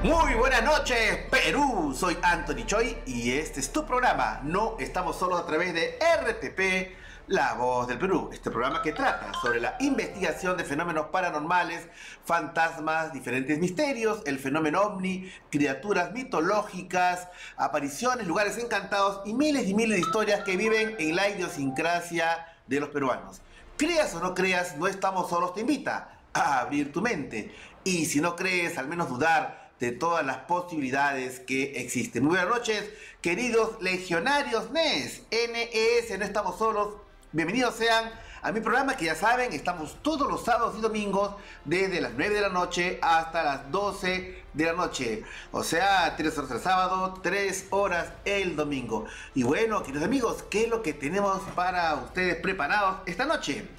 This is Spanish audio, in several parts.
Muy buenas noches, Perú. Soy Anthony Choi y este es tu programa. No estamos solos a través de RPP, La Voz del Perú. Este programa que trata sobre la investigación de fenómenos paranormales, fantasmas, diferentes misterios, el fenómeno ovni, criaturas mitológicas, apariciones, lugares encantados y miles de historias que viven en la idiosincrasia de los peruanos. Creas o no creas, no estamos solos, te invita a abrir tu mente. Y si no crees, al menos dudar de todas las posibilidades que existen. Muy buenas noches, queridos legionarios NES, no estamos solos. Bienvenidos sean a mi programa que ya saben, estamos todos los sábados y domingos desde las 9 de la noche hasta las 12 de la noche. O sea, 3 horas el sábado, 3 horas el domingo. Y bueno, queridos amigos, ¿qué es lo que tenemos para ustedes preparados esta noche?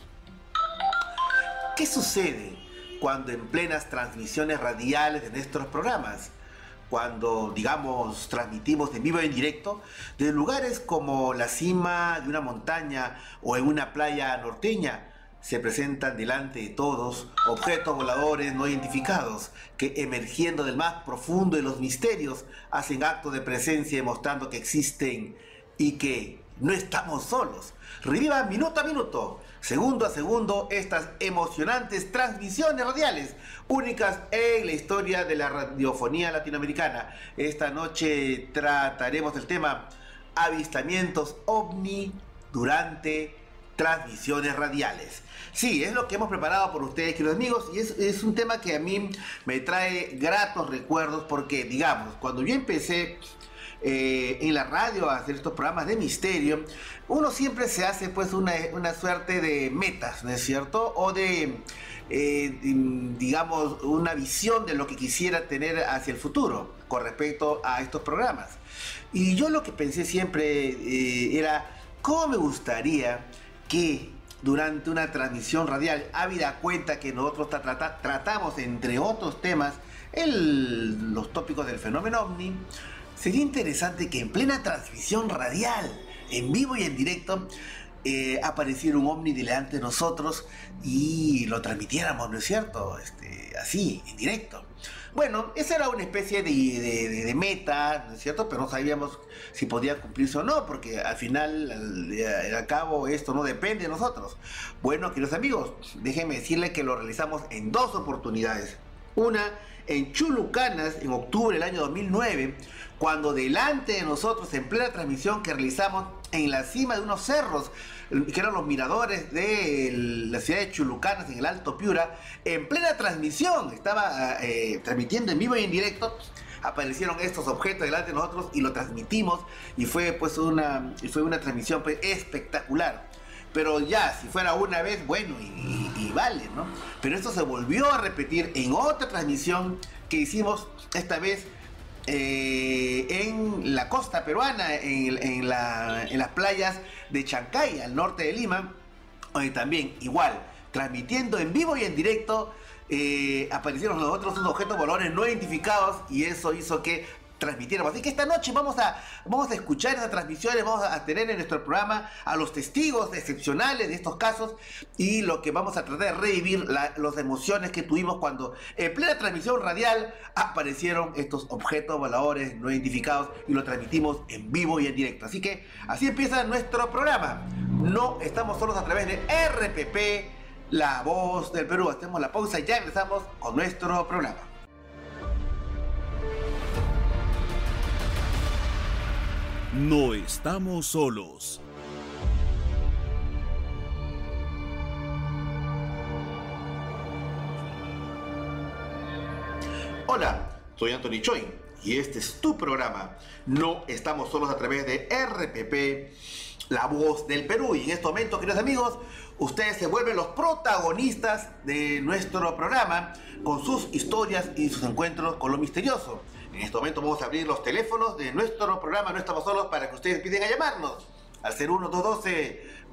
¿Qué sucede cuando en plenas transmisiones radiales de nuestros programas, cuando, digamos, transmitimos en vivo y en directo, de lugares como la cima de una montaña o en una playa norteña, se presentan delante de todos objetos voladores no identificados que, emergiendo del más profundo de los misterios, hacen acto de presencia demostrando que existen y que no estamos solos? Reviva minuto a minuto, segundo a segundo, estas emocionantes transmisiones radiales, únicas en la historia de la radiofonía latinoamericana. Esta noche trataremos del tema avistamientos ovni durante transmisiones radiales. Sí, es lo que hemos preparado por ustedes, queridos amigos, y es un tema que a mí me trae gratos recuerdos porque, digamos, cuando yo empecé en la radio a hacer estos programas de misterio, uno siempre se hace pues una suerte de metas, ¿no es cierto? O de, digamos, una visión de lo que quisiera tener hacia el futuro con respecto a estos programas. Y yo lo que pensé siempre era, ¿cómo me gustaría que durante una transmisión radial, habida cuenta que nosotros tratamos, entre otros temas, los tópicos del fenómeno ovni? Sería interesante que en plena transmisión radial, en vivo y en directo, apareciera un ovni delante de nosotros y lo transmitiéramos, ¿no es cierto? Así, en directo. Bueno, esa era una especie de meta, ¿no es cierto? Pero no sabíamos si podía cumplirse o no, porque al final, al cabo, esto no depende de nosotros. Bueno, queridos amigos, déjenme decirles que lo realizamos en 2 oportunidades. Una en Chulucanas, en octubre del año 2009, cuando delante de nosotros, en plena transmisión que realizamos en la cima de unos cerros, que eran los miradores de la ciudad de Chulucanas, en el Alto Piura, en plena transmisión, estaba transmitiendo en vivo y en directo, aparecieron estos objetos delante de nosotros y lo transmitimos, y fue pues una transmisión pues espectacular. Pero ya, si fuera una vez, bueno, y vale, ¿no? Pero esto se volvió a repetir en otra transmisión que hicimos esta vez en la costa peruana, en las playas de Chancay, al norte de Lima, donde también, igual, transmitiendo en vivo y en directo, aparecieron los otros objetos voladores no identificados, y eso hizo que transmitiéramos. Así que esta noche vamos a escuchar esas transmisiones, vamos a tener en nuestro programa a los testigos excepcionales de estos casos, y lo que vamos a tratar de revivir las emociones que tuvimos cuando en plena transmisión radial aparecieron estos objetos voladores no identificados y lo transmitimos en vivo y en directo. Así que así empieza nuestro programa. No estamos solos a través de RPP, La Voz del Perú. Hacemos la pausa y ya empezamos con nuestro programa. No estamos solos. Hola, soy Anthony Choi y este es tu programa. No estamos solos a través de RPP, La Voz del Perú. Y en este momento, queridos amigos, ustedes se vuelven los protagonistas de nuestro programa con sus historias y sus encuentros con lo misterioso. En este momento vamos a abrir los teléfonos de nuestro programa No Estamos Solos para que ustedes empiecen a llamarnos al 01212-4100,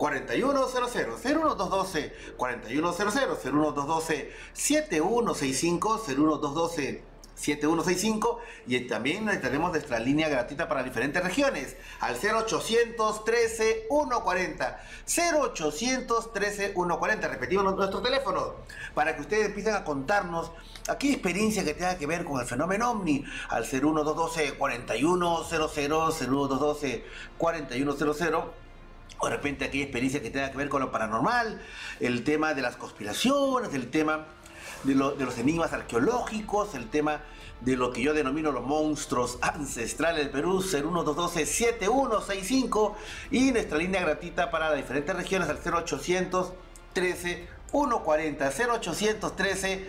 01212-4100, 01212-7165, 7165 y también tenemos nuestra línea gratuita para diferentes regiones al 0800 13 140 0800 13 140. Repetimos nuestro teléfono para que ustedes empiecen a contarnos aquella experiencia que tenga que ver con el fenómeno OVNI al 01212 4100 01212 4100. O de repente aquella experiencia que tenga que ver con lo paranormal, el tema de las conspiraciones, el tema de los enigmas arqueológicos, el tema de lo que yo denomino los monstruos ancestrales del Perú, 01212-7165 y nuestra línea gratuita para las diferentes regiones al 0800 13 140 0813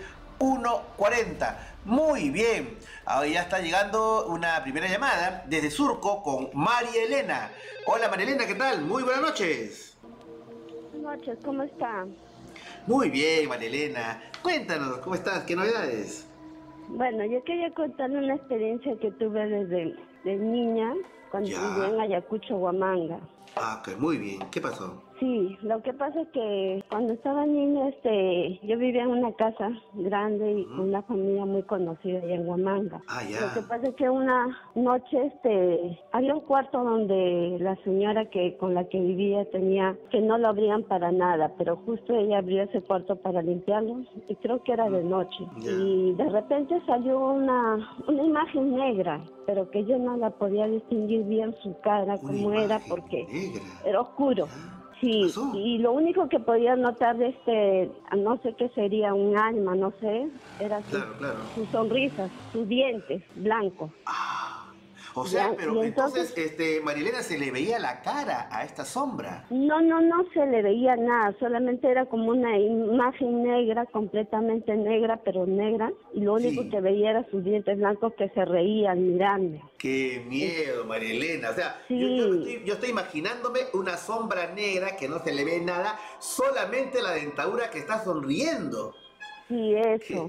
140. Muy bien, ahora ya está llegando una primera llamada desde Surco con María Elena. Hola María Elena, ¿qué tal? Muy buenas noches. Buenas noches, ¿cómo está? Muy bien, María Elena. Cuéntanos, ¿cómo estás? ¿Qué novedades? Bueno, yo quería contarle una experiencia que tuve desde de niña cuando vivía en Ayacucho, Huamanga. Ah, ok, muy bien. ¿Qué pasó? Sí, lo que pasa es que cuando estaba niña, yo vivía en una casa grande y con una familia muy conocida allá en Huamanga. Ah, ya. Lo que pasa es que una noche, había un cuarto donde la señora con la que vivía tenía que no lo abrían para nada, pero justo ella abrió ese cuarto para limpiarlo y creo que era de noche. Ya. Y de repente salió una imagen negra, pero que yo no la podía distinguir bien su cara, cómo era, porque negra. era oscuro. Ya. Sí, ¿Pasó? y lo único que podía notar no sé qué sería, un alma, no sé, era Claro. sus sonrisas, sus dientes blancos. Ah, o sea, Ya, pero y entonces, Marilena, se le veía la cara a esta sombra. No se le veía nada, solamente era como una imagen negra, completamente negra, pero negra, y lo único Sí. que veía era sus dientes blancos que se reían mirando. ¡Qué miedo, Marilena! O sea, Sí. yo estoy imaginándome una sombra negra que no se le ve nada, solamente la dentadura que está sonriendo. Sí, eso.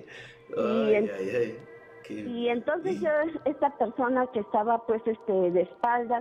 Ay. Y entonces yo, esta persona que estaba pues de espaldas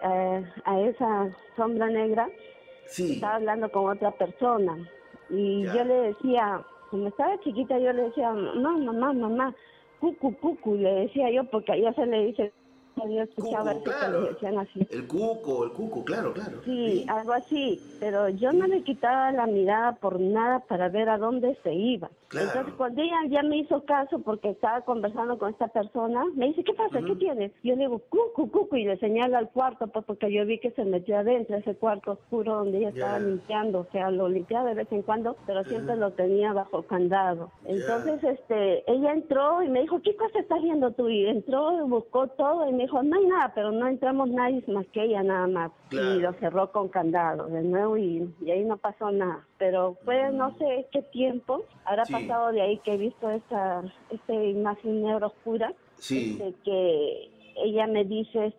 a esa sombra negra, Sí. estaba hablando con otra persona. Y Ya. yo le decía, como estaba chiquita, yo le decía, mamá, cucu, le decía yo, porque allá se le dice, yo escuchaba Cuco, que claro. le decían así. El cuco, claro. Sí, algo así, pero yo no le quitaba la mirada por nada para ver a dónde se iba. Claro. Entonces cuando ella ya me hizo caso porque estaba conversando con esta persona, me dice, ¿qué pasa? ¿Qué tienes? Yo le digo, cucu, y le señalo al cuarto, pues porque yo vi que se metió adentro, ese cuarto oscuro donde ella estaba limpiando, o sea, lo limpiaba de vez en cuando, pero siempre lo tenía bajo candado. Entonces, ella entró y me dijo, ¿qué cosa estás viendo tú? Y entró, buscó todo y me dijo, no hay nada, pero no entramos nadie más que ella nada más. Claro. Y lo cerró con candado de nuevo y ahí no pasó nada. Pero fue no sé qué tiempo, habrá Sí. pasado de ahí que he visto esta imagen negra oscura, Sí. que ella me dice,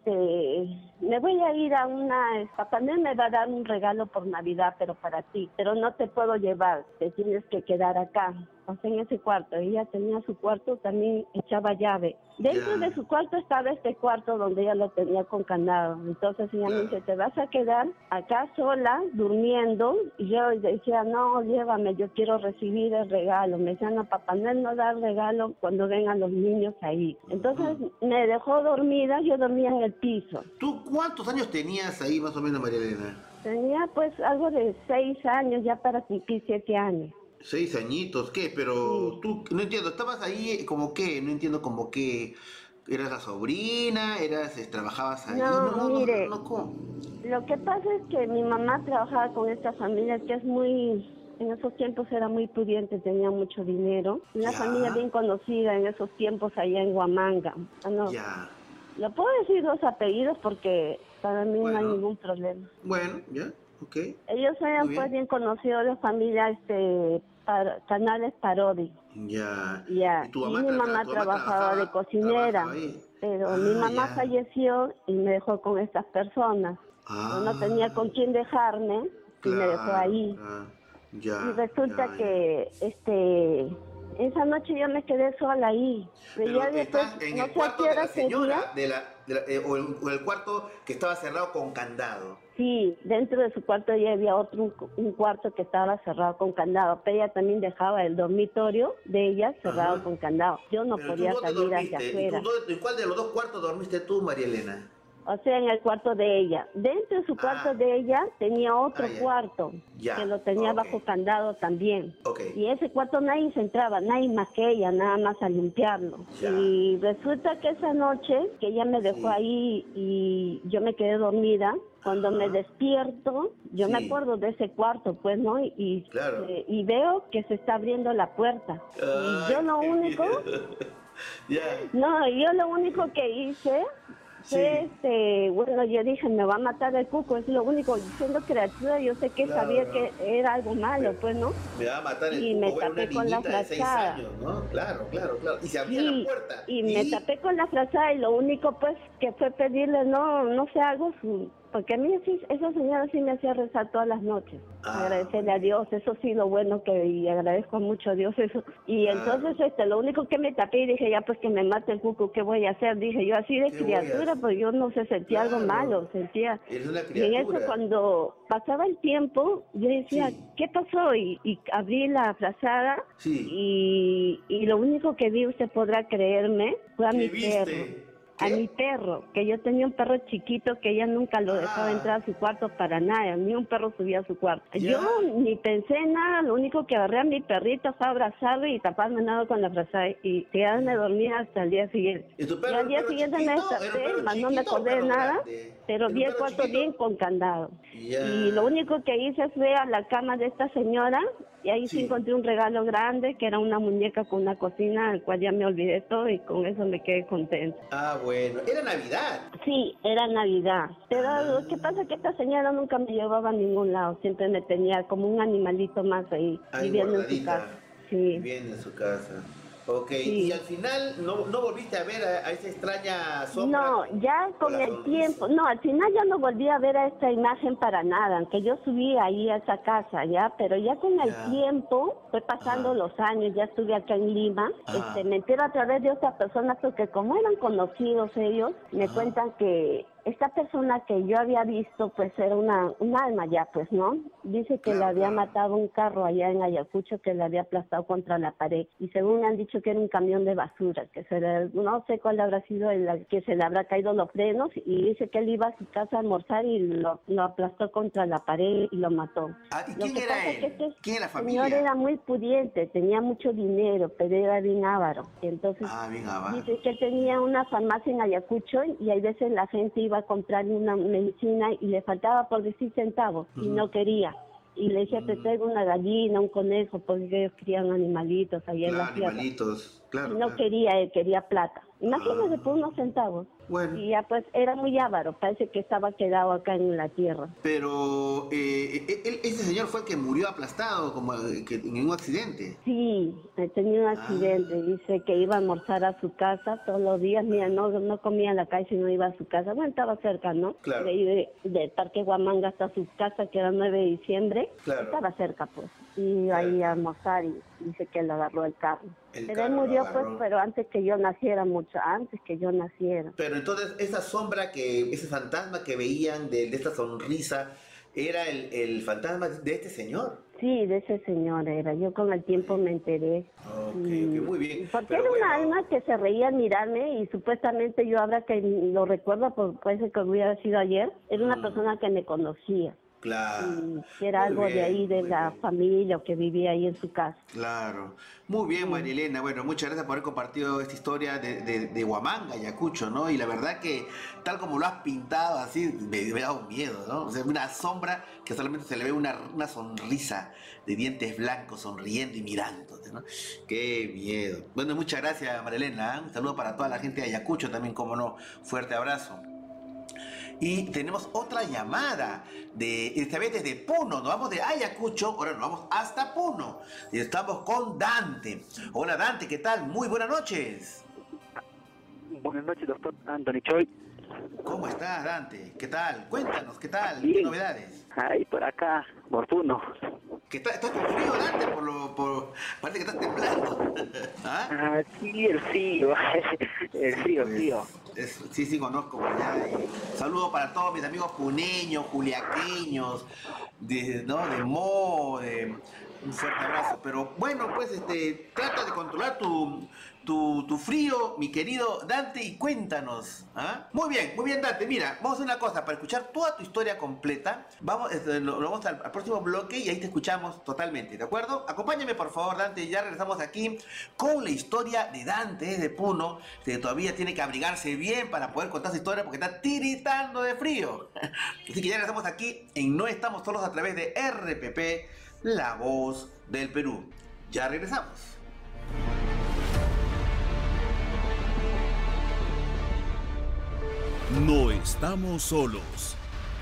me voy a ir a Papá Noel me va a dar un regalo por Navidad, pero para ti, pero no te puedo llevar, te tienes que quedar acá, o sea, en ese cuarto. Ella tenía su cuarto, también echaba llave. Dentro Ya. de su cuarto estaba este cuarto donde ella lo tenía con candado. Entonces ella me dice, te vas a quedar acá sola, durmiendo. Y yo decía, no, llévame, yo quiero recibir el regalo. Me decían, no, Papá Noel no da el regalo cuando vengan los niños ahí. Entonces me dejó dormida, yo dormía en el piso. ¿Tú cuántos años tenías ahí más o menos, María Elena? Tenía pues algo de 6 años, ya para cumplir 7 años. 6 añitos, ¿qué? Pero tú, no entiendo, ¿estabas ahí como qué? No entiendo como que eras la sobrina, trabajabas ahí. No, mire, ¿cómo? lo que pasa es que mi mamá trabajaba con esta familia que en esos tiempos era muy pudiente, tenía mucho dinero. Una Ya. familia bien conocida en esos tiempos allá en Huamanga. No, Ya. le puedo decir 2 apellidos porque para mí no hay Bueno. ningún problema. Bueno, ya, ok. Ellos eran Muy pues bien. bien conocidos de familia, canales Parodi. Ya. Ya, tu y mi mamá trabajaba de cocinera, trabajaba ahí? pero mi mamá ya. falleció y me dejó con estas personas. Yo no tenía con quién dejarme y me dejó ahí. Ya. Y resulta ya. que esa noche yo me quedé sola ahí. Pero ya después, estás en no el sé a cuarto qué de la hora sería. señora, o el cuarto que estaba cerrado con candado. Sí, dentro de su cuarto ya había un cuarto que estaba cerrado con candado, pero ella también dejaba el dormitorio de ella cerrado con candado. Yo no Pero podía ¿tú dónde salir hacia dormiste? afuera. ¿En cuál de los dos cuartos dormiste tú, María Elena? O sea, en el cuarto de ella. Dentro de su cuarto de ella tenía otro cuarto que lo tenía bajo candado también. Y ese cuarto nadie se entraba, nadie más que ella, nada más a limpiarlo. Y resulta que esa noche que ella me dejó ahí y yo me quedé dormida, cuando me despierto, yo me acuerdo de ese cuarto, pues, ¿no? Y veo que se está abriendo la puerta. Y yo lo único... No, yo lo único que hice... bueno, yo dije, me va a matar el cuco, es lo único, siendo criatura, yo sé que sabía que era algo malo, pues, ¿no? Me va a matar el y cuco, me tapé con la frazada. ¿no? Claro. Y se abría la puerta. Y me tapé con la frazada y lo único, pues, que fue pedirle, no sé, algo, porque a mí esa señora sí me hacía rezar todas las noches, agradecerle a Dios, eso sí, lo bueno y agradezco mucho a Dios eso. Y entonces lo único que me tapé y dije, ya pues que me mate el cuco, ¿qué voy a hacer? Dije yo, así de criatura, pues yo no sé, sentía algo malo, sentía. Eres una Y en eso criatura. cuando pasaba el tiempo, yo decía, ¿qué pasó? Y abrí la frazada y lo único que vi, usted podrá creerme, fue a mi perro. A mi perro, que yo tenía un perro chiquito que ella nunca lo dejaba entrar a su cuarto para nada, ni un perro subía a su cuarto. Yo ni pensé en nada, lo único que agarré a mi perrito fue abrazarlo y taparme nada con la frazada y quedarme dormida hasta el día siguiente. Y al día siguiente me desperté, más no me acordé de nada, pero vi el cuarto bien con candado. Y lo único que hice fue a la cama de esta señora y ahí sí encontré un regalo grande que era una muñeca con una cocina, al cual ya me olvidé todo y con eso me quedé contenta. Bueno, era Navidad. Sí, era Navidad. Pero lo que pasa es que esta señora nunca me llevaba a ningún lado, siempre me tenía como un animalito más ahí viviendo en su casa. Viviendo en su casa. Y al final no volviste a ver a esa extraña sombra. No, ya con el tiempo, al final ya no volví a ver a esta imagen para nada, aunque yo subí ahí a esa casa, pero ya con el tiempo, fue pasando los años, ya estuve acá en Lima, me entero a través de otras personas, porque como eran conocidos ellos, me cuentan que esta persona que yo había visto, pues era un alma ya, pues, ¿no? Dice que le había matado un carro allá en Ayacucho, que le había aplastado contra la pared. Y según me han dicho que era un camión de basura, que no sé cuál habrá sido que se le habrá caído los frenos. Y dice que él iba a su casa a almorzar y lo aplastó contra la pared y lo mató. ¿Y quién era él? ¿Quién era la familia? El señor era muy pudiente, tenía mucho dinero, pero era bien avaro. Entonces, bien avaro. Dice que él tenía una farmacia en Ayacucho y hay veces la gente iba a comprar una medicina y le faltaba por decir centavos y no quería. Y le decía, te traigo una gallina, un conejo, porque ellos crían animalitos allá en la tierra. Animalitos, claro. Y no quería, él quería plata. Imagínate por unos centavos. Bueno. Y ya pues era muy avaro, parece que estaba quedado acá en la tierra. Pero ese señor fue el que murió aplastado como en un accidente. Sí, tenía un accidente, dice que iba a almorzar a su casa todos los días, mira, no comía en la calle sino iba a su casa, bueno, estaba cerca, ¿no? Claro. De ahí del Parque Huamanga hasta su casa, que era 9 de diciembre, estaba cerca pues, y ahí a almorzar y dice que le agarró el carro. Pero él murió pues, pero antes que yo naciera, mucho antes que yo naciera. Pero entonces esa sombra, ese fantasma que veían de esta sonrisa, ¿era el fantasma de este señor? Sí, de ese señor era. Yo con el tiempo me enteré. Muy bien. Porque era una alma que se reía al mirarme y supuestamente yo ahora que lo recuerdo, puede que hubiera sido ayer, era una persona que me conocía. Claro. Que era algo de ahí, de la familia, o que vivía ahí en su casa. Claro. Muy bien, María Elena. Bueno, muchas gracias por haber compartido esta historia de Huamanga, Ayacucho, ¿no? Y la verdad que, tal como lo has pintado así, me ha dado miedo, ¿no? O sea, una sombra que solamente se le ve una sonrisa de dientes blancos, sonriendo y mirándote, ¿no? ¡Qué miedo! Bueno, muchas gracias, María Elena. Un saludo para toda la gente de Ayacucho también, como no. Fuerte abrazo. Y tenemos otra llamada, esta vez desde Puno. Nos vamos de Ayacucho, ahora nos vamos hasta Puno. Y estamos con Dante. Hola Dante, ¿qué tal? Muy buenas noches. Buenas noches, doctor Anthony Choi. ¿Cómo estás, Dante? ¿Qué tal? Cuéntanos, ¿qué tal? Bien. ¿Qué novedades? Ay, por acá, por Puno. ¿Estás con frío, Dante? Parece que estás temblando. Sí, el frío. El frío. Sí, sí, conozco por allá. Saludos para todos mis amigos puneños, juliaqueños, ¿no? De Mo, un fuerte abrazo. Pero bueno, pues trata de controlar tu frío, mi querido Dante, y cuéntanos. ¿Ah? Muy bien, Dante. Mira, vamos a hacer una cosa, para escuchar toda tu historia completa, lo vamos al próximo bloque y ahí te escuchamos totalmente, ¿de acuerdo? Acompáñame, por favor, Dante, ya regresamos aquí con la historia de Dante, de Puno, que todavía tiene que abrigarse bien para poder contar su historia porque está tiritando de frío. Así que ya regresamos aquí en No Estamos Solos a través de RPP, La Voz del Perú. Ya regresamos. No estamos solos.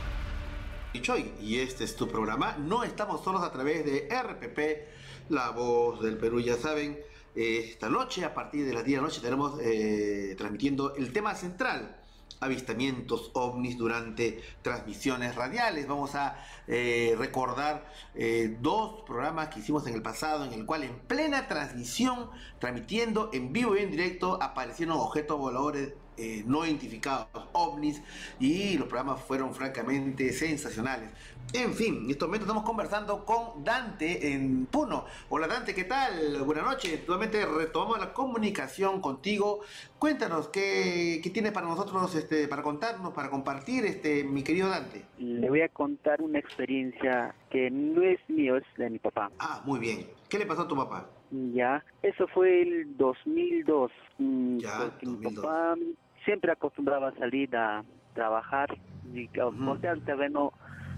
Choy, y este es tu programa. No estamos solos a través de RPP, La Voz del Perú. Ya saben, esta noche, a partir de las 10 de la noche, estaremos transmitiendo el tema central: avistamientos ovnis durante transmisiones radiales. Vamos a recordar 2 programas que hicimos en el pasado, en el cual en plena transmisión, transmitiendo en vivo y en directo, aparecieron objetos voladores no identificados, ovnis, y los programas fueron francamente sensacionales. En fin, en estos momentos estamos conversando con Dante en Puno. Hola Dante, ¿qué tal? Buenas noches. Nuevamente retomamos la comunicación contigo. Cuéntanos, ¿qué tienes para nosotros, para contarnos, para compartir, mi querido Dante? Le voy a contar una experiencia que no es mío, es de mi papá. Ah, muy bien. ¿Qué le pasó a tu papá? Ya, eso fue el 2002. Ya, Porque 2002. mi papá siempre acostumbraba a salir a trabajar y a voltear el terreno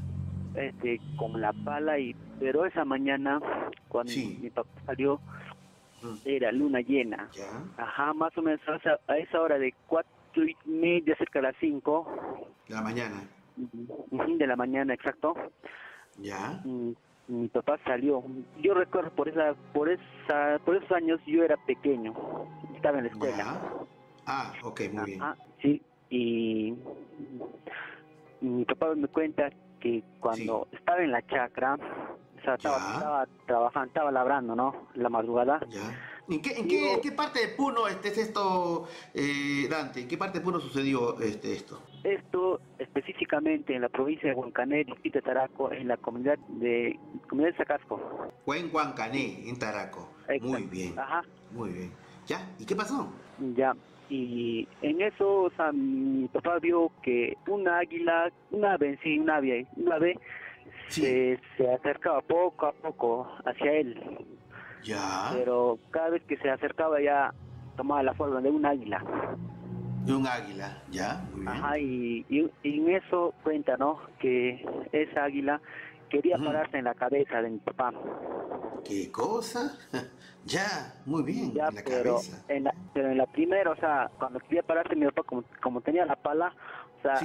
con la pala, pero esa mañana cuando mi papá salió era luna llena. Ya. Ajá, más o menos a esa hora de 4:30, cerca de las 5 De la mañana. de la mañana, exacto. Ya. Mi papá salió. Yo recuerdo por esos años yo era pequeño, estaba en la escuela. Ya. Ah, ok, muy bien. Sí, y mi papá me cuenta que cuando estaba en la chacra, o sea, estaba trabajando, estaba labrando, ¿no? La madrugada. Ya. ¿En qué parte de Puno es esto, Dante? ¿En qué parte de Puno sucedió esto? Esto específicamente en la provincia de Huancané, distrito de Taraco, en la comunidad de Zacasco. Huancané, en Taraco. Exacto. Muy bien. Ajá. Muy bien. ¿Ya? ¿Y qué pasó? Ya. Y en eso, o sea, mi papá vio que una águila, una ave, se acercaba poco a poco hacia él. Ya. Pero cada vez que se acercaba ya tomaba la forma de un águila. De un águila, ya, muy bien. Ajá, y en eso cuenta, ¿no? Que esa águila quería pararse en la cabeza de mi papá. ¿Qué cosa? Ya, muy bien, Ya, en la pero cabeza. pero en la primera, o sea, cuando quería pararse mi papá, como tenía la pala, o sea,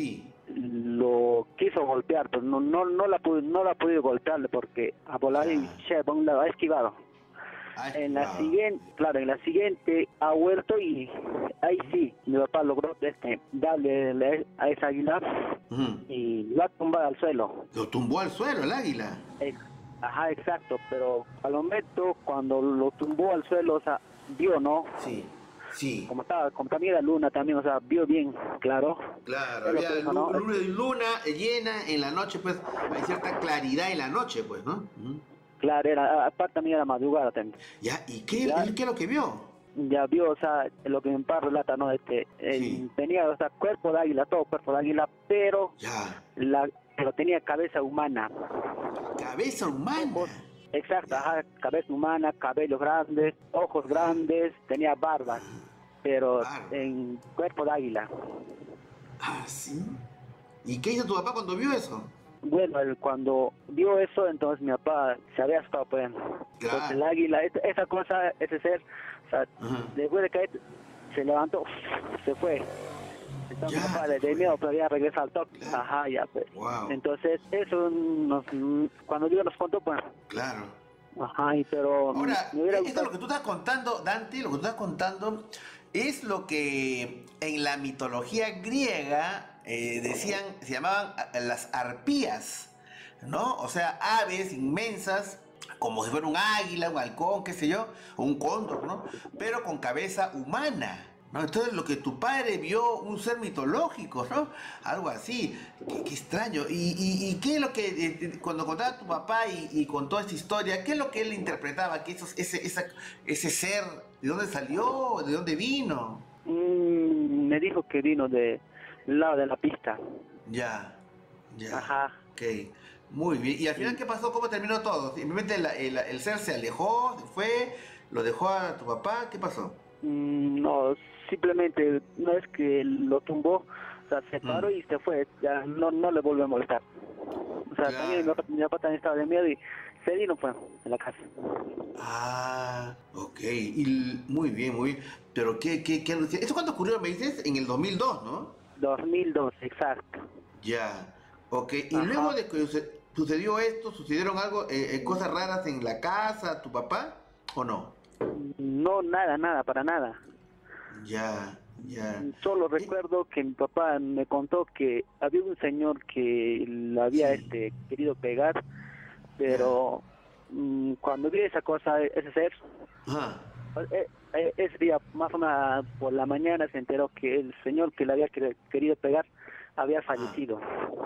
lo quiso golpear, pero no la ha podido golpearle porque a volar y la ha esquivado. En la siguiente ha vuelto y ahí sí, mi papá logró darle a esa águila y lo ha tumbado al suelo. ¿Lo tumbó al suelo el águila? Ajá, exacto, pero al momento cuando lo tumbó al suelo, o sea, vio, ¿no? Sí. Como también era luna también, o sea, vio bien, claro. Claro, había luna llena en la noche, pues hay cierta claridad en la noche, pues, ¿no? Claro, aparte también era madrugada también. Ya, ¿y qué es lo que vio? Ya vio, o sea, lo que mi papá relata, ¿no? Tenía, o sea, cuerpo de águila, todo cuerpo de águila, pero pero tenía cabeza humana. ¿Cabeza humana? Exacto, ajá, cabeza humana, cabellos grandes, ojos grandes, tenía barba, pero en cuerpo de águila. Ah, ¿sí? ¿Y qué hizo tu papá cuando vio eso? Bueno, cuando vio eso, entonces mi papá se había asustado, pues. Entonces el águila, esa cosa, ese ser, o sea, después de caer, se levantó, se fue. Entonces mi papá de miedo, pero ya regresa al toque. Claro. Ajá, ya, pues. Wow. Entonces, eso cuando Dios nos contó, pues. Claro. Ajá, pero... Ahora, esto lo que tú estás contando, Dante, lo que tú estás contando es lo que en la mitología griega decían, se llamaban las arpías, ¿no? O sea, aves inmensas, como si fuera un águila, un halcón, qué sé yo, o un cóndor, ¿no? Pero con cabeza humana. ¿no? Entonces lo que tu padre vio, un ser mitológico, ¿no? Algo así. Qué extraño. ¿Y qué es lo que, cuando contaba tu papá y contó esta historia, qué es lo que él interpretaba? Que ese ser, ¿de dónde salió? ¿De dónde vino? Me dijo que vino del lado de la pista. Ya. Ajá. Ok. Muy bien. ¿Y al final qué pasó? ¿Cómo terminó todo? Simplemente el ser se alejó, se fue, lo dejó a tu papá, ¿qué pasó? No, simplemente una vez que lo tumbó, o sea, se paró y se fue, ya no le volvió a molestar. O sea, también mi papá también estaba de miedo y se vino pues en la casa. Ah, ok. Y muy bien, muy bien. Pero qué alucina- ¿Eso cuándo ocurrió? Me dices, en el 2002, ¿no? 2002, exacto. Ya. Ok. Y Ajá. luego de que sucedió esto, ¿sucedieron algo, cosas raras en la casa, tu papá? ¿O no? No, nada, para nada. Ya. Solo recuerdo que mi papá me contó que había un señor que le había querido pegar, pero cuando vi esa cosa, ese ser, Ajá. ese día, más o menos por la mañana, se enteró que el señor que le había querido pegar había fallecido.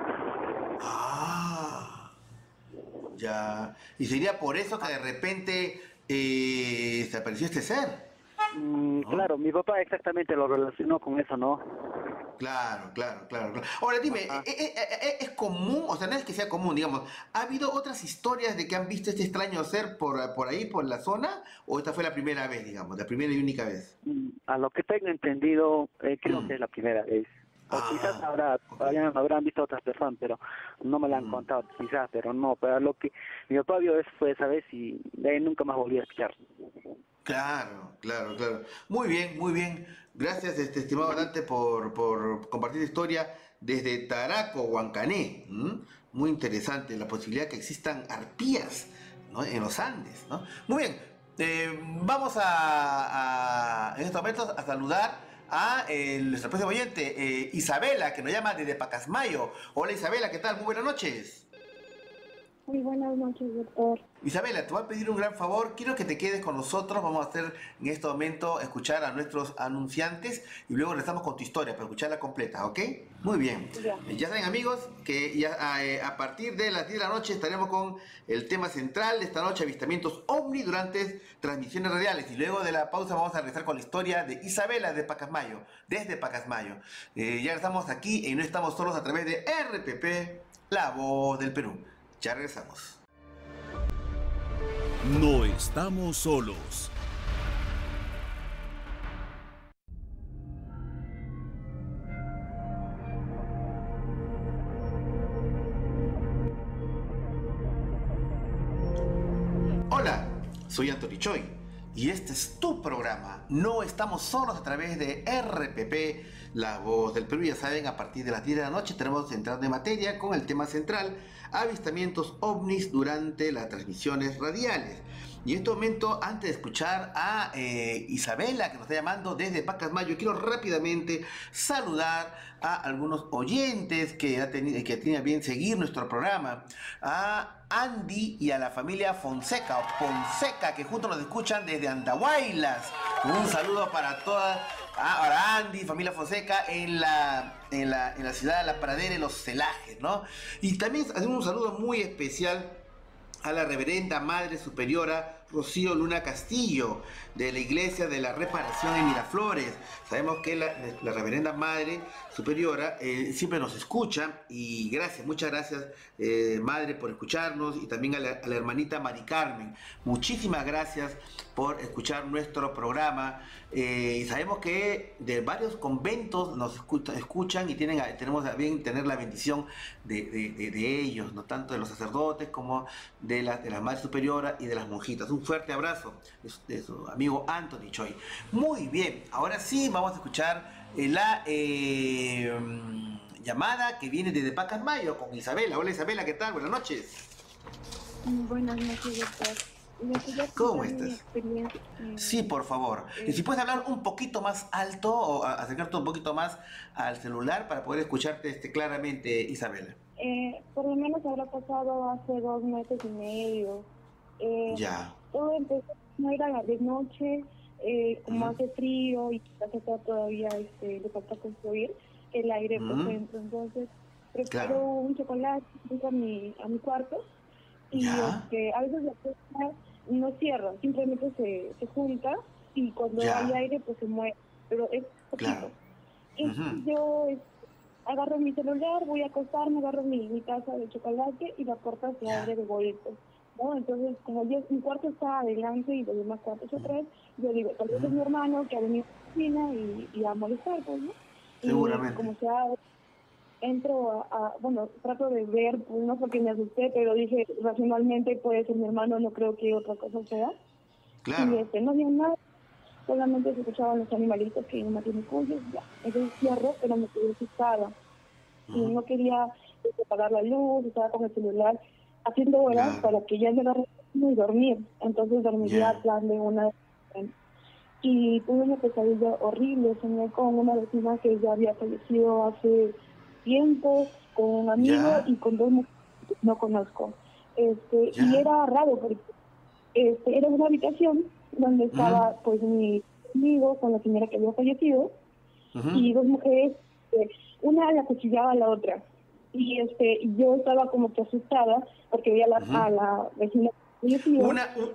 Ya. ¿Y sería por eso que de repente se apareció este ser? ¿No? Claro, mi papá exactamente lo relacionó con eso, ¿no? Claro. Ahora dime, ¿es común, o sea, no es que sea común, digamos, ¿ha habido otras historias de que han visto este extraño ser por ahí, por la zona? ¿O esta fue la primera vez, digamos, la primera y única vez? A lo que tengo entendido, creo que es la primera vez. O quizás habrán visto otras personas, pero no me la han contado, quizás, pero no. Pero lo que mi papá vio fue esa vez y de ahí nunca más volví a escuchar. Claro. Muy bien. Gracias, estimado Dante, por compartir la historia desde Taraco, Huancané. Muy interesante la posibilidad que existan arpías, ¿no? En los Andes, ¿no? Muy bien. Vamos en estos momentos a saludar a nuestra próxima oyente, Isabela, que nos llama desde Pacasmayo. Hola Isabela, ¿qué tal? Muy buenas noches. Muy buenas noches, doctor. Isabela, te voy a pedir un gran favor, quiero que te quedes con nosotros, vamos a hacer en este momento, escuchar a nuestros anunciantes y luego regresamos con tu historia para escucharla completa, ¿ok? Muy bien. Ya saben amigos que ya a partir de las 10 de la noche estaremos con el tema central de esta noche, avistamientos OVNI durante transmisiones radiales, y luego de la pausa vamos a regresar con la historia de Isabela de Pacasmayo, desde Pacasmayo. Ya estamos aquí y no estamos solos a través de RPP, La Voz del Perú. Ya regresamos. No estamos solos. Hola, soy Anthony Choi y este es tu programa. No estamos solos a través de RPP, La Voz del Perú. Ya saben, a partir de las 10 de la noche estaremos entrando en materia con el tema central, avistamientos ovnis durante las transmisiones radiales. Y en este momento, antes de escuchar a Isabela, que nos está llamando desde Pacasmayo, quiero rápidamente saludar a algunos oyentes que tienen bien seguir nuestro programa. A Andy y a la familia Fonseca, que juntos nos escuchan desde Andahuaylas. Un saludo para todas, para Andy, familia Fonseca, en la ciudad de La Pradera, en Los Celajes, ¿no? Y también hacemos un saludo muy especial a la reverenda Madre Superiora Rocío Luna Castillo, de la Iglesia de la Reparación en Miraflores. Sabemos que la reverenda Madre Superiora siempre nos escucha, y muchas gracias Madre por escucharnos, y también a la hermanita Mari Carmen. Muchísimas gracias por escuchar nuestro programa. Y sabemos que de varios conventos nos escuchan y tenemos bien tener la bendición de ellos, no tanto de los sacerdotes como de la Madre Superiora y de las monjitas. Un fuerte abrazo de su amigo Anthony Choi. Muy bien, ahora sí vamos a escuchar la llamada que viene desde Pacasmayo con Isabela. Hola Isabela, ¿qué tal? Buenas noches. Buenas noches, doctor. ¿Cómo estás? Sí, por favor. Y si puedes hablar un poquito más alto o acercarte un poquito más al celular para poder escucharte claramente, Isabela. Por lo menos habrá pasado hace 2 meses y medio. Ya. Todo empezó, no era de noche, como hace frío y hace todavía le falta construir, el aire por dentro. Entonces preparo un chocolate a mi cuarto y a veces la puerta no cierra, simplemente se junta y cuando hay aire pues se mueve, pero es poquito. Entonces yo agarro mi celular, voy a acostarme, agarro mi taza de chocolate y la puerta se abre de golpe, ¿no? Entonces, como mi cuarto está adelante y los demás cuartos atrás, yo digo, tal vez es mi hermano que ha venido a la cocina y a molestar, pues, ¿no? Seguramente. Y como sea, entro bueno, trato de ver, pues, no porque me asusté, pero dije, racionalmente puede ser mi hermano, no creo que otra cosa sea. Claro. Y no había nada, solamente se escuchaban los animalitos que no tienen cuyos, ya. Entonces cierro, pero me quedé asustada. Y no quería apagar la luz, estaba con el celular haciendo horas para que ya me agarre y dormir. Entonces dormiría a plan de una. Y tuve una pesadilla horrible, soñé con una vecina que ya había fallecido hace tiempo, con un amigo y con dos mujeres que no conozco. Y era raro porque era una habitación donde estaba pues mi amigo con la señora que había fallecido y dos mujeres, una la cuchillaba a la otra. Y yo estaba como que asustada porque veía a la vecina fallecida.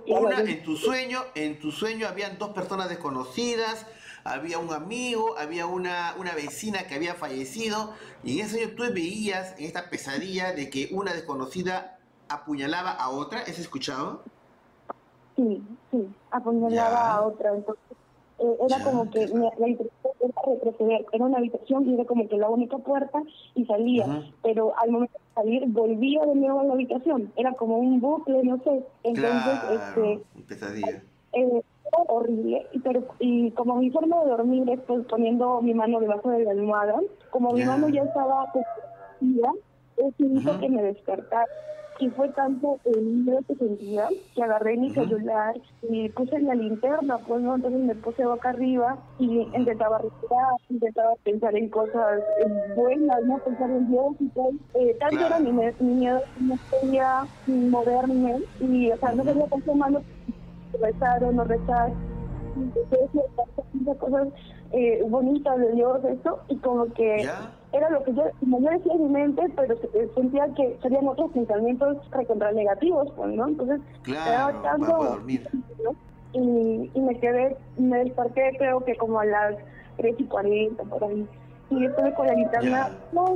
En tu sueño habían dos personas desconocidas, había un amigo, había una vecina que había fallecido, y en ese sueño tú veías en esta pesadilla de que una desconocida apuñalaba a otra. ¿Has escuchado? Sí, apuñalaba a otra. Entonces, era como que la habitación era retroceder, era una habitación y era como que la única puerta y salía, pero al momento de salir volvía de nuevo a la habitación, era como un bucle, no sé. Entonces, pesadilla. Era horrible, y como mi forma de dormir es pues poniendo mi mano debajo de la almohada, como mi mano ya estaba confundida, eso hizo que me despertara. Y fue tanto el miedo que sentía que agarré mi celular y puse en la linterna, pues, ¿no? Entonces me puse boca arriba y intentaba respirar, intentaba pensar en cosas buenas, ¿no? Pensar en Dios y tal. Tanto era mi miedo que no podía moverme y, o sea, no sabía con qué mano rezar o no rezar. Entonces, cosas bonitas de Dios, eso, y como que era lo que yo decía en mi mente, pero sentía que serían otros pensamientos recontra negativos, pues, ¿no? Entonces, era tanto, dormir. ¿no? Y me desperté creo que como a las 3:40, por ahí. Y estuve con la linterna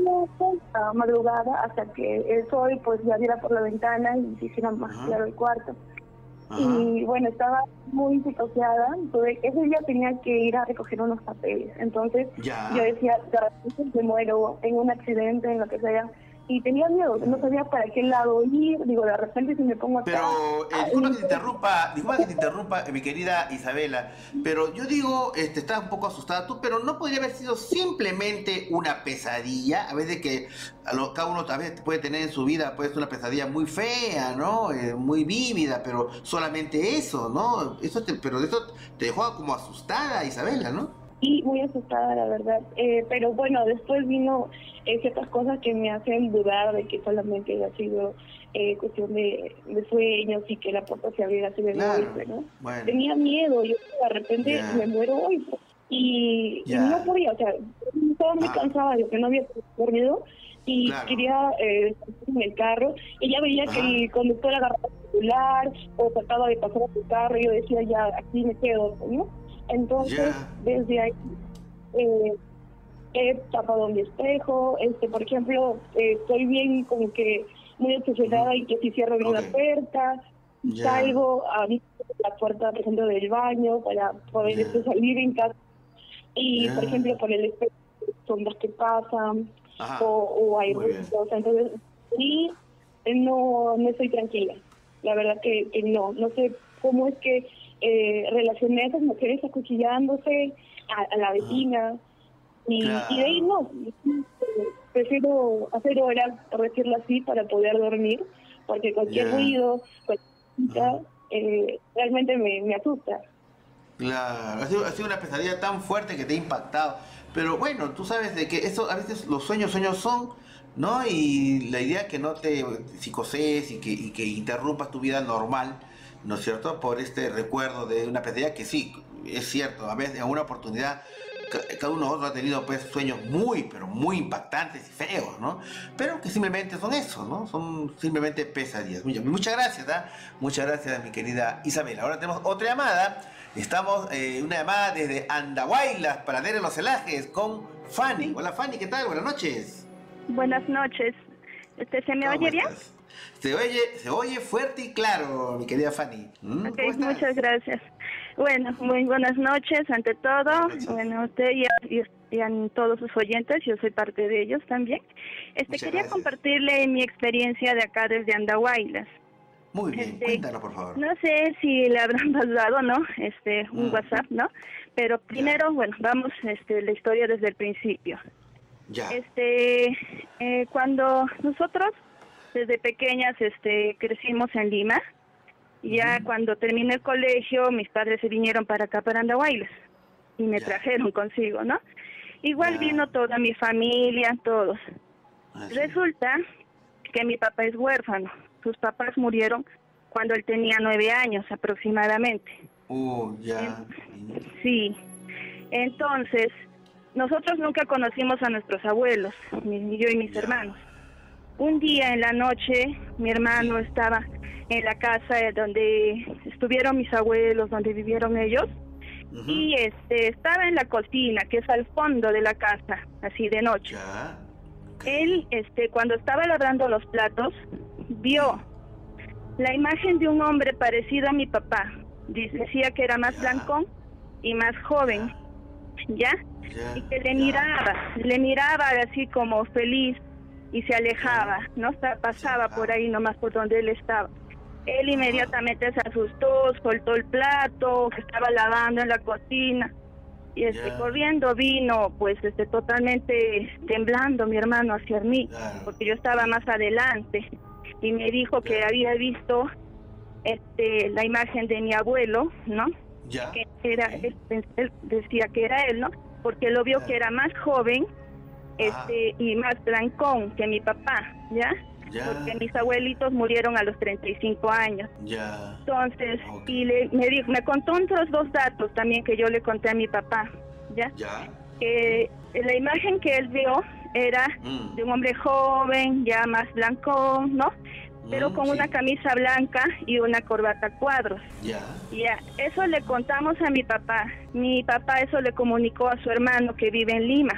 a madrugada hasta que el sol pues ya diera por la ventana y se hiciera más claro el cuarto. Y bueno, estaba muy psicoseada, entonces ese día tenía que ir a recoger unos papeles. Entonces yo decía, de repente me muero en un accidente, en lo que sea. Y tenía miedo, no sabía para qué lado ir. Digo, de repente si me pongo acá... Pero, disculpa que te interrumpa, mi querida Isabela, pero yo digo, estás un poco asustada tú, pero no podría haber sido simplemente una pesadilla. A veces que cada uno a veces puede tener en su vida pues una pesadilla muy fea, ¿no? Muy vívida, pero solamente eso, ¿no? Pero eso te dejó como asustada, Isabela, ¿no? Sí, muy asustada, la verdad. Pero bueno, después vino ciertas cosas que me hacen dudar de que solamente ha sido cuestión de sueños y que la puerta se abriera así de golpe, ¿no? Bueno. Tenía miedo, yo de repente me muero hoy. Y no podía, o sea, estaba muy cansada, yo que no había dormido y quería en el carro y ya veía que el conductor agarraba el celular o trataba de pasar a su carro y yo decía, ya, aquí me quedo, ¿no? Entonces, desde ahí he tapado mi espejo, por ejemplo, estoy bien como que muy obsesionada y que si cierro bien la puerta, salgo a abrir la puerta, por ejemplo, del baño para poder salir en casa y, por ejemplo, por el espejo, sombras que pasan o hay ruidos, entonces, y no estoy tranquila, la verdad que no sé cómo es que relacioné a esas mujeres acuchillándose a la vecina y de ahí no, prefiero hacer horas, por decirlo así, para poder dormir, porque cualquier ruido, realmente me asusta. Claro, ha sido una pesadilla tan fuerte que te ha impactado, pero bueno, tú sabes de que eso a veces los sueños son, ¿no? Y la idea es que no te psicosees y que interrumpas tu vida normal. ¿no es cierto?, por este recuerdo de una pesadilla que sí, es cierto, a veces en una oportunidad cada uno de nosotros ha tenido pues sueños pero muy impactantes y feos, ¿no? Pero que simplemente son eso, ¿no? Son simplemente pesadillas. Muchas gracias, ¿eh? Muchas gracias, mi querida Isabel. Ahora tenemos otra llamada. Estamos una llamada desde Andahuaylas, Pradera de los Celajes, con Fanny. Hola, Fanny, ¿qué tal? Buenas noches. Buenas noches. ¿Se me oye bien? Se oye fuerte y claro, mi querida Fanny. Okay, muchas gracias. Bueno, muy buenas noches ante todo. Bueno, a usted y a todos sus oyentes, yo soy parte de ellos también. Quería compartirle mi experiencia de acá desde Andahuaylas. Muy bien, cuéntanos por favor. No sé si le habrán pasado, ¿no? Un WhatsApp, ¿no? Pero primero, bueno, vamos la historia desde el principio. Ya. Cuando nosotros desde pequeñas crecimos en Lima, ya cuando terminé el colegio, mis padres se vinieron para acá, para Andahuaylas, y me trajeron consigo, ¿no? Igual vino toda mi familia, todos. Resulta que mi papá es huérfano. Sus papás murieron cuando él tenía 9 años aproximadamente. Ya. Sí. Entonces, nosotros nunca conocimos a nuestros abuelos, yo y mis hermanos. Un día en la noche, mi hermano estaba en la casa donde estuvieron mis abuelos, donde vivieron ellos, y estaba en la cocina, que es al fondo de la casa, así de noche. Él, cuando estaba lavando los platos, vio la imagen de un hombre parecido a mi papá. Decía que era más blancón y más joven, y que le miraba así como feliz y se alejaba, ¿no? Pasaba por ahí nomás por donde él estaba. Él inmediatamente se asustó, soltó el plato que estaba lavando en la cocina y corriendo vino, pues totalmente temblando mi hermano hacia mí, porque yo estaba más adelante, y me dijo que había visto la imagen de mi abuelo, ¿no? Que era él decía que era él, ¿no? Porque lo vio que era más joven y más blancón que mi papá, porque mis abuelitos murieron a los 35 años. Entonces, y me contó otros 2 datos también que yo le conté a mi papá, que la imagen que él vio era de un hombre joven, ya más blancón, ¿no? Pero con una camisa blanca y una corbata a cuadros. Eso le contamos a mi papá. Mi papá eso le comunicó a su hermano que vive en Lima,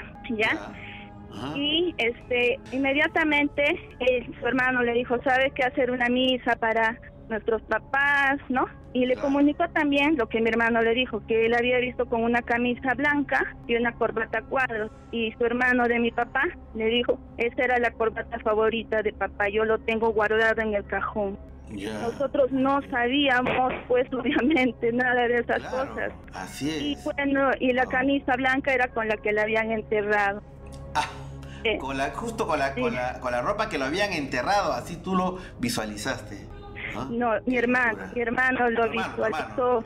Y inmediatamente su hermano le dijo, ¿sabes qué? Hacer una misa para nuestros papás, ¿no? Y le comunicó también lo que mi hermano le dijo, que él había visto con una camisa blanca y una corbata a cuadros. Y su hermano de mi papá le dijo, esa era la corbata favorita de papá, yo lo tengo guardado en el cajón. Nosotros no sabíamos, pues obviamente, nada de esas cosas. Así es. Y bueno, y la camisa blanca era con la que la habían enterrado. Justo con la ropa que lo habían enterrado, así tú lo visualizaste. No, mi hermano lo visualizó.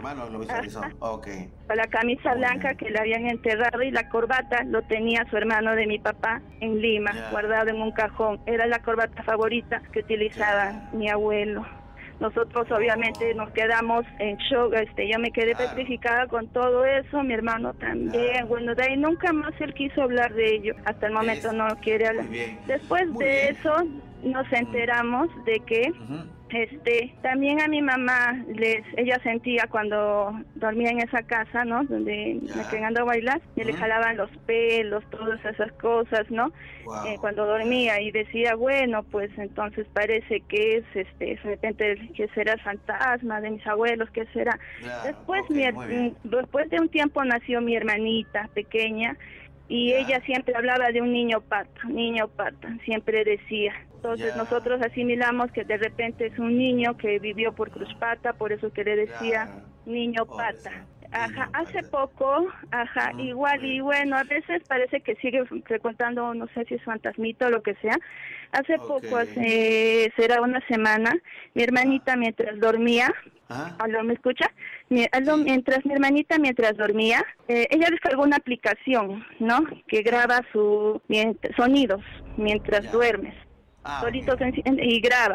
Con la camisa blanca que le habían enterrado y la corbata lo tenía su hermano de mi papá en Lima, guardado en un cajón. Era la corbata favorita que utilizaba mi abuelo. Nosotros obviamente nos quedamos en shock, yo me quedé petrificada con todo eso, mi hermano también. Bueno, de ahí nunca más él quiso hablar de ello, hasta el momento no quiere hablar. Después de eso nos enteramos de que también a mi mamá ella sentía cuando dormía en esa casa, ¿no? Donde me quedan a bailar, y le jalaban los pelos, todas esas cosas, ¿no? Cuando dormía, y decía, bueno, pues entonces parece que es de repente que será el fantasma de mis abuelos, que será. Después después de un tiempo nació mi hermanita pequeña, y ella siempre hablaba de un niño pata, siempre decía. Entonces nosotros asimilamos que de repente es un niño que vivió por Cruzpata, por eso que le decía niño pata. Hace poco, igual, y bueno, a veces parece que sigue frecuentando, no sé si es fantasmita o lo que sea. Hace poco, será una semana, mi hermanita mientras dormía, ¿aló, me escucha? Mientras mi hermanita dormía, ella descargó una aplicación, ¿no? Que graba sonidos mientras duermes. Solitos y graba.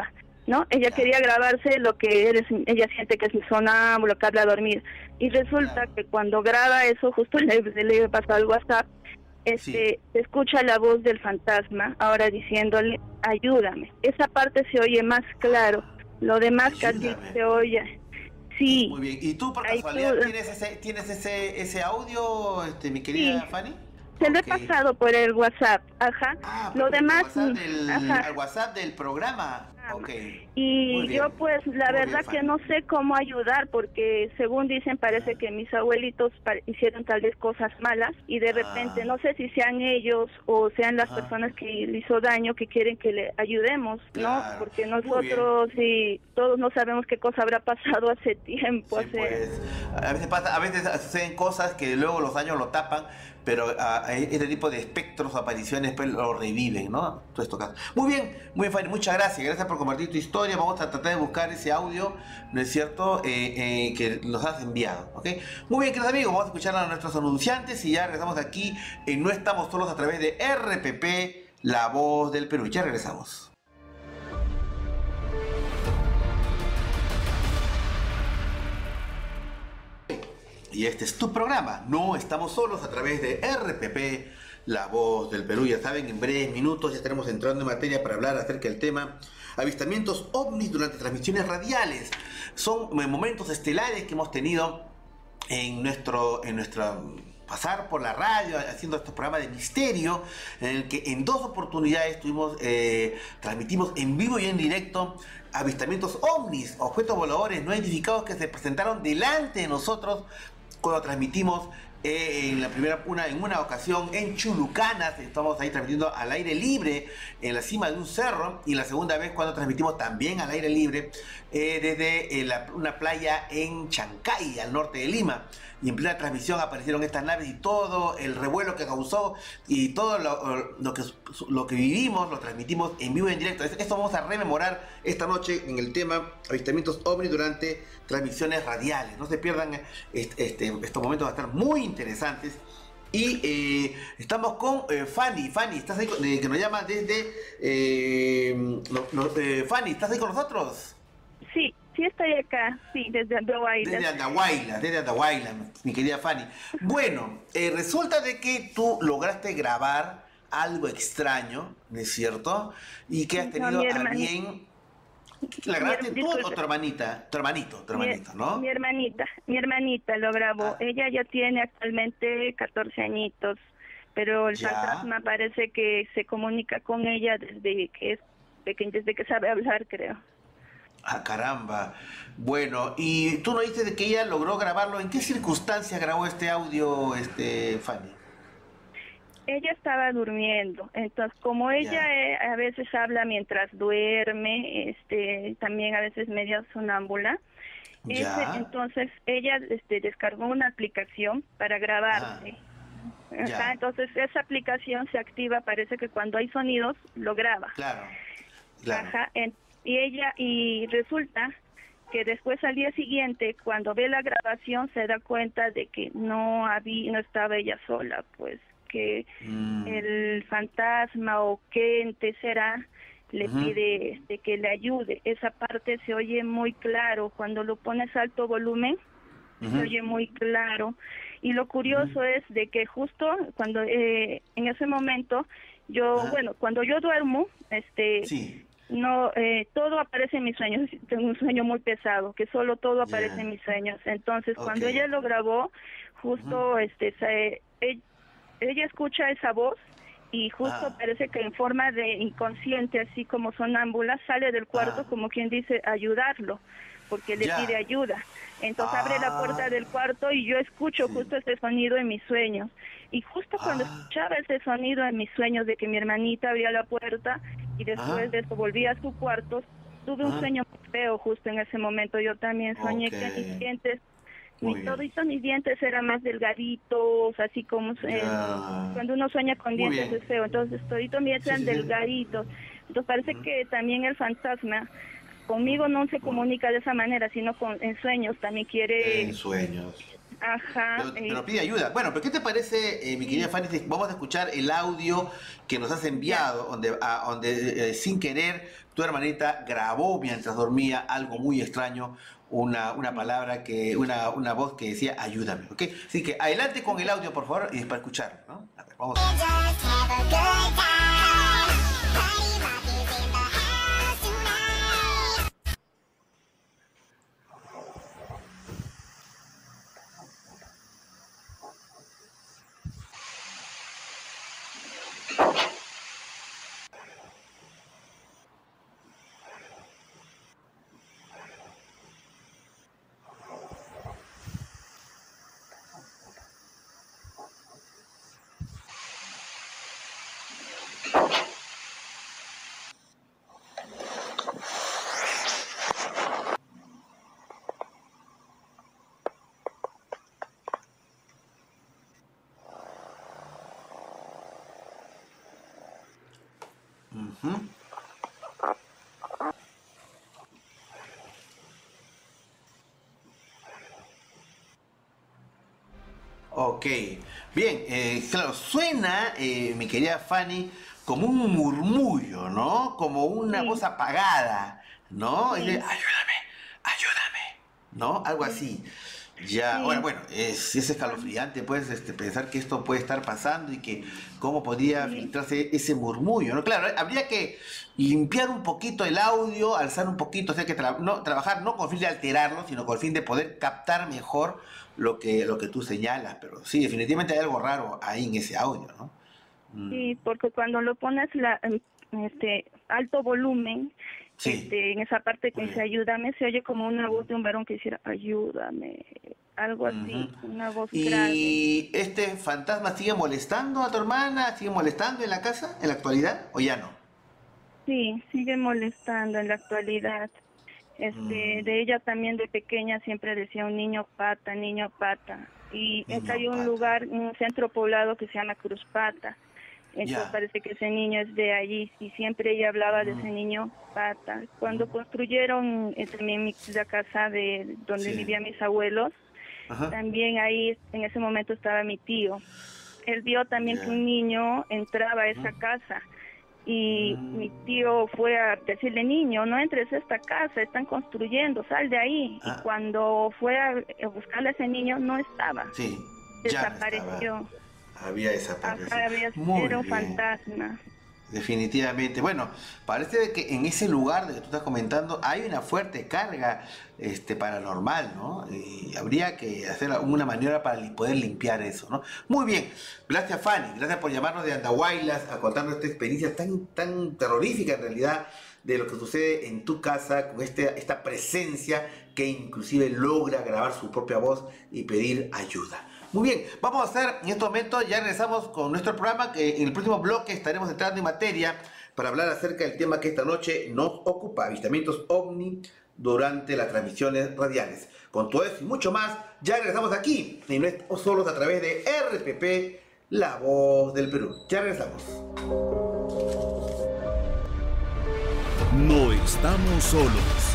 ¿no? Ella quería grabarse lo que ella siente que es sonámbulo, que habla a dormir. Y resulta que cuando graba eso, justo le pasó al WhatsApp, se escucha la voz del fantasma, ahora diciéndole, ayúdame. Esa parte se oye más claro, lo demás casi se oye. Sí. Muy bien. ¿Y tú, por casualidad, tienes ese audio, mi querida Fanny? Se lo he pasado por el WhatsApp, ajá. Lo demás... Al WhatsApp del programa. Y yo pues la verdad que no sé cómo ayudar, porque según dicen parece que mis abuelitos hicieron tal vez cosas malas y de repente no sé si sean ellos o sean las personas que le hizo daño que quieren que le ayudemos, ¿no? Porque nosotros y todos no sabemos qué cosa habrá pasado hace tiempo. Pues, a veces suceden cosas que luego los años lo tapan, pero este tipo de espectros o apariciones pues lo reviven, ¿no? Todo esto caso. Muy bien, Fanny, muchas gracias por compartir tu historia. Vamos a tratar de buscar ese audio, ¿no es cierto?, que nos has enviado, ¿ok? Muy bien, queridos amigos, vamos a escuchar a nuestros anunciantes y ya regresamos aquí en No Estamos Solos a través de RPP, La Voz del Perú. Ya regresamos. Y este es tu programa, No Estamos Solos, a través de RPP, La Voz del Perú. Ya saben, en breves minutos ya estaremos entrando en materia para hablar acerca del tema avistamientos ovnis durante transmisiones radiales. Son momentos estelares que hemos tenido en nuestro pasar por la radio, haciendo estos programas de misterio, en el que en 2 oportunidades transmitimos en vivo y en directo avistamientos ovnis, objetos voladores no identificados que se presentaron delante de nosotros cuando transmitimos en una ocasión en Chulucanas. Estamos ahí transmitiendo al aire libre en la cima de un cerro, y la segunda vez cuando transmitimos también al aire libre desde una playa en Chancay, al norte de Lima. Y en plena transmisión aparecieron estas naves y todo el revuelo que causó y todo lo que vivimos lo transmitimos en vivo y en directo. Esto vamos a rememorar esta noche en el tema avistamientos ovnis durante transmisiones radiales. No se pierdan estos momentos, van a estar muy interesantes. Y estamos con Fanny. Fanny, ¿estás ahí? Que nos llama desde... Fanny, ¿estás ahí con nosotros? Sí, estoy acá, sí, desde Andahuaylas. Desde Andahuaylas, mi querida Fanny. Bueno, resulta de que tú lograste grabar algo extraño, ¿no es cierto? Y que has tenido a bien... ¿La grabaste tú o tu hermanita? Tu hermanito, ¿no? Mi hermanita lo grabó. Ella ya tiene actualmente 14 añitos, pero el fantasma parece que se comunica con ella desde que sabe hablar, creo. Ah, caramba. Bueno, y tú no dices de que ella logró grabarlo. ¿En qué circunstancias grabó este audio, Fanny? Ella estaba durmiendo, entonces como ella a veces habla mientras duerme, también a veces media sonámbula, entonces ella descargó una aplicación para grabarse. Entonces esa aplicación se activa, parece que cuando hay sonidos lo graba. Claro. Y resulta que después al día siguiente, cuando ve la grabación, se da cuenta de que no estaba ella sola, pues que el fantasma o qué ente será le pide que le ayude. Esa parte se oye muy claro, cuando lo pones a alto volumen, se oye muy claro. Y lo curioso es de que justo cuando en ese momento cuando yo duermo, no, todo aparece en mis sueños. Tengo un sueño muy pesado, que solo todo aparece en mis sueños. Entonces, cuando ella lo grabó, justo ella escucha esa voz y justo parece que en forma de inconsciente, así como sonámbula, sale del cuarto como quien dice ayudarlo, porque le pide ayuda. Entonces abre la puerta del cuarto y yo escucho justo ese sonido en mis sueños. Y justo cuando escuchaba ese sonido en mis sueños de que mi hermanita abría la puerta y después de eso volvía a su cuarto, tuve un sueño muy feo justo en ese momento. Yo también soñé que mis dientes, mis dientes eran más delgaditos, así como cuando uno sueña con dientes es feo. Entonces toditos mis dientes eran delgaditos. Entonces parece que también el fantasma conmigo no se comunica de esa manera, sino en sueños también quiere... En sueños. Ajá. Pero pide ayuda. Bueno, pero ¿qué te parece, mi querida Fanny? Vamos a escuchar el audio que nos has enviado, donde sin querer tu hermanita grabó mientras dormía algo muy extraño, una palabra una voz que decía ayúdame, ¿ok? Así que adelante con el audio, por favor, y para escucharlo, ¿no? A ver, vamos. Ok, bien, claro, suena, mi querida Fanny, como un murmullo, ¿no? Como una voz apagada, ¿no? Y de, ayúdame, ¿no? Algo así. Ya, ahora, bueno, es escalofriante, puedes pensar que esto puede estar pasando y que cómo podría filtrarse ese murmullo, ¿no? Claro, habría que limpiar un poquito el audio, alzar un poquito, o sea, que trabajar no con el fin de alterarlo, sino con el fin de poder captar mejor lo que tú señalas, pero sí, definitivamente hay algo raro ahí en ese audio, ¿no? Sí, porque cuando lo pones alto volumen, en esa parte que dice ayúdame, se oye como una voz de un varón que hiciera ayúdame, algo así, una voz grave. ¿Y este fantasma sigue molestando a tu hermana? ¿Sigue molestando en la casa en la actualidad o ya no? Sí, sigue molestando en la actualidad. De ella también de pequeña siempre decía un niño pata. Y acá hay un lugar, un centro poblado que se llama Cruz Pata. Entonces parece que ese niño es de allí y siempre ella hablaba de ese niño pata. Cuando construyeron también la casa de donde vivían mis abuelos, también ahí en ese momento estaba mi tío. Él vio también que un niño entraba a esa casa. Y mi tío fue a decirle, niño, no entres a esta casa, están construyendo, sal de ahí. Y cuando fue a buscarle a ese niño, no estaba. Sí, desapareció. No estaba. Había desaparecido. Era un fantasma. Definitivamente. Bueno, parece que en ese lugar de que tú estás comentando hay una fuerte carga paranormal, ¿no? Y habría que hacer alguna maniobra para poder limpiar eso, ¿no? Muy bien. Gracias, Fanny. Gracias por llamarnos de Andahuaylas a contarnos esta experiencia tan terrorífica en realidad de lo que sucede en tu casa con esta presencia que inclusive logra grabar su propia voz y pedir ayuda. Muy bien, vamos a hacer en este momento, ya regresamos con nuestro programa, que en el próximo bloque estaremos entrando en materia para hablar acerca del tema que esta noche nos ocupa, avistamientos OVNI durante las transmisiones radiales. Con todo eso y mucho más, ya regresamos aquí, y no estamos solos a través de RPP, La Voz del Perú. Ya regresamos. No estamos solos.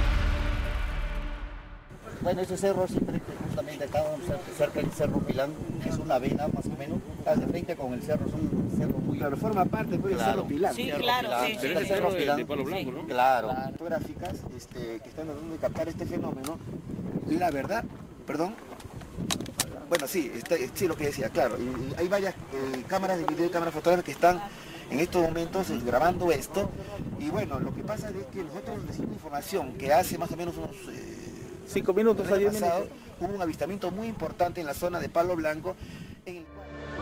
Bueno, ese cerro siempre, justamente acá, cerca del Cerro Pilán, es una avena más o menos, está de frente con el cerro, es un cerro muy... Claro, forma parte del Cerro Pilán. Sí, claro, sí. Pero el Cerro Pilán, de Palo Blanco, ¿no? Claro. Fotográficas que están tratando de captar este fenómeno, la verdad, perdón, bueno, sí, sí, lo que decía, claro, y hay varias cámaras de video y cámaras fotográficas que están en estos momentos grabando esto, y bueno, lo que pasa es que nosotros recibimos información que hace más o menos unos... 5 minutos a 10 minutos. Hubo un avistamiento muy importante en la zona de Palo Blanco, en el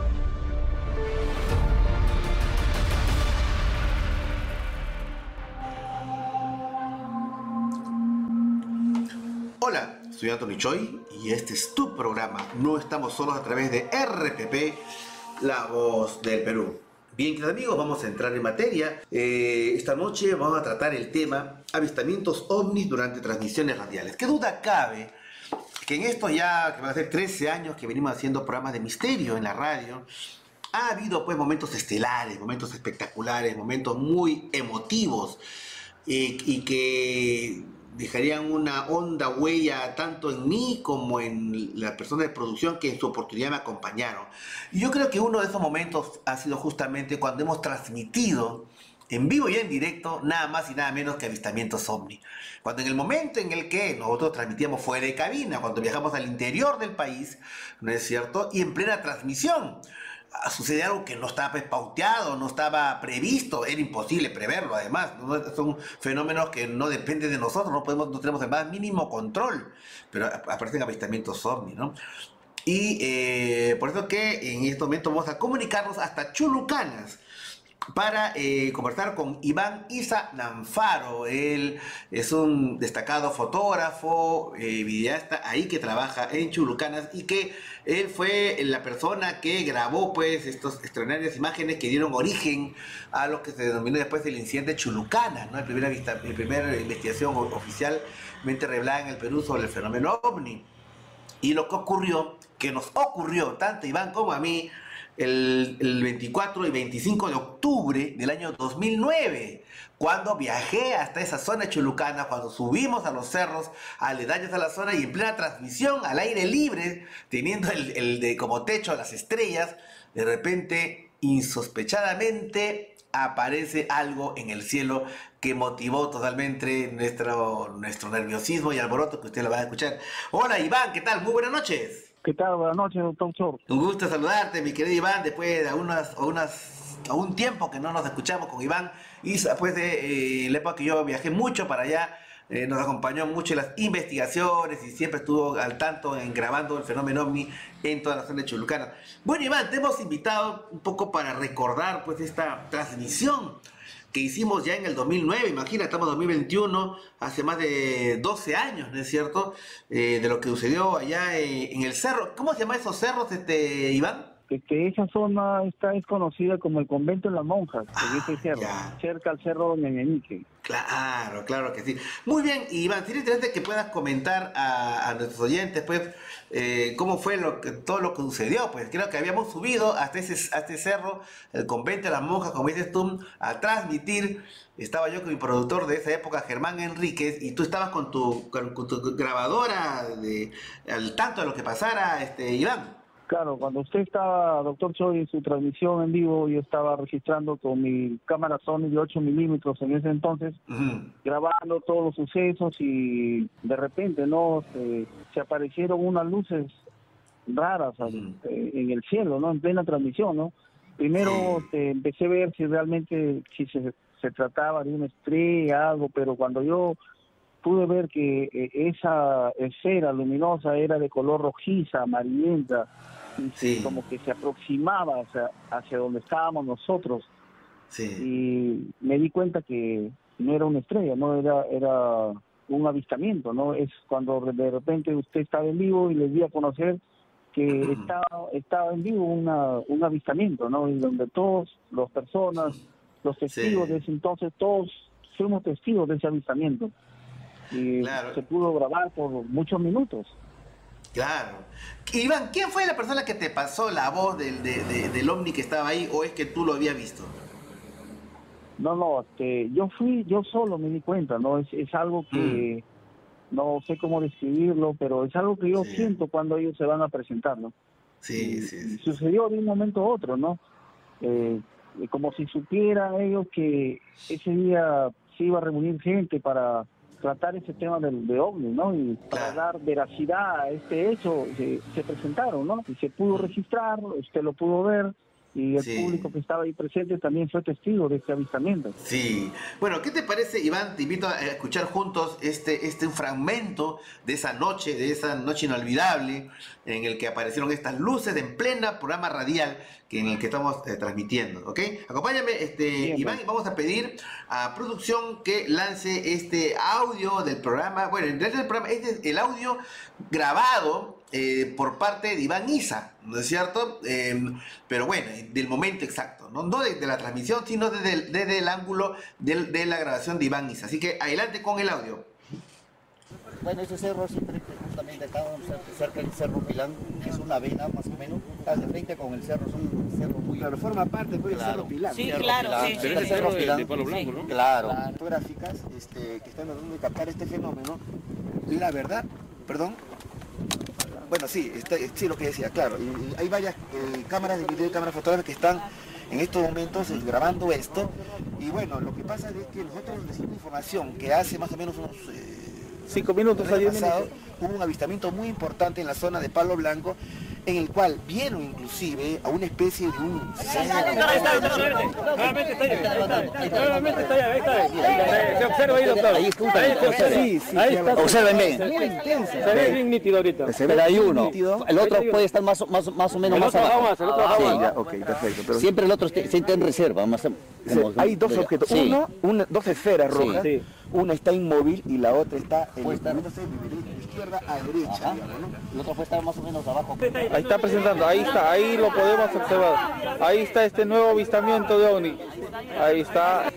Hola, soy Anthony Choi y este es tu programa. No estamos solos a través de RPP, La Voz del Perú. Bien, queridos amigos, vamos a entrar en materia. Esta noche vamos a tratar el tema avistamientos ovnis durante transmisiones radiales. ¿Qué duda cabe que en estos ya, que van a ser 13 años que venimos haciendo programas de misterio en la radio, ha habido pues momentos estelares, momentos espectaculares, momentos muy emotivos y que dejarían una honda huella tanto en mí como en la persona de producción que en su oportunidad me acompañaron. Y yo creo que uno de esos momentos ha sido justamente cuando hemos transmitido en vivo y en directo nada más y nada menos que avistamientos ovni. Cuando en el momento en el que nosotros transmitíamos fuera de cabina, cuando viajamos al interior del país, ¿no es cierto? Y en plena transmisión sucede algo que no estaba pauteado, no estaba previsto, era imposible preverlo además, ¿no? Son fenómenos que no dependen de nosotros, no tenemos el más mínimo control, pero aparecen avistamientos ovni, ¿no? Y por eso que en este momento vamos a comunicarnos hasta Chulucanas para conversar con Iván Isa Nanfaro. Él es un destacado fotógrafo, videasta ahí que trabaja en Chulucanas y que él fue la persona que grabó pues estas extraordinarias imágenes que dieron origen a lo que se denominó después el incidente Chulucanas, ¿no? La primera investigación oficialmente revelada en el Perú sobre el fenómeno OVNI. Y lo que nos ocurrió tanto a Iván como a mí el 24 y 25 de octubre del año 2009, cuando viajé hasta esa zona de Chulucana, cuando subimos a los cerros aledaños a la zona y en plena transmisión al aire libre, teniendo como techo las estrellas, de repente, insospechadamente, aparece algo en el cielo que motivó totalmente nuestro nerviosismo y alboroto que usted lo va a escuchar. Hola Iván, ¿qué tal? Muy buenas noches. ¿Qué tal? Buenas noches, doctor Chor. Un gusto saludarte, mi querido Iván, después de un tiempo que no nos escuchamos con Iván, y después de la época que yo viajé mucho para allá, nos acompañó mucho en las investigaciones y siempre estuvo al tanto en grabando el fenómeno OVNI en toda la zona de Chulucana. Bueno, Iván, te hemos invitado un poco para recordar pues esta transmisión que hicimos ya en el 2009, imagina, estamos en 2021, hace más de 12 años, ¿no es cierto?, de lo que sucedió allá en el cerro. ¿Cómo se llama esos cerros, Iván? Que esa zona es conocida como el convento de las monjas, en ese cerro, cerca al cerro Ñañañique. Claro que sí. Muy bien, Iván, sería interesante que puedas comentar a nuestros oyentes, pues, cómo fue todo lo que sucedió. Pues creo que habíamos subido hasta este cerro, el convento de las monjas, como dices tú, a transmitir. Estaba yo con mi productor de esa época, Germán Enríquez, y tú estabas con tu grabadora al tanto de lo que pasara, Iván. Claro, cuando usted estaba, doctor Choi, en su transmisión en vivo, yo estaba registrando con mi cámara Sony de 8 milímetros en ese entonces, grabando todos los sucesos y de repente, ¿no? Se aparecieron unas luces raras en el cielo, ¿no? En plena transmisión, ¿no? Primero empecé a ver si realmente se trataba de una estrella, algo, pero cuando yo pude ver que esa esfera luminosa era de color rojiza, amarillenta, y como que se aproximaba hacia donde estábamos nosotros. Y me di cuenta que no era una estrella, no era un avistamiento, ¿no? Es cuando de repente usted estaba en vivo y les di a conocer que estaba en vivo un avistamiento, ¿no? Y donde todas las personas, los testigos de ese entonces, todos fuimos testigos de ese avistamiento. Y se pudo grabar por muchos minutos. Claro. Iván, ¿quién fue la persona que te pasó la voz del ovni que estaba ahí, o es que tú lo habías visto? No, yo solo me di cuenta, ¿no? Es algo que no sé cómo describirlo, pero es algo que yo siento cuando ellos se van a presentar, ¿no? Sí. Sucedió de un momento a otro, ¿no? Como si supieran ellos que ese día se iba a reunir gente para tratar ese tema de OVNI, ¿no? Y para dar veracidad a este hecho se presentaron, ¿no? Y se pudo registrar, usted lo pudo ver, y el público que estaba ahí presente también fue testigo de este avistamiento. Sí. Bueno, ¿qué te parece, Iván? Te invito a escuchar juntos un fragmento de esa noche inolvidable en el que aparecieron estas luces en plena programa radial en el que estamos transmitiendo, ¿ok? Acompáñame, Iván, y vamos a pedir a producción que lance este audio del programa. Bueno, en realidad el programa es el audio grabado por parte de Iván Isa, ¿no es cierto? Pero bueno, del momento exacto, no de la transmisión, sino desde el ángulo de la grabación de Iván Isa. Así que adelante con el audio. Bueno, ese cerro siempre justamente está cerca del Cerro Pilán, es una avena más o menos, está de frente con el cerro, es un cerro muy... Claro, forma parte pues, del Cerro Pilán. Sí, Cerro claro, Pilán, sí. pero Sí, el Cerro Pilán, de Palo Blanco, ¿no? Claro. Fotográficas que están tratando de captar este fenómeno, la verdad, perdón, bueno, sí, sí, lo que decía, claro, y hay varias cámaras de video y cámaras fotográficas que están en estos momentos grabando esto, y bueno, lo que pasa es que nosotros recibimos información que hace más o menos unos 5 minutos, hubo un avistamiento muy importante en la zona de Palo Blanco, en el cual vieron inclusive a una especie de un... Nuevamente está ahí. Se observa ahí, doctor. Ahí está. Sí, Observen bien. Muy intenso. Se ve bien nítido ahorita. Pero hay uno. El otro puede estar más o menos más abajo. El otro abajo. Ok, perfecto. Pero... Siempre el otro está en reserva. Hay dos objetos. Sí. Dos esferas rojas. Sí. Una está inmóvil y la otra está moviéndose de izquierda a derecha. El otro puede estar más o menos abajo. Ahí está presentando, ahí está, ahí lo podemos observar. Ahí está este nuevo avistamiento de OVNI. Ahí está.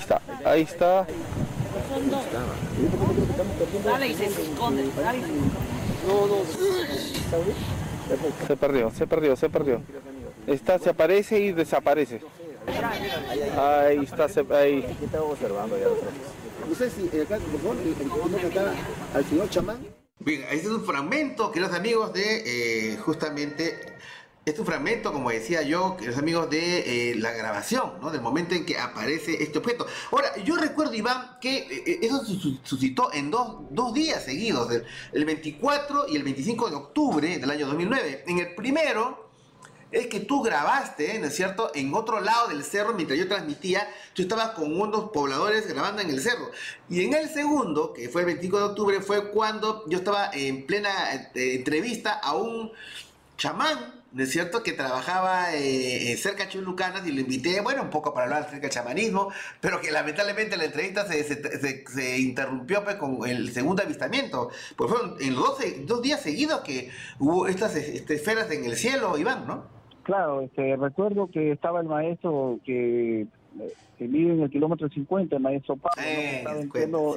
Dale y se esconde. Se perdió. Se aparece y desaparece. Ahí está, ahí. ¿Qué estaba observando ya? No sé si acá, por favor, acá al señor chamán. Bien, este es un fragmento, queridos amigos, de justamente, este es un fragmento, como decía yo, queridos amigos, de la grabación, ¿no? Del momento en que aparece este objeto. Ahora, yo recuerdo, Iván, que eso se suscitó en dos días seguidos, el 24 y el 25 de octubre del año 2009. En el primero... es que tú grabaste, ¿no es cierto?, en otro lado del cerro, mientras yo transmitía, tú estabas con unos pobladores grabando en el cerro. Y en el segundo, que fue el 25 de octubre, fue cuando yo estaba en plena entrevista a un chamán, ¿no es cierto?, que trabajaba cerca de Chulucanas, y lo invité, bueno, un poco para hablar acerca del chamanismo, pero que lamentablemente la entrevista se interrumpió pues, con el segundo avistamiento. Pues fueron en los 2 días seguidos que hubo estas esferas en el cielo, Iván, ¿no? Claro, recuerdo que estaba el maestro que vive en el kilómetro 50, el maestro Pablo, ¿no?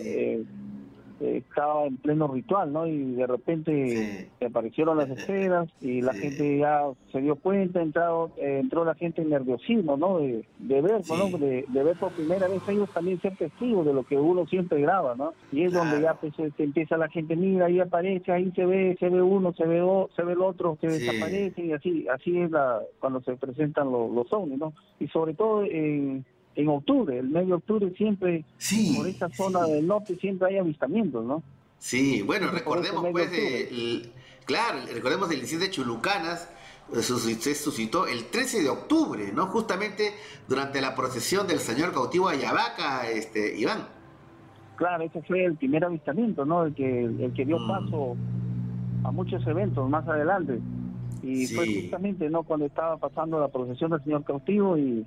Estaba en pleno ritual, ¿no? Y de repente aparecieron las esferas y la gente ya se dio cuenta, entró la gente en nerviosismo, ¿no? De ver, ¿no? De ver por primera vez ellos también ser testigos de lo que uno siempre graba, ¿no? Y es donde ya pues, empieza la gente, mira, ahí aparece, ahí se ve uno, se ve el otro, que desaparece, y así es cuando se presentan los ovnis, ¿no? Y sobre todo en octubre, el mes de octubre siempre, por esta zona del norte siempre hay avistamientos, ¿no? Sí, bueno, recordemos pues, recordemos el incidente de Chulucanas, se suscitó el 13 de octubre, ¿no? Justamente durante la procesión del señor cautivo Ayabaca, Iván. Claro, ese fue el primer avistamiento, ¿no? El que dio paso a muchos eventos más adelante. Y fue justamente, ¿no? Cuando estaba pasando la procesión del señor cautivo y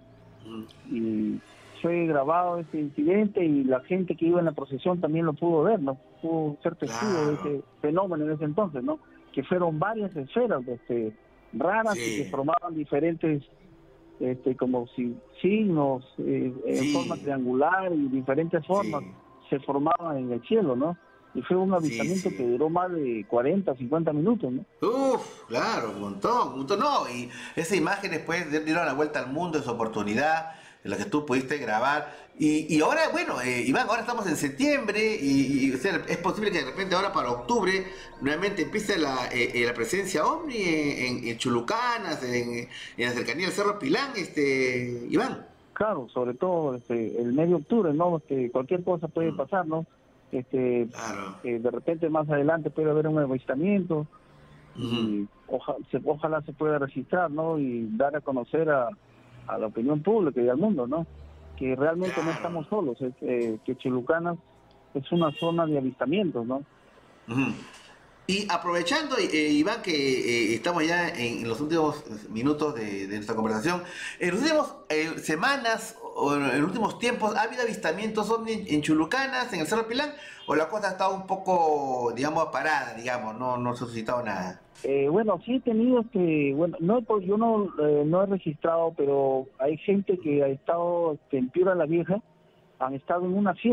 fue grabado este incidente, y la gente que iba en la procesión también lo pudo ver, ¿no? Pudo ser testigo de ese fenómeno en ese entonces, ¿no? Que fueron varias esferas raras y que formaban diferentes como si signos en forma triangular y diferentes formas se formaban en el cielo, ¿no? Y fue un avistamiento que duró más de 40, 50 minutos, ¿no? Claro, un montón, no, y esas imágenes pues dieron la vuelta al mundo en su oportunidad, en la que tú pudiste grabar, y ahora, bueno, Iván, ahora estamos en septiembre, y o sea, es posible que de repente ahora para octubre nuevamente empiece la presencia OVNI en Chulucanas, en la cercanía del Cerro Pilán, Iván. Claro, sobre todo el mes de octubre, ¿no? Cualquier cosa puede pasar, ¿no? De repente más adelante puede haber un avistamiento y ojalá se pueda registrar, ¿no? Y dar a conocer a la opinión pública y al mundo, ¿no? Que realmente no estamos solos, que Chulucanas es una zona de avistamientos, ¿no? Y aprovechando, Iván, que estamos ya en los últimos minutos de nuestra conversación, en las últimas semanas o en los últimos tiempos, ¿ha habido avistamientos OVNI en Chulucanas, en el Cerro Pilán, o la cosa ha estado un poco, digamos, parada, digamos, no se ha suscitado nada? Bueno, sí he tenido yo no he registrado, pero hay gente que ha estado en Piura la Vieja, han estado en una fiesta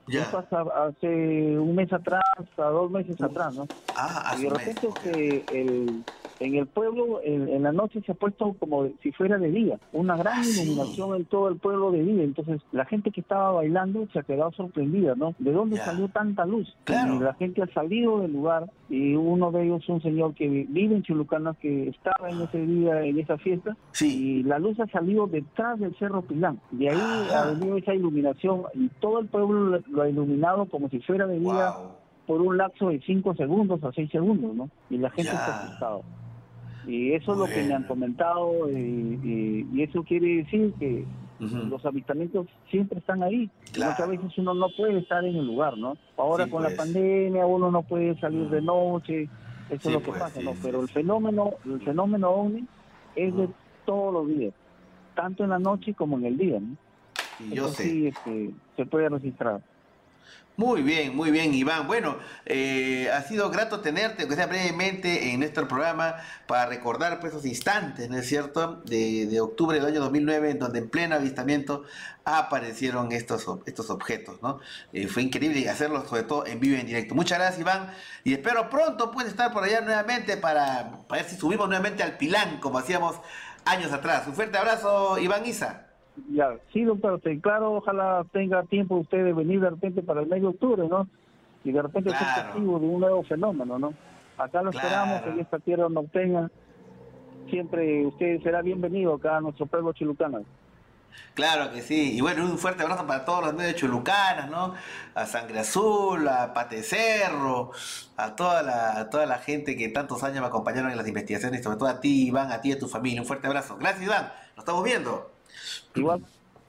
Eso hace un mes atrás, a 2 meses atrás, ¿no? Y de repente en el pueblo, en la noche se ha puesto como si fuera de día, una gran iluminación en todo el pueblo de día. Entonces la gente que estaba bailando se ha quedado sorprendida, ¿no? ¿De dónde salió tanta luz? Y la gente ha salido del lugar, y uno de ellos, un señor que vive en Chulucana, que estaba en ese día, en esa fiesta, y la luz ha salido detrás del Cerro Pilán. De ahí ha venido esa iluminación, y todo el pueblo lo ha iluminado como si fuera de día por un lapso de 5 segundos a 6 segundos, ¿no? Y la gente está asustada. Y eso es lo que me han comentado, y eso quiere decir que los avistamientos siempre están ahí. Muchas veces uno no puede estar en el lugar, ¿no? Ahora con la pandemia uno no puede salir de noche, eso es lo que pasa, ¿no? Pero el fenómeno OVNI es de todos los días, tanto en la noche como en el día, ¿no? Yo sé. Sí, se puede registrar. Muy bien, Iván. Bueno, ha sido grato tenerte, aunque sea brevemente, en nuestro programa para recordar pues, esos instantes, ¿no es cierto?, de octubre del año 2009, en donde en pleno avistamiento aparecieron estos objetos, ¿no? Fue increíble hacerlo, sobre todo en vivo y en directo. Muchas gracias, Iván, y espero pronto pues estar por allá nuevamente para ver si subimos nuevamente al Pilán, como hacíamos años atrás. Un fuerte abrazo, Iván Isa. Ya, sí, doctor, claro, ojalá tenga tiempo usted de venir de repente para el mes de octubre, ¿no? Y de repente ser testigo de un nuevo fenómeno, ¿no? Acá lo esperamos, en esta tierra norteña. Siempre usted será bienvenido acá a nuestro pueblo Chulucana. Claro que sí, y bueno, un fuerte abrazo para todos los medios de Chulucanas, ¿no? A Sangre Azul, a Pate Cerro, a toda la gente que tantos años me acompañaron en las investigaciones, y sobre todo a ti, Iván, a ti y a tu familia. Un fuerte abrazo. Gracias, Iván. Nos estamos viendo. Igual.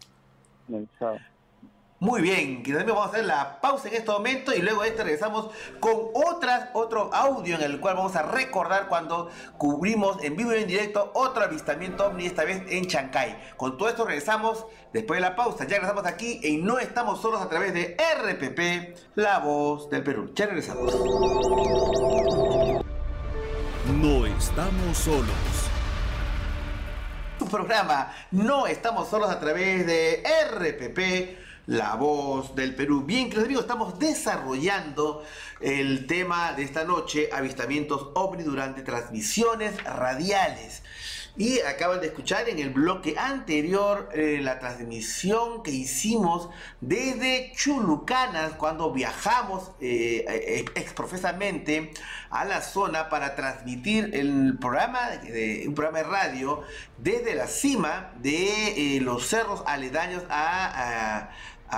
Muy bien, que también vamos a hacer la pausa en este momento y luego de este regresamos con otro audio en el cual vamos a recordar cuando cubrimos en vivo y en directo otro avistamiento ovni, esta vez en Chancay. Con todo esto regresamos después de la pausa. Ya regresamos aquí en No Estamos Solos a través de RPP, La Voz del Perú. Ya regresamos. No estamos solos. Tu programa No Estamos Solos a través de RPP, La Voz del Perú. Bien, queridos amigos, estamos desarrollando el tema de esta noche, avistamientos ovni durante transmisiones radiales. Y acaban de escuchar en el bloque anterior la transmisión que hicimos desde Chulucanas cuando viajamos exprofesamente a la zona para transmitir un programa de radio desde la cima de los cerros aledaños a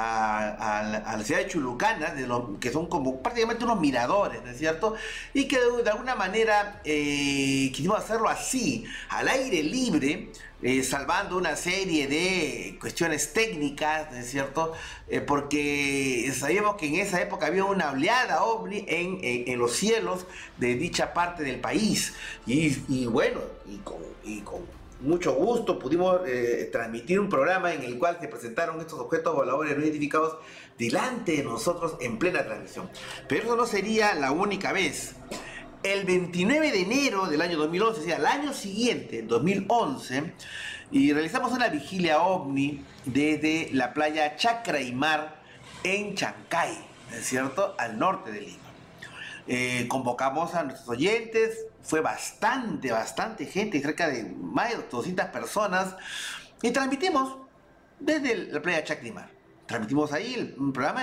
la ciudad de Chulucana, que son como prácticamente unos miradores, ¿no es cierto? Y que de alguna manera quisimos hacerlo así, al aire libre, salvando una serie de cuestiones técnicas, ¿no es cierto? Porque sabíamos que en esa época había una oleada ovni en los cielos de dicha parte del país. Y bueno, y con mucho gusto pudimos transmitir un programa en el cual se presentaron estos objetos voladores no identificados delante de nosotros en plena transmisión. Pero eso no sería la única vez. El 29 de enero del año 2011, o sea, el año siguiente, 2011, y realizamos una vigilia ovni desde la playa Chacraymar en Chancay, ¿no es cierto?, al norte de Lima. Convocamos a nuestros oyentes, fue bastante gente, cerca de más de 200 personas, y transmitimos desde la playa Chacraymar. Transmitimos ahí un programa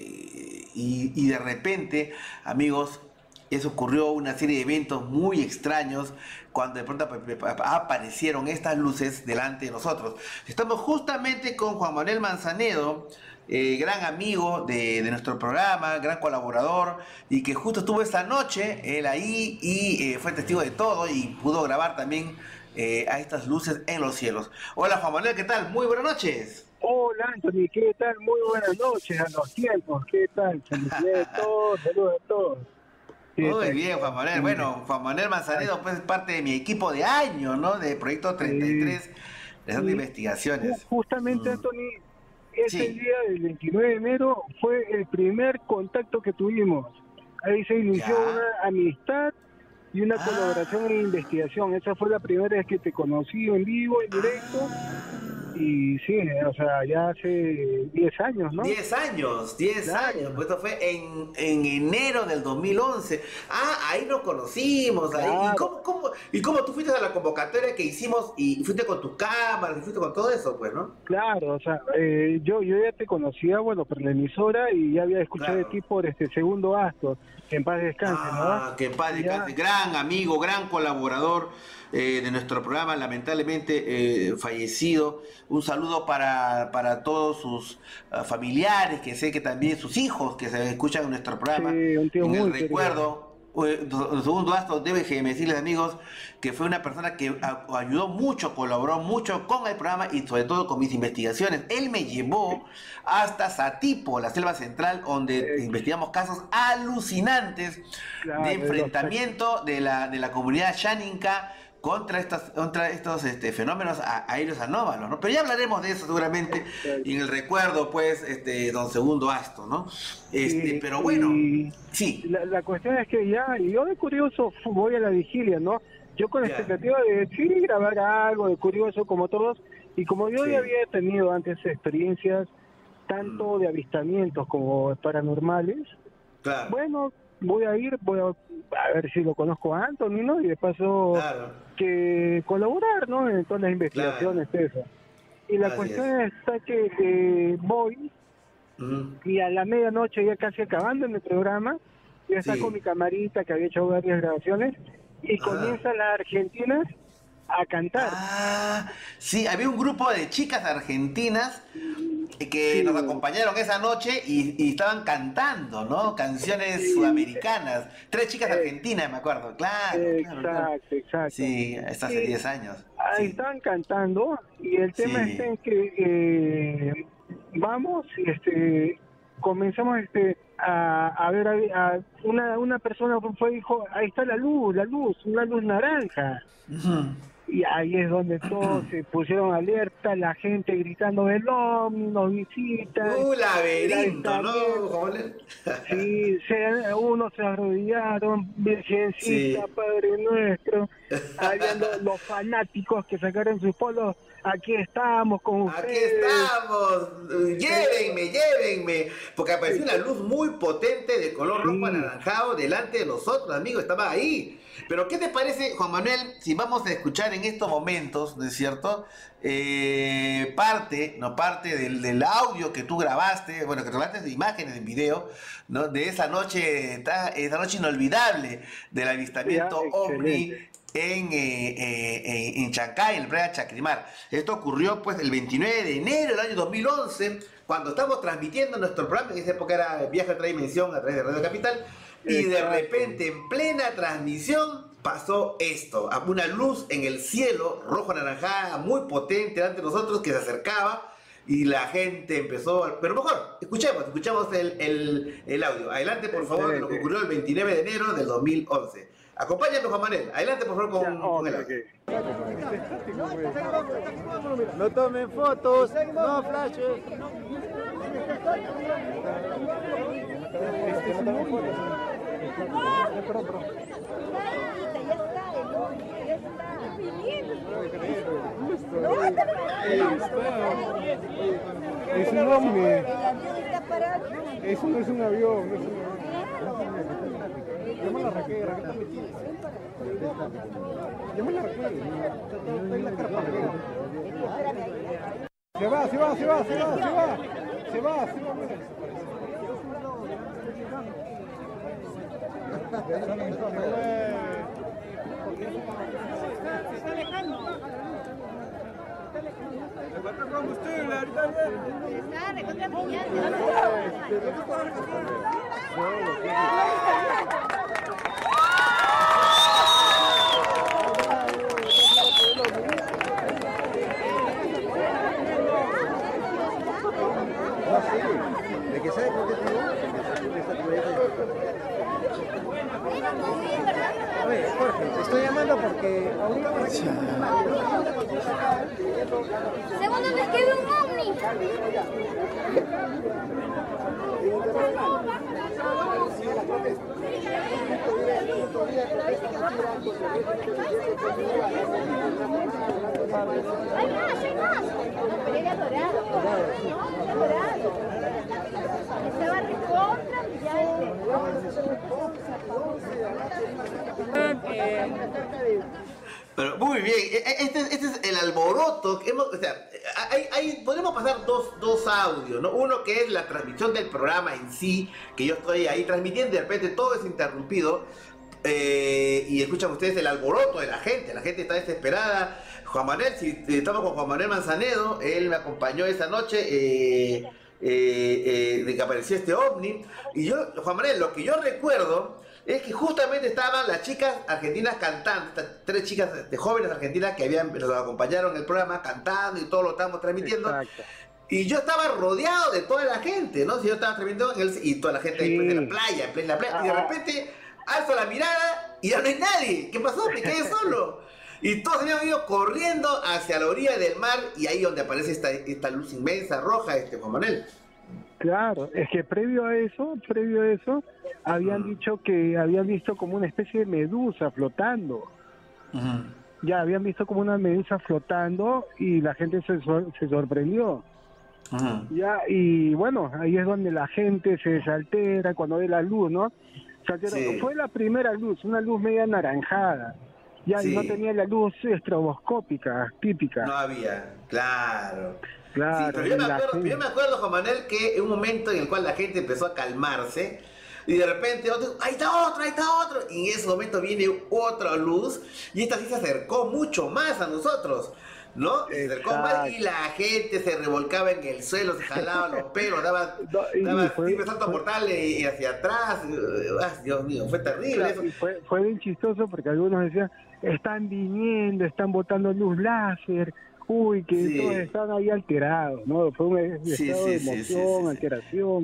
y de repente, amigos, eso ocurrió una serie de eventos muy extraños cuando de pronto aparecieron estas luces delante de nosotros. Estamos justamente con Juan Manuel Manzanedo, gran amigo de nuestro programa, gran colaborador, y que justo estuvo esta noche él ahí y fue testigo de todo y pudo grabar también a estas luces en los cielos. Hola Juan Manuel, ¿qué tal? Muy buenas noches. Hola Anthony, ¿qué tal? Muy buenas noches a los tiempos, ¿qué tal? Felicidades a todos, saludos a todos. Muy bien, Juan Manuel. Bueno, Juan Manuel Manzanedo pues, es parte de mi equipo de años, ¿no? De Proyecto 33, de investigaciones. Justamente, Anthony, ese día del 29 de enero fue el primer contacto que tuvimos. Ahí se inició una amistad y una colaboración en investigación. Esa fue la primera vez que te conocí en vivo, en directo. Y sí, o sea, ya hace 10 años, ¿no? 10 años, 10 Claro. años. Pues esto fue en enero del 2011. Ahí nos conocimos. Ahí. Claro. ¿Y cómo tú fuiste a la convocatoria que hicimos y fuiste con tus cámaras y fuiste con todo eso, pues, no? Claro, o sea, yo ya te conocía, bueno, por la emisora y ya había escuchado de ti por Segundo Acto, que en paz descanse, ¿no? Que en paz descanse. Gran amigo, gran colaborador de nuestro programa, lamentablemente fallecido. Un saludo para todos sus familiares, que sé que también sus hijos que se escuchan en nuestro programa. Sí, un tío en el muy recuerdo. Segundo Acto, déjenme decirles, amigos, que fue una persona que ayudó mucho, colaboró mucho con el programa y sobre todo con mis investigaciones. Él me llevó hasta Satipo, la selva central, donde investigamos casos alucinantes de enfrentamiento de la comunidad Xaninca contra estos fenómenos aéreos anómalos, ¿no? Pero ya hablaremos de eso seguramente en el recuerdo, pues, don Segundo Acto, ¿no? Pero bueno, sí. La cuestión es que ya, yo de curioso voy a la vigilia, ¿no? Yo con la expectativa de sí grabar algo de curioso como todos, y como yo ya había tenido antes experiencias tanto de avistamientos como paranormales, bueno, voy a ver si lo conozco a Anthony, ¿no? Y de paso que colaborar, ¿no? En todas las investigaciones, eso. Y la cuestión está que voy y a la medianoche, ya casi acabando en el programa, ya saco mi camarita que había hecho varias grabaciones y comienzan las argentinas a cantar. Sí, había un grupo de chicas argentinas que nos acompañaron esa noche y estaban cantando, ¿no? Canciones sudamericanas. 3 chicas argentinas, me acuerdo. Claro. Exacto. Sí, hasta hace 10 años. Ahí estaban cantando y el tema está en que vamos y comenzamos a ver a una persona fue y dijo, ahí está la luz, una luz naranja. Y ahí es donde todos se pusieron alerta, la gente gritando del OVNI, nos visitan. Laberinto, ¿no? Sí, unos se arrodillaron, Virgencita, Padre Nuestro. Habían los fanáticos que sacaron sus polos. Aquí estamos con ustedes. Aquí estamos. Llévenme. Porque apareció una luz muy potente de color rojo anaranjado delante de nosotros, amigos. Estaba ahí. Pero ¿qué te parece, Juan Manuel, si vamos a escuchar en estos momentos, ¿no es cierto? Parte del audio que tú grabaste, bueno, que grabaste de imágenes, en video, ¿no? De esa noche inolvidable del avistamiento OVNI en Chancay, en el Playa Chacrimar. Esto ocurrió pues el 29 de enero del año 2011, cuando estamos transmitiendo nuestro programa, en esa época era Viaje a otra dimensión a través de Radio Capital, y de repente en plena transmisión pasó esto, una luz en el cielo, rojo anaranjada, muy potente delante de nosotros, que se acercaba y la gente empezó, pero mejor, escuchamos el audio. Adelante por favor, de lo que ocurrió el 29 de enero del 2011. Acompáñame, Juan Manuel. Adelante, por favor, con el audio. No tomen fotos, no flashes. Es un ovni. Eso no es un avión, no es un avión. Llama a la Raquel, está metida. Llama a la Raquel, está en la carpa. Se va. Se está alejando. Le falta combustible, ahorita viene. Está recontra brillante. ¿De qué sabe por qué te Oye, Jorge, te estoy llamando porque ahorita... Segundo, me escribe un ovni. Hay más. Pero era dorado. No, dorado. Estaba recontra brillante. Pero muy bien, este es el alboroto que hemos, o sea, podemos pasar dos audios, ¿no? Uno que es la transmisión del programa en sí, que yo estoy ahí transmitiendo y de repente todo es interrumpido, y escuchan ustedes el alboroto de la gente está desesperada. Juan Manuel, si estamos con Juan Manuel Manzanedo, él me acompañó esa noche, de que apareció este ovni, y yo, Juan Manuel, lo que yo recuerdo es que justamente estaban las chicas argentinas cantando, estas 3 chicas de jóvenes argentinas que nos acompañaron en el programa cantando y todo lo estábamos transmitiendo. Exacto. Y yo estaba rodeado de toda la gente, ¿no? Si yo estaba transmitiendo y toda la gente ahí en la playa, en plena playa, y de repente alzo la mirada y ya no hay nadie. ¿Qué pasó? Me quedé solo. Y todos habían ido corriendo hacia la orilla del mar y ahí donde aparece esta luz inmensa, roja, Juan Manuel. Claro, es que previo a eso, habían dicho que habían visto como una especie de medusa flotando. Ya habían visto como una medusa flotando y la gente se sorprendió. Ya, y bueno, ahí es donde la gente se desaltera cuando ve la luz, ¿no? Fue la primera luz, una luz media anaranjada. Ya, y no tenía la luz estroboscópica típica. No había, claro. Claro, sí, pero yo me acuerdo, Juan Manuel, que en un momento en el cual la gente empezó a calmarse y de repente ahí está otro, y en ese momento viene otra luz y esta sí se acercó mucho más a nosotros, ¿no? Se acercó más y la gente se revolcaba en el suelo, se jalaba los pelos, daba salto mortal y hacia atrás. Dios mío, fue terrible. Claro, eso. Fue bien chistoso porque algunos decían, están viniendo, están botando luz láser. Uy, que todos están ahí alterados, ¿no? Fue un estado de emoción, alteración.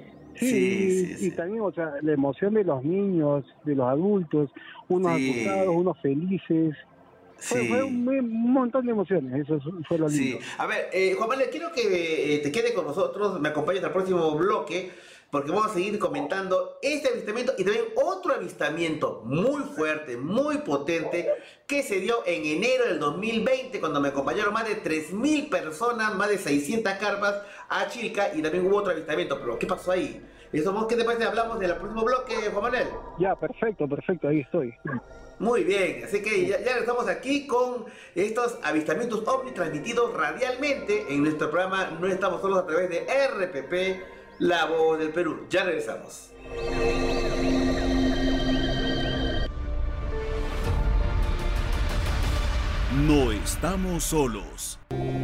Y también, o sea, la emoción de los niños, de los adultos, unos asustados, unos felices. Fue un montón de emociones, eso fue lo lindo. A ver, Juan Manuel, quiero que te quede con nosotros, me acompañes al próximo bloque, porque vamos a seguir comentando este avistamiento y también otro avistamiento muy fuerte, muy potente, que se dio en enero del 2020, cuando me acompañaron más de 3.000 personas, más de 600 carpas a Chilca, y también hubo otro avistamiento. Pero ¿qué pasó ahí? ¿Qué te parece? Hablamos del próximo bloque, Juan Manuel. Ya, perfecto, ahí estoy. Muy bien, así que ya estamos aquí con estos avistamientos ovni transmitidos radialmente en nuestro programa No Estamos Solos, a través de RPP, La Voz del Perú. Ya regresamos. No estamos solos.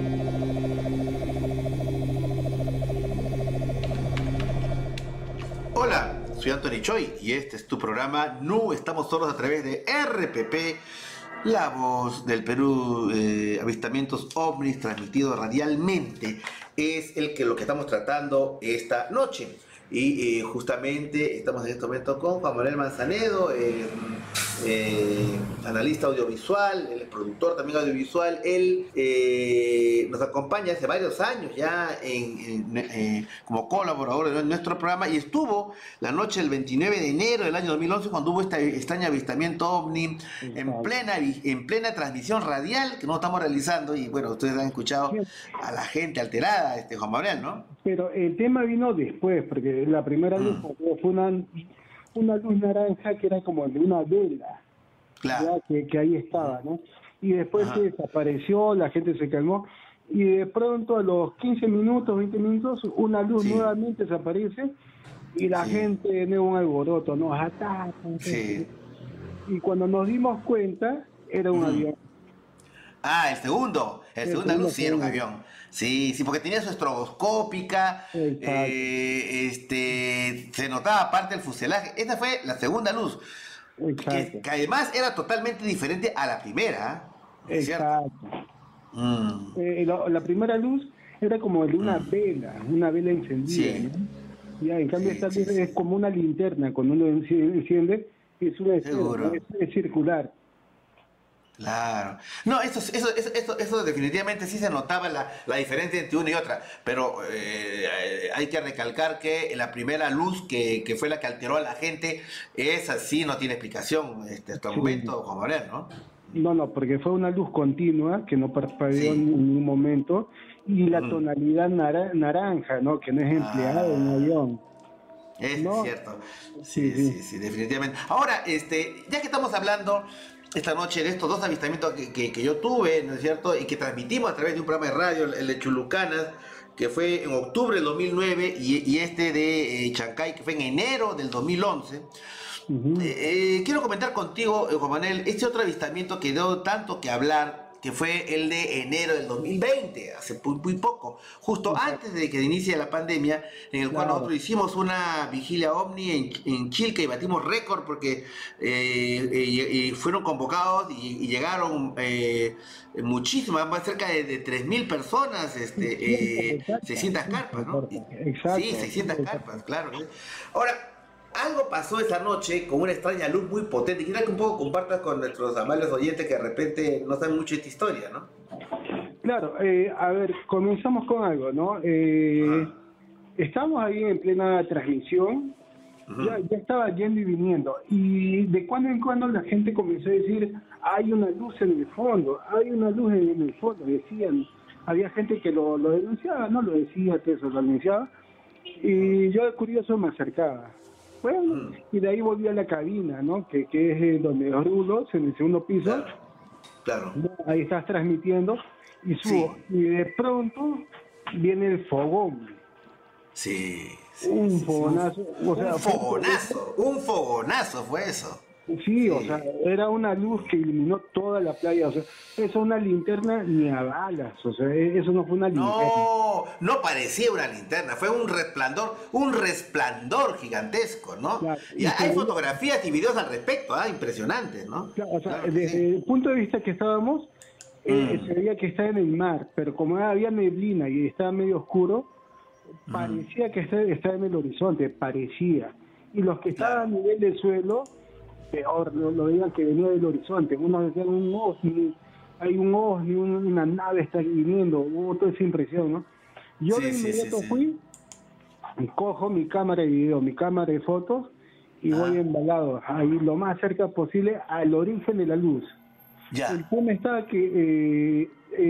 Hola, soy Anthony Choi y este es tu programa No Estamos Solos, a través de RPP, La Voz del Perú. Avistamientos ovnis transmitidos radialmente es lo que estamos tratando esta noche. Y justamente estamos en este momento con Juan Manuel Manzanedo, analista audiovisual, él es productor también audiovisual. Él nos acompaña hace varios años ya como colaborador de nuestro programa, y estuvo la noche del 29 de enero del año 2011 cuando hubo este extraño avistamiento ovni en plena transmisión radial que no estamos realizando. Y bueno, ustedes han escuchado a la gente alterada, Juan Manuel, ¿no? Pero el tema vino después, porque la primera luz fue una luz naranja que era como de una vela, claro, que ahí estaba, ¿no? Y después se desapareció, la gente se calmó, y de pronto a los 15 minutos, 20 minutos, una luz nuevamente desaparece, y la gente de un alboroto, nos atacan. Y cuando nos dimos cuenta, era un avión. El segundo luz sí era un avión. Sí, porque tenía su estroboscópica, se notaba parte del fuselaje. Esta fue la segunda luz, que además era totalmente diferente a la primera. Exacto. La primera luz era como de una vela encendida, ¿no? Ya, en cambio esta luz es como una linterna, cuando uno enciende, es una esfera, es circular. Claro. No, eso definitivamente sí se notaba la diferencia entre una y otra, pero hay que recalcar que la primera luz que fue la que alteró a la gente, esa sí no tiene explicación hasta el momento, Juan Manuel, ¿no? No, porque fue una luz continua que no parpadeó en ningún momento, y la tonalidad naranja, ¿no? Que no es empleado en un avión. Es cierto. Sí, definitivamente. Ahora, ya que estamos hablando esta noche de estos dos avistamientos que yo tuve, ¿no es cierto? Y que transmitimos a través de un programa de radio, el de Chulucanas, que fue en octubre del 2009, y este de Chancay, que fue en enero del 2011. Quiero comentar contigo, Juan Manuel, este otro avistamiento que dio tanto que hablar, que fue el de enero del 2020, hace muy poco, justo antes de que inicie la pandemia, en el cual nosotros hicimos una vigilia ovni en Chilca y batimos récord porque y fueron convocados y llegaron muchísimas, más cerca de 3.000 personas, 600 carpas, ¿no? Exacto. Sí, 600 carpas, claro. Ahora, algo pasó esa noche con una extraña luz muy potente. Quisiera que un poco compartas con nuestros amables oyentes que de repente no saben mucho de esta historia, ¿no? Claro, a ver, comenzamos con algo, ¿no? Estamos ahí en plena transmisión, ya estaba yendo y viniendo, y de cuando en cuando la gente comenzó a decir, hay una luz en el fondo, hay una luz en el fondo, decían, había gente que lo denunciaba, no lo decía, que eso lo denunciaba, y yo de curioso me acercaba. Bueno, y de ahí volví a la cabina, ¿no? Que es donde los rulos, en el segundo piso. Claro. Ahí estás transmitiendo y subo. Y de pronto viene el fogón. Un fogonazo. O sea, un fogonazo fue eso. Sí, o sea, era una luz que iluminó toda la playa, o sea, eso es una linterna ni a balas, o sea, eso no fue una linterna. No parecía una linterna, fue un resplandor gigantesco, ¿no? Claro, y hay fotografías y videos al respecto, impresionantes, ¿no? Claro, o sea, desde el punto de vista que estábamos, se veía que estaba en el mar, pero como había neblina y estaba medio oscuro, parecía que estaba en el horizonte, parecía. Y los que estaban a nivel del suelo, peor, lo veían que venía del horizonte. Unos decían un ovni, hay un ovni, una nave está viniendo, hubo toda esa impresión, ¿no? Yo de inmediato fui, cojo mi cámara de video, mi cámara de fotos, y voy embalado, ahí lo más cerca posible al origen de la luz. El tema está que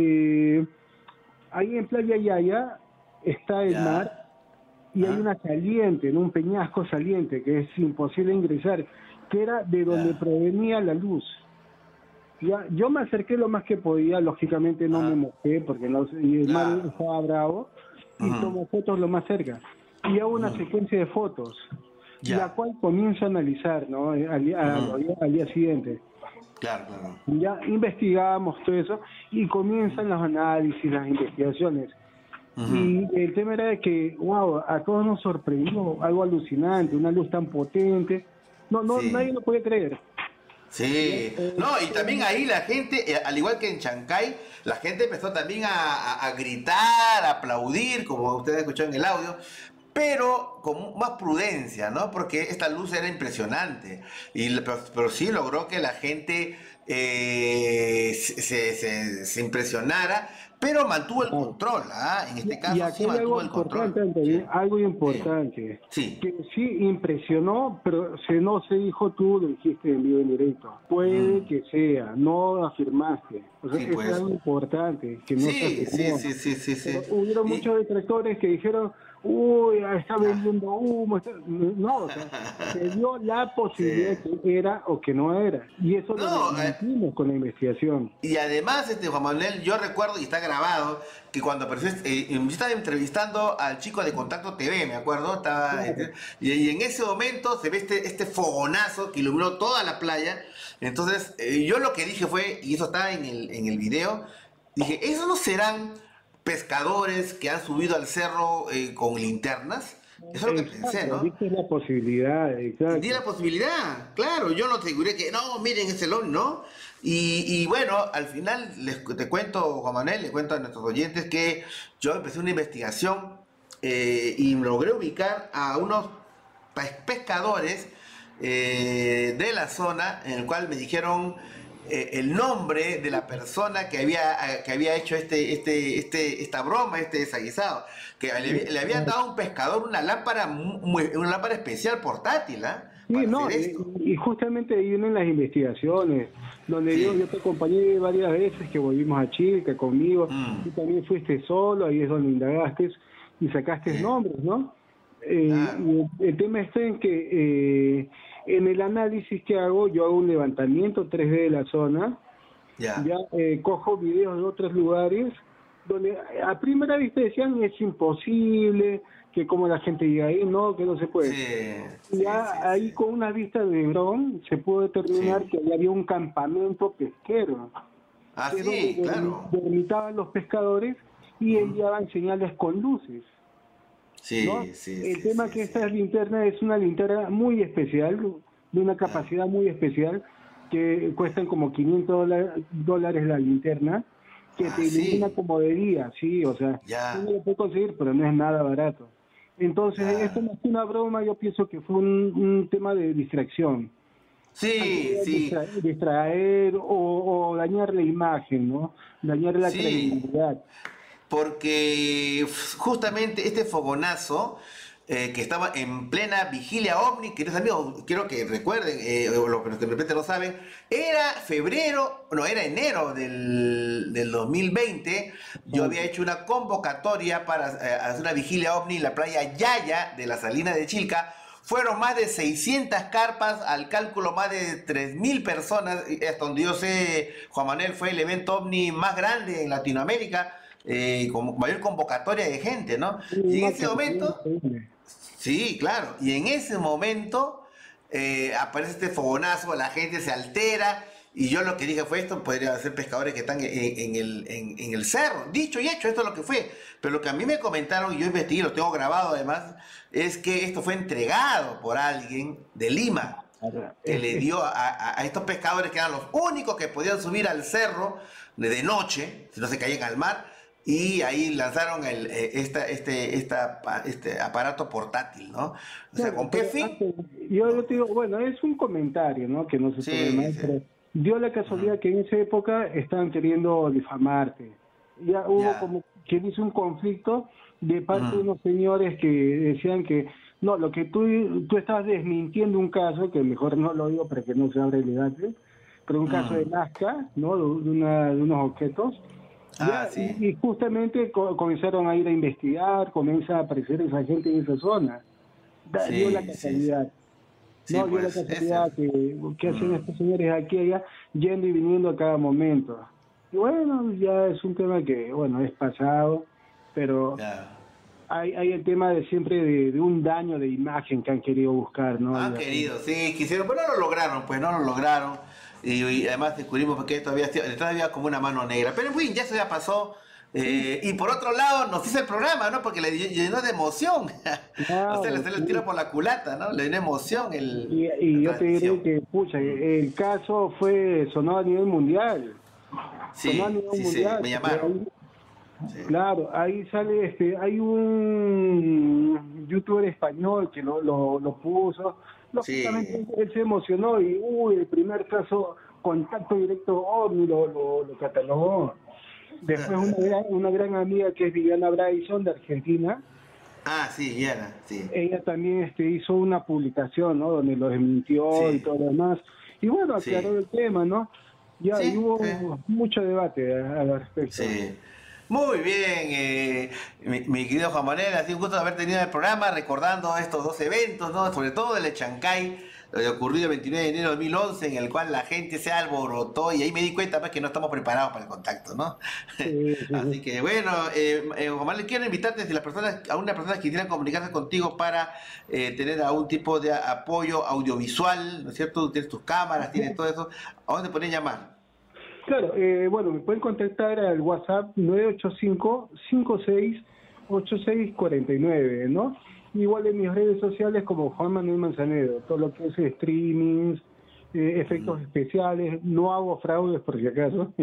ahí en Playa Yaya está el mar, y hay una saliente, un peñasco saliente, que es imposible ingresar, que era de donde provenía la luz. Yo me acerqué lo más que podía, lógicamente no me mojé porque y el mar estaba bravo, y tomé fotos lo más cerca. Y hago una secuencia de fotos, la cual comienzo a analizar, ¿no? al día siguiente. Claro. Ya investigamos todo eso y comienzan los análisis, las investigaciones. Y el tema era de que, wow, a todos nos sorprendió, algo alucinante, una luz tan potente. Nadie lo puede creer. Sí, y también ahí la gente, al igual que en Chancay, la gente empezó también a gritar, a aplaudir, como ustedes escucharon en el audio, pero con más prudencia, ¿no? Porque esta luz era impresionante, pero sí logró que la gente se impresionara, pero mantuvo el control, en este caso sí mantuvo el control. Algo importante, que sí impresionó, pero no se dijo, tú lo dijiste en vivo en directo, puede que sea, no afirmaste, o sea, es algo importante, que no se afirmó. Sí. Hubieron muchos detractores que dijeron, uy, está vendiendo humo, no, o sea, se dio la posibilidad que era o que no era, y eso lo hicimos con la investigación. Y además, Juan Manuel, yo recuerdo, y está grabado, que cuando apareció, yo estaba entrevistando al chico de Contacto TV, me acuerdo, y en ese momento se ve este fogonazo que iluminó toda la playa. Entonces, yo lo que dije fue, y eso está en el video, dije, ¿esos no serán pescadores que han subido al cerro con linternas? Eso es lo que pensé, ¿no? Diste la posibilidad, exacto. Di la posibilidad, claro, yo no te aseguré que, no, miren ese long, ¿no? Y bueno, al final te cuento, Juan Manuel, le cuento a nuestros oyentes que yo empecé una investigación y logré ubicar a unos pescadores de la zona, en el cual me dijeron el nombre de la persona que había hecho esta broma, este desaguisado, que le habían dado a un pescador una lámpara especial portátil, Sí, y justamente ahí vienen las investigaciones, donde yo te acompañé varias veces, que volvimos a Chilca conmigo, tú también fuiste solo, ahí es donde indagaste y sacaste nombres, ¿no? Y el tema está en que en el análisis que hago, yo hago un levantamiento 3D de la zona, cojo videos de otros lugares, donde a primera vista decían es imposible, que como la gente llega ahí, no, que no se puede. Ahí con una vista de dron se pudo determinar que ahí había un campamento pesquero. Claro. Dormitaban los pescadores y enviaban señales con luces. El tema que esta linterna es una linterna muy especial, de una capacidad muy especial, que cuestan como $500 la linterna, que te ilumina como de día, o sea, uno lo puede conseguir, pero no es nada barato. Entonces, esto no es una broma, yo pienso que fue un tema de distracción. Distraer o dañar la imagen, ¿no? Dañar la credibilidad. Porque justamente este fogonazo que estaba en plena vigilia ovni, queridos amigos, quiero que recuerden, los que de repente no saben, era enero del 2020, yo había hecho una convocatoria para hacer una vigilia ovni en la playa Yaya de la Salina de Chilca. Fueron más de 600 carpas, al cálculo más de 3.000 personas, hasta donde yo sé, Juan Manuel, fue el evento ovni más grande en Latinoamérica, con mayor convocatoria de gente, ¿no? Y en ese momento... Sí, claro. Y en ese momento aparece este fogonazo, la gente se altera, y yo lo que dije fue esto, podría ser pescadores que están en el cerro. Dicho y hecho, esto es lo que fue. Pero lo que a mí me comentaron, y yo investigué, lo tengo grabado además, es que esto fue entregado por alguien de Lima, que le dio a estos pescadores, que eran los únicos que podían subir al cerro de noche, si no se caían al mar, y ahí lanzaron este aparato portátil, ¿no? O sea, ¿con qué fin? Yo te digo, bueno, es un comentario, ¿no? Que no se puede más, pero dio la casualidad que en esa época estaban queriendo difamarte. Ya hubo como que hizo un conflicto de parte de unos señores que decían que no, lo que tú estabas desmintiendo un caso, que mejor no lo digo para que no se abra el debate, pero un caso de Nazca, ¿no? De unos objetos. Y justamente comenzaron a ir a investigar, comienza a aparecer esa gente en esa zona. Dio la casualidad. Dio la casualidad que hacen estos señores aquí y allá, yendo y viniendo a cada momento. Y bueno, ya es un tema que, bueno, es pasado, pero hay el tema de siempre de un daño de imagen que han querido buscar, ¿no? Han querido, quisieron, pero no lo lograron, no lo lograron. Y además descubrimos porque todavía como una mano negra. Pero en fin, ya eso ya pasó. Y por otro lado, nos hizo el programa, ¿no? Porque le llenó de emoción. O sea, le tiró por la culata, ¿no? Le dio emoción. Y yo te diré que, pucha, el caso sonó a nivel mundial. Mundial, me llamaron. Claro, ahí sale, hay un youtuber español que lo puso. Lógicamente él se emocionó y el primer caso, contacto directo OVNI, lo catalogó. Después una gran amiga que es Viviana Bryson de Argentina. Viviana, ella también hizo una publicación, ¿no? Donde lo desmintió y todo lo demás. Y bueno, aclaró el tema, ¿no? Hubo mucho debate al respecto. Muy bien, mi querido Juan Manuel, ha sido un gusto haber tenido el programa recordando estos dos eventos, ¿no? Sobre todo el de Chancay, lo que ocurrió el 29 de enero de 2011, en el cual la gente se alborotó, y ahí me di cuenta pues, que no estamos preparados para el contacto, ¿no? Así que bueno, Juan Manuel, quiero invitarte a una persona que quisiera comunicarse contigo para tener algún tipo de apoyo audiovisual, ¿no es cierto? Tienes tus cámaras, tienes todo eso, ¿a dónde pueden llamar? Claro, bueno, me pueden contactar al WhatsApp 985-568649, ¿no? Igual en mis redes sociales como Juan Manuel Manzanedo, todo lo que es streamings, efectos especiales, no hago fraudes por si acaso.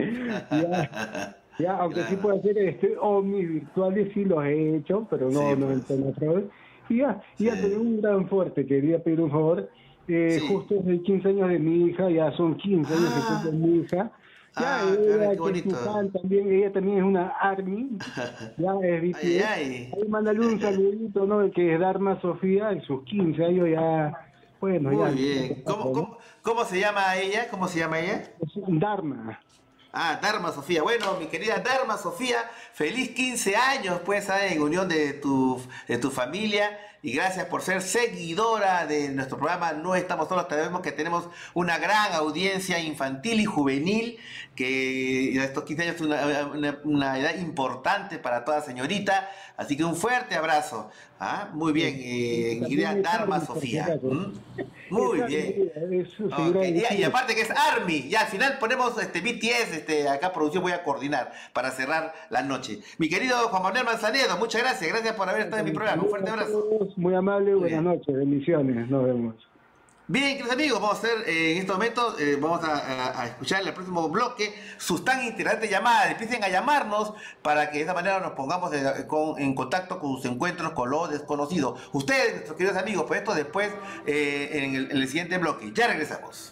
Aunque sí puedo hacer ovnis virtuales, sí los he hecho, pero no en fraudes. Y tengo un gran fuerte, quería pedir un favor. Justo es el 15 años de mi hija, ya son 15 años que tengo mi hija. Qué bonito. Ella también es una ARMY, es BTS. Ahí mándale un saludito, ¿no? Que es Dharma Sofía, en sus 15 años ya, Bueno, Muy ya. bien. ¿Cómo se llama ella? ¿Cómo se llama ella? Dharma. Ah, Dharma Sofía. Bueno, mi querida Dharma Sofía, feliz 15 años, pues, en unión de tu familia. Y gracias por ser seguidora de nuestro programa No Estamos Solos. Sabemos que tenemos una gran audiencia infantil y juvenil, que estos 15 años es una edad importante para toda señorita. Así que un fuerte abrazo. ¿Ah? Muy bien, mi querida Dharma Sofía. Muy bien. Okay. Y aparte que es ARMY, ya al final ponemos BTS, acá producción voy a coordinar para cerrar la noche. Mi querido Juan Manuel Manzanedo, muchas gracias, gracias por haber estado en mi programa, un fuerte abrazo. Muy amable, buenas noches, bendiciones, nos vemos. Bien, queridos amigos, vamos a hacer en estos momentos, vamos a escuchar en el próximo bloque sus tan interesantes llamadas. Empiecen a llamarnos para que de esa manera nos pongamos en contacto con sus encuentros con lo desconocido. Ustedes, nuestros queridos amigos, pues esto después en el siguiente bloque. Ya regresamos.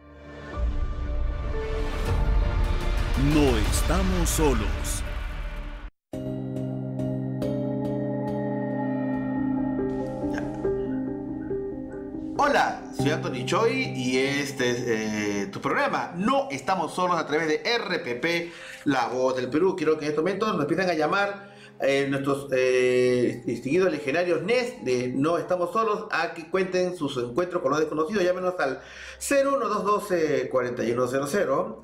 No estamos solos. Hola, soy Anthony Choi y este es tu programa. No estamos solos a través de RPP, La Voz del Perú. Quiero que en estos momentos nos empiecen a llamar nuestros distinguidos legionarios NES de No Estamos Solos a que cuenten sus encuentros con los desconocidos. Llámenos al 01212-4100,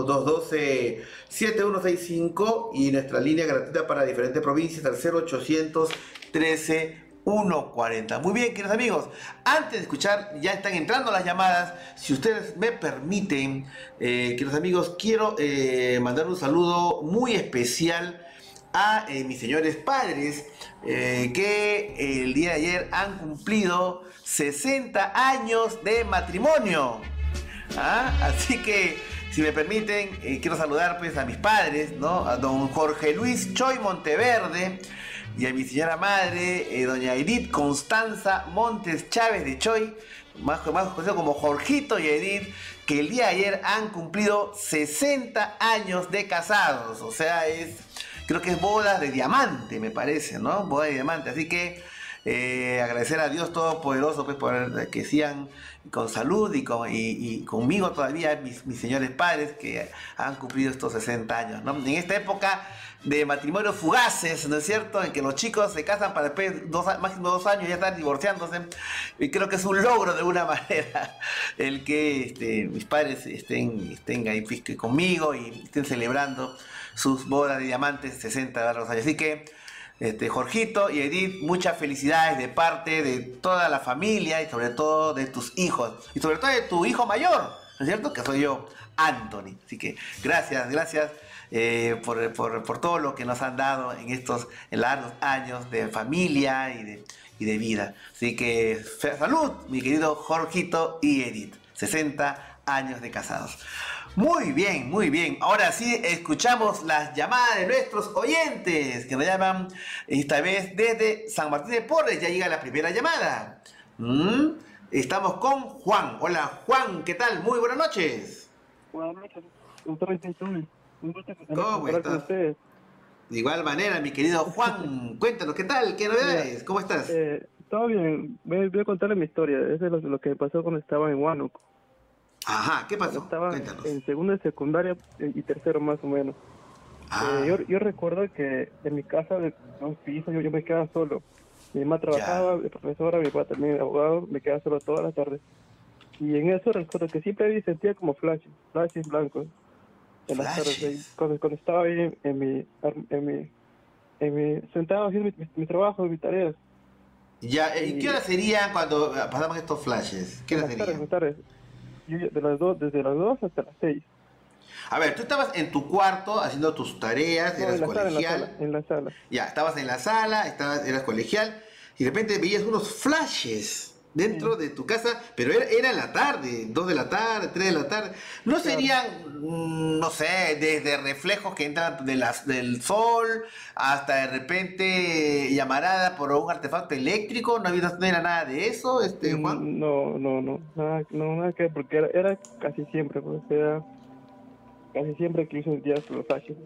01212-7165 y nuestra línea gratuita para diferentes provincias al 0800 13 140. Muy bien, queridos amigos, antes de escuchar, ya están entrando las llamadas. Si ustedes me permiten, queridos amigos, quiero mandar un saludo muy especial a mis señores padres que el día de ayer han cumplido 60 años de matrimonio. Así que, si me permiten, quiero saludar pues a mis padres, ¿no? A don Jorge Luis Choi Monteverde y a mi señora madre, doña Edith Constanza Montes Chávez de Choi, más conocido como Jorgito y Edith, que el día de ayer han cumplido 60 años de casados. O sea, creo que es boda de diamante, me parece, ¿no? Boda de diamante. Así que agradecer a Dios Todopoderoso pues, por que sigan con salud y conmigo todavía mis señores padres que han cumplido estos 60 años, ¿no? En esta época de matrimonios fugaces, ¿no es cierto? En que los chicos se casan para después máximo 2 años ya están divorciándose, y creo que es un logro de alguna manera el que mis padres estén ahí conmigo y estén celebrando sus bodas de diamantes 60 largos años. Así que Jorgito y Edith, muchas felicidades de parte de toda la familia y sobre todo de tus hijos y sobre todo de tu hijo mayor, ¿no es cierto? Que soy yo, Anthony. Así que gracias por todo lo que nos han dado en estos largos años de familia y de vida. Así que salud, mi querido Jorgito y Edith, 60 años de casados. Muy bien, muy bien. Ahora sí, escuchamos las llamadas de nuestros oyentes que nos llaman esta vez desde San Martín de Porres. Ya llega la primera llamada. Estamos con Juan. Hola, Juan, ¿qué tal? Muy buenas noches. Buenas noches, doctor. ¿Cómo estás? De igual manera, mi querido Juan, cuéntanos, ¿qué tal? ¿Qué novedades? ¿Cómo estás? Todo bien. Voy a contarle mi historia. Eso es lo que pasó cuando estaba en Huánuco. Ajá, ¿qué pasó? Estaba Cuéntanos. en segundo de secundaria y tercero más o menos. Yo recuerdo que en mi casa de un piso yo me quedaba solo. Mi mamá trabajaba, de profesora, mi papá también abogado, me quedaba solo todas las tardes. Y en eso recuerdo que siempre sentía como flashes blancos en las tardes. Cuando estaba ahí sentado haciendo mi trabajo, mis tareas. Ya, ¿y qué hora sería cuando pasamos estos flashes? ¿Qué hora sería? Tardes. Desde las 2 hasta las 6. A ver, tú estabas en tu cuarto haciendo tus tareas, eras colegial. En la sala. Ya, estabas en la sala, eras colegial, y de repente veías unos flashes dentro de tu casa, pero era en la tarde, 2 de la tarde, 3 de la tarde. ¿No serían, no sé, desde reflejos que entran del sol hasta de repente llamarada por un artefacto eléctrico? ¿No era nada de eso, Juan? No, nada que ver, porque era casi siempre, pues era casi siempre que yo sentía los flashes.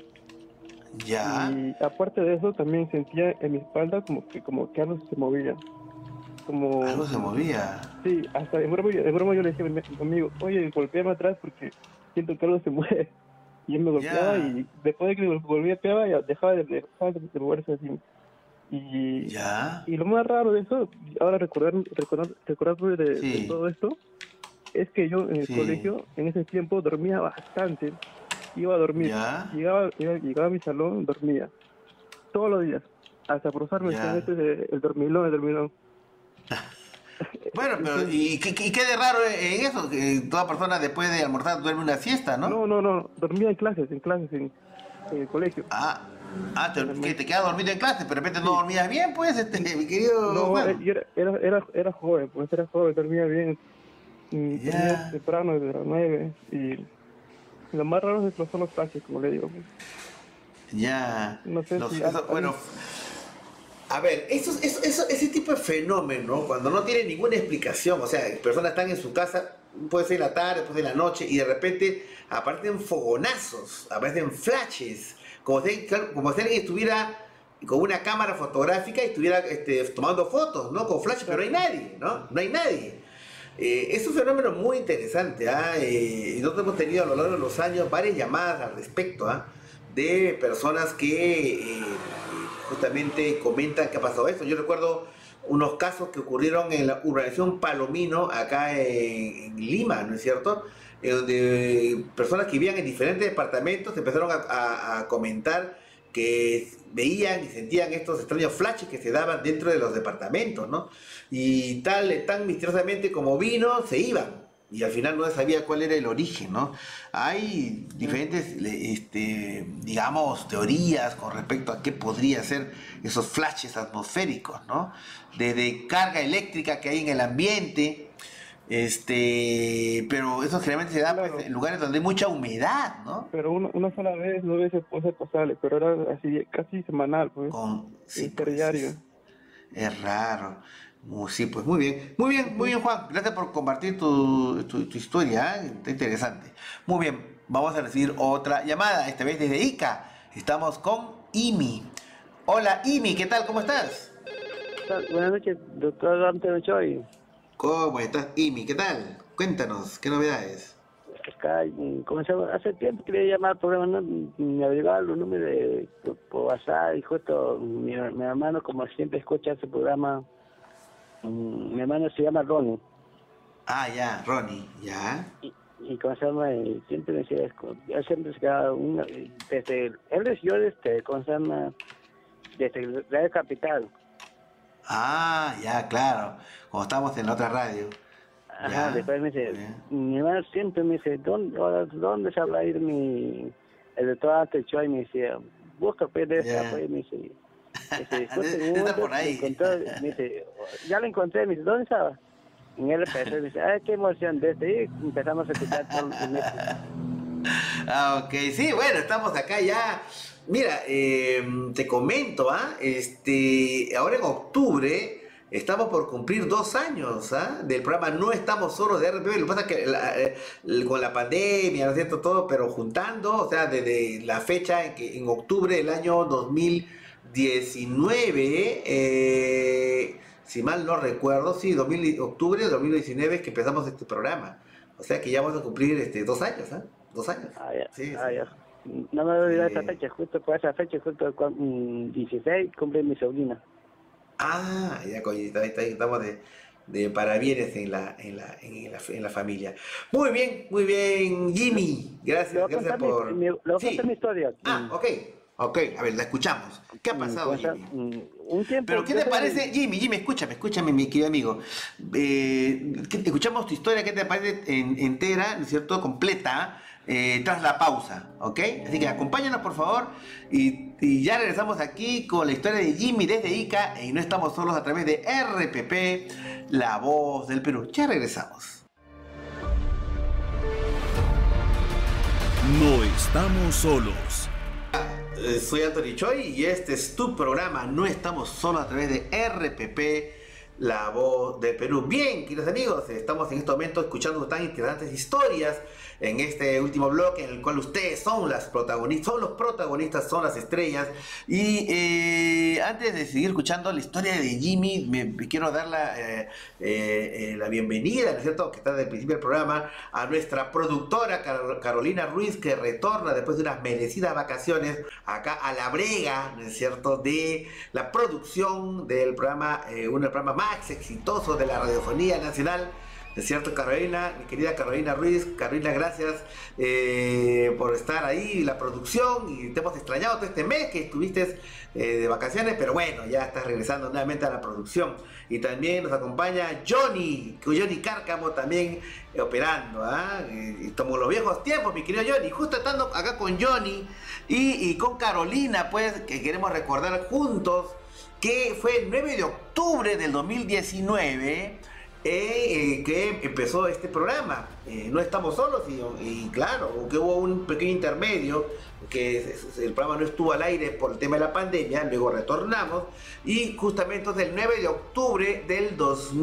Ya. Y aparte de eso, también sentía en mi espalda como que algo se movía. como... Algo se movía. Sí, hasta de broma yo le decía a mi amigo, oye, golpéame atrás porque siento que algo se mueve. Y él me golpeaba y después de que me volvía a pegar, ya dejaba de moverse así. Y lo más raro de eso, ahora recordar de todo esto, es que yo en el colegio, en ese tiempo, dormía bastante. Iba a dormir. Llegaba a mi salón, dormía. Todos los días. Hasta cruzarme el dormilón. Bueno, pero ¿y qué de raro en eso? Que toda persona después de almorzar duerme una siesta, ¿no? No, dormía en clases en el colegio. Que te quedas dormido en clase, pero de repente no dormías bien, pues, mi querido Juan. Era joven, dormía bien. Dormía temprano, desde las 9, y lo más raro son los clases, como le digo. No sé bueno, a ver, ese tipo de fenómeno, cuando no tiene ninguna explicación, o sea, personas están en su casa, puede ser en la tarde, puede ser en la noche, y de repente aparecen fogonazos, aparecen flashes, como si alguien estuviera con una cámara fotográfica y estuviera tomando fotos, ¿no? Con flashes, pero no hay nadie, ¿no? No hay nadie. Es un fenómeno muy interesante, y nosotros hemos tenido a lo largo de los años varias llamadas al respecto, de personas que justamente comentan que ha pasado esto. Yo recuerdo unos casos que ocurrieron en la urbanización Palomino, acá en Lima, ¿no es cierto? Donde personas que vivían en diferentes departamentos empezaron a comentar que veían y sentían estos extraños flashes que se daban dentro de los departamentos, ¿no? Y tan misteriosamente como vino, se iban. Y al final no se sabía cuál era el origen, ¿no? Hay diferentes, digamos, teorías con respecto a qué podría ser esos flashes atmosféricos, ¿no? Desde carga eléctrica que hay en el ambiente, pero eso generalmente se da pues, en lugares donde hay mucha humedad, ¿no? Pero una sola vez, 2 veces puede ser posible, pero era así casi semanal, pues. Interdiario. Es raro. Sí, pues muy bien, Juan. Gracias por compartir tu historia, está interesante. Muy bien, vamos a recibir otra llamada, esta vez desde Ica. Estamos con Imi. Hola, Imi, ¿qué tal? ¿Cómo estás? Buenas noches, doctor Antonio Choi. ¿Cómo estás, Imi? ¿Qué tal? Cuéntanos, ¿qué novedades? Acá, hace tiempo quería llamar al programa, ¿no? Me averiguaba los números por WhatsApp y justo mi hermano, como siempre, escucha ese programa. Mi hermano se llama Ronnie. Ya, Ronnie, ya. Y como se llama, siempre me decía, él siempre se quedaba desde, él recibió ¿cómo se llama? Desde Radio Capital. Ya, claro, como estamos en la otra radio. Ajá, después me dice, mi hermano siempre me dice, ¿dónde se habla ahí el doctor Ante Choi? Me decía, busca PDF, pues, me dice. Está por ahí. Me dice, ya lo encontré, me dice, ¿dónde estaba? En el RPS, me dice, qué emoción, desde ahí empezamos a escuchar todos los meses. Ok, sí, bueno, estamos acá ya. Mira, te comento, ahora en octubre estamos por cumplir 2 años del programa No Estamos Solos de RPP. Lo que pasa es que con la pandemia, ¿no es cierto? Todo, pero juntando, o sea, desde la fecha en octubre del año 2019, si mal no recuerdo, sí, octubre de 2019 es que empezamos este programa. O sea que ya vamos a cumplir 2 años, 2 años. Sí. No me olvidé esa fecha, justo por esa fecha, justo 16 cumple mi sobrina. Ya, coño, ahí estamos de parabienes en la familia. Muy bien, Jimmy. Gracias por... Le voy a contar mi historia. Ok, a ver, la escuchamos. ¿Qué ha pasado, Jimmy? Un tiempo... Pero ¿qué te parece, Jimmy, escúchame, mi querido amigo. Escuchamos tu historia, ¿qué te parece entera, ¿no es cierto?, completa, tras la pausa, ¿ok? Así que acompáñanos, por favor, y ya regresamos aquí con la historia de Jimmy desde Ica, y No Estamos Solos a través de RPP, La Voz del Perú. Ya regresamos. No estamos solos. Soy Anthony Choi y este es tu programa No Estamos Solos a través de RPP, La Voz del Perú. Bien, queridos amigos, estamos en este momento escuchando tan interesantes historias en este último bloque en el cual ustedes son los protagonistas, son las estrellas. Y antes de seguir escuchando la historia de Jimmy, me quiero dar la bienvenida, ¿no es cierto?, que está desde el principio del programa, a nuestra productora Carolina Ruiz, que retorna después de unas merecidas vacaciones acá a la brega, ¿no es cierto?, de la producción del programa, uno de los programas más exitosos de la radiofonía nacional. ¿Es cierto, Carolina? Mi querida Carolina Ruiz. Carolina, gracias por estar ahí en la producción, y te hemos extrañado todo este mes que estuviste de vacaciones, pero bueno, ya estás regresando nuevamente a la producción. Y también nos acompaña Johnny Cárcamo, también operando, como los viejos tiempos, mi querido Johnny. Justo estando acá con Johnny y con Carolina, pues, que queremos recordar juntos que fue el 9 de octubre del 2019 que empezó este programa. No estamos solos, y claro, que hubo un pequeño intermedio, que el programa no estuvo al aire por el tema de la pandemia, luego retornamos, y justamente entonces el 9 de octubre del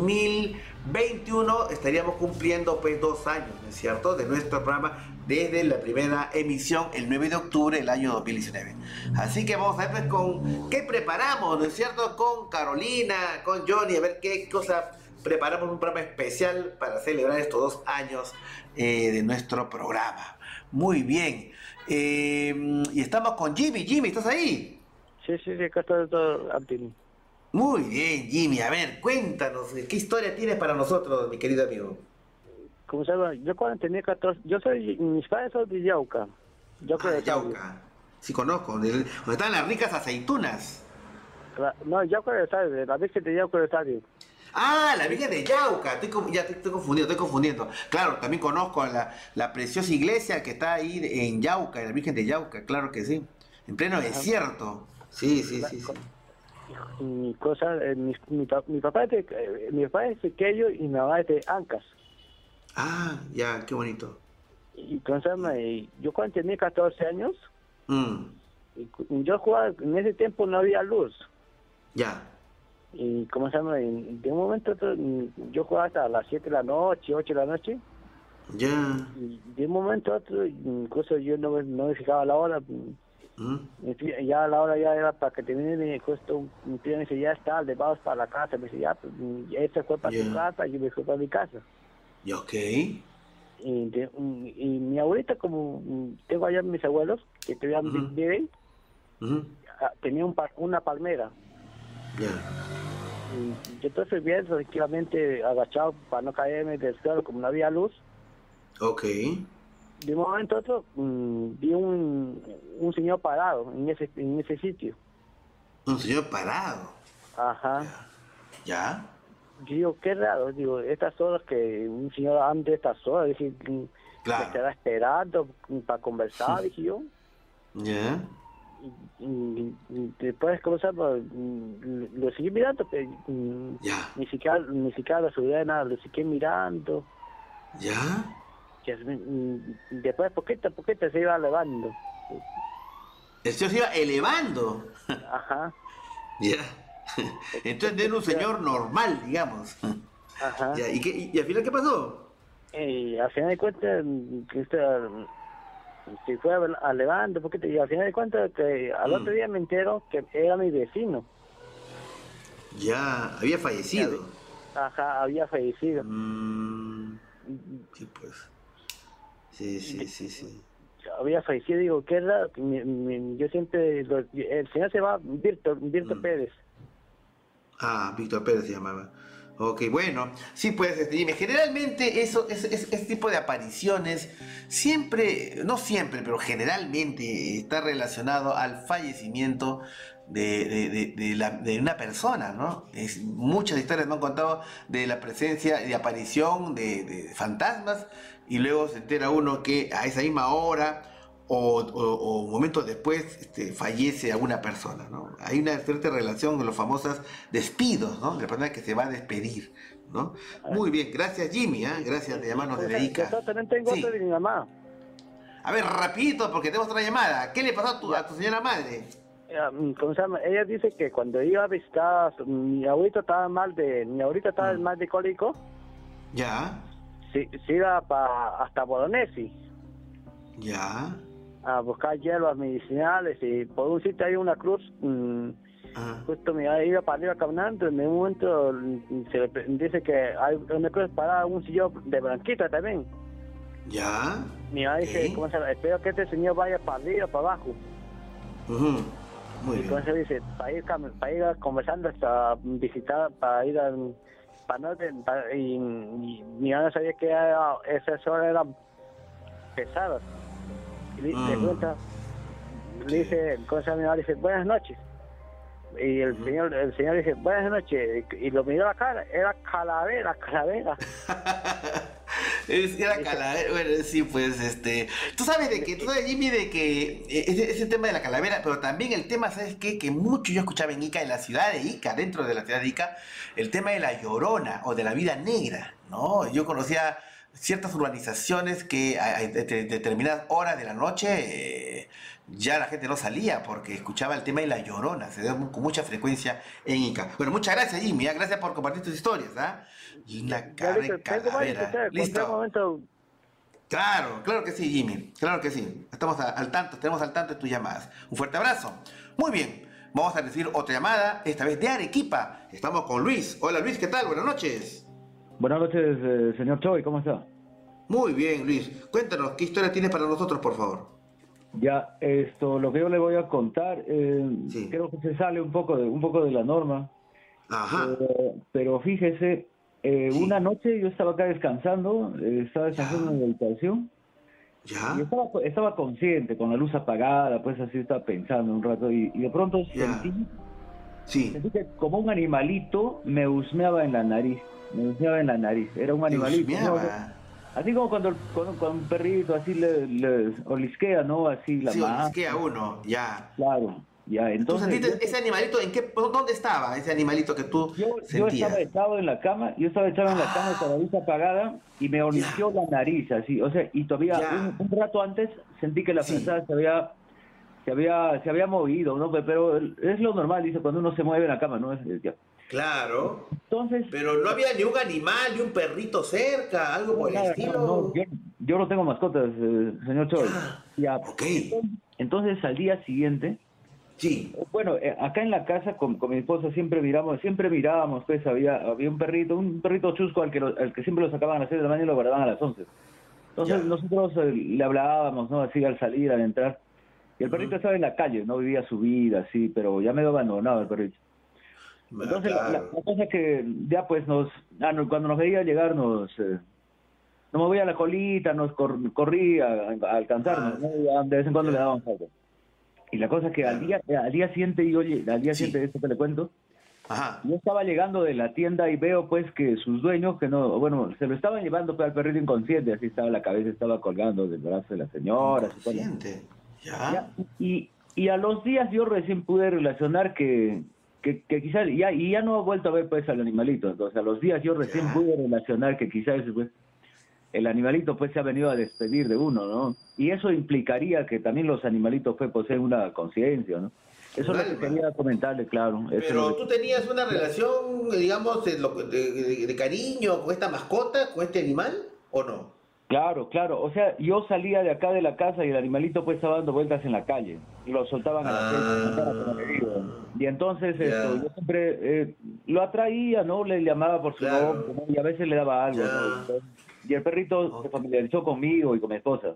2021 estaríamos cumpliendo pues 2 años, ¿no es cierto?, de nuestro programa desde la primera emisión el 9 de octubre del año 2019. Así que vamos a ver pues con qué preparamos, ¿no es cierto?, con Carolina, con Johnny, a ver qué cosa preparamos, un programa especial para celebrar estos 2 años de nuestro programa. Muy bien. Y estamos con Jimmy. Jimmy, ¿estás ahí? Sí, acá está todo Anthony. Muy bien, Jimmy. A ver, cuéntanos, ¿qué historia tienes para nosotros, mi querido amigo? Como se llama, yo cuando tenía 14, mis padres son de Yauca. Yauca. Sí, conozco, donde están las ricas aceitunas. No, Yauca del Estadio, la Virgen de Yauca del Estadio. Ah, la Virgen de Yauca, estoy confundiendo. Claro, también conozco la preciosa iglesia que está ahí en Yauca, la Virgen de Yauca, claro que sí, en pleno desierto. Sí. Mi papá es pequeño y mi mamá es de Ancas. Ah, ya, qué bonito. Y yo cuando tenía 14 años, yo jugaba, en ese tiempo no había luz. Ya. Y de un momento a otro, yo jugaba hasta las 7 de la noche, 8 de la noche. Ya. Y de un momento a otro, incluso yo no me fijaba la hora. Ya la hora ya era para que termine, mi tío me dice, ya está, le vamos para la casa. Me dice, ya, él se fue para su casa y yo me fui para mi casa. ¿Y ok? Y mi abuelita, como tengo allá mis abuelos, que todavía viven, tenía una palmera. Ya. Y yo entonces bien tranquilamente agachado para no caerme del suelo, como no había luz. Ok. De un momento a otro vi un señor parado en ese sitio. ¿Un señor parado? Ajá. ¿Ya? Digo, qué raro, estas horas que un señor ande estas horas, dije, claro, me estará esperando para conversar, dije yo. ¿Ya? Y después comenzar, lo seguí mirando, pero ni siquiera lo subí de nada, lo seguí mirando. ¿Ya? Después poquito se iba elevando. ¿El señor se iba elevando? Ajá. Ya. Entonces era un señor normal, digamos. Ajá. Ya. ¿Y al final qué pasó? Al final de cuentas, se fue elevando poquito, y al final de cuentas, que al otro día me entero que era mi vecino. Ya, había fallecido. Ajá, había fallecido. Sí, pues. Sí. Había fallecido, digo, qué raro. Yo siempre, el señor se va, Víctor Pérez. Ah, Víctor Pérez se llamaba. Ok, bueno, sí, pues, dime, generalmente ese tipo de apariciones siempre, no siempre, pero generalmente está relacionado al fallecimiento de una persona, ¿no? Muchas historias me han contado de la presencia, de aparición de fantasmas, y luego se entera uno que a esa misma hora o momentos después fallece alguna persona, ¿no? Hay una cierta relación con los famosos despidos, ¿no? De la persona que se va a despedir, ¿no? Muy bien, gracias Jimmy, gracias de llamarnos desde Ica. Yo también tengo otro de mi mamá. A ver, rapidito, porque tenemos otra llamada. ¿Qué le pasó a tu señora madre? ¿cómo se llama? Ella dice que cuando iba a visitar, mi abuelito estaba mal de cólico. Ya. Se iba hasta Bolognesi. Ya. A buscar hierbas medicinales y por un sitio hay una cruz. Justo me iba para arriba caminando, en un momento se le dice que hay una cruz para un sillón de blanquita también. Ya. Mi mamá dice, ¿cómo se llama? Espero que este señor vaya para arriba o para abajo. Muy bien. Entonces dice, para ir conversando hasta visitar, para ir a... y mi mamá sabía que esas horas eran pesadas. Y le dice, ¿cómo se llama? Mi mamá dice, buenas noches. Y el señor dice, buenas noches. Y lo miró la cara, era calavera. Era calavera, bueno, sí, pues, tú sabes, Jimmy, de que ese tema de la calavera, pero también el tema, ¿sabes qué? Que mucho yo escuchaba en Ica, en la ciudad de Ica, dentro de la ciudad de Ica, el tema de la Llorona o de la vida negra, ¿no? Yo conocía ciertas urbanizaciones que a determinadas horas de la noche ya la gente no salía porque escuchaba el tema de la Llorona, se dio con mucha frecuencia en Ica. Bueno, muchas gracias, Jimmy, gracias por compartir tus historias, Y una calavera. ¿Listo? Claro que sí, Jimmy, claro que sí. Estamos al tanto, tenemos al tanto de tus llamadas. Un fuerte abrazo. Muy bien, vamos a recibir otra llamada, esta vez de Arequipa. Estamos con Luis. Hola Luis, ¿qué tal? Buenas noches. Buenas noches, señor Choi, ¿cómo está? Muy bien, Luis. Cuéntanos, ¿qué historia tienes para nosotros, por favor? Ya, lo que yo le voy a contar, creo que se sale un poco de la norma. Ajá. Pero fíjese, una noche yo estaba acá descansando, en mi habitación. Ya. Y estaba consciente, con la luz apagada, pues así estaba pensando un rato, y de pronto sentí que como un animalito me husmeaba en la nariz. Era un animalito. Así como cuando un perrito así le olisquea, ¿no? Así la mano. Olisquea uno, ya. Claro, ya. Entonces, ¿tú sentiste ese animalito? ¿Dónde estaba ese animalito que tú sentías? Yo estaba echado en la cama, con la luz apagada y me olisqueó la nariz, así. O sea, y todavía un rato antes sentí que la frazada se había movido, ¿no? Pero es lo normal, dice, cuando uno se mueve en la cama, ¿no? Claro. Entonces, pero no había ni un animal, ni un perrito cerca, algo por el estilo. No, yo no tengo mascotas, señor Choi. Entonces, al día siguiente, bueno, acá en la casa con mi esposa siempre mirábamos, pues había un perrito chusco al que siempre lo sacaban a las 6 de la mañana y lo guardaban a las 11. Entonces nosotros le hablábamos, ¿no? Así al salir, al entrar. Y el perrito estaba en la calle, no vivía su vida, así, pero ya medio abandonado el perrito. Entonces la cosa es que ya pues cuando nos veía llegar nos movía la colita, nos corría a alcanzarnos, ¿no? De vez en cuando le dábamos algo. Y la cosa es que al día siguiente, de esto que le cuento, yo estaba llegando de la tienda y veo pues que sus dueños, se lo estaban llevando pues, al perrito inconsciente, así estaba la cabeza, estaba colgando del brazo de la señora. Inconsciente, y a los días yo recién pude relacionar que quizás, ya no ha vuelto a ver pues al animalito, entonces a los días yo recién pude relacionar que quizás pues el animalito pues se ha venido a despedir de uno, ¿no? Y eso implicaría que también los animalitos pues poseen una conciencia, ¿no? Eso es lo que quería comentarle, claro. Pero tú tenías una relación, digamos, de cariño con esta mascota, con este animal, ¿o no? Claro, o sea, yo salía de acá de la casa y el animalito pues estaba dando vueltas en la calle y lo soltaban a la calle, y entonces yo siempre lo atraía, ¿no? Le llamaba por su nombre, ¿no? Y a veces le daba algo, ¿no? Y el perrito se familiarizó conmigo y con mi esposa.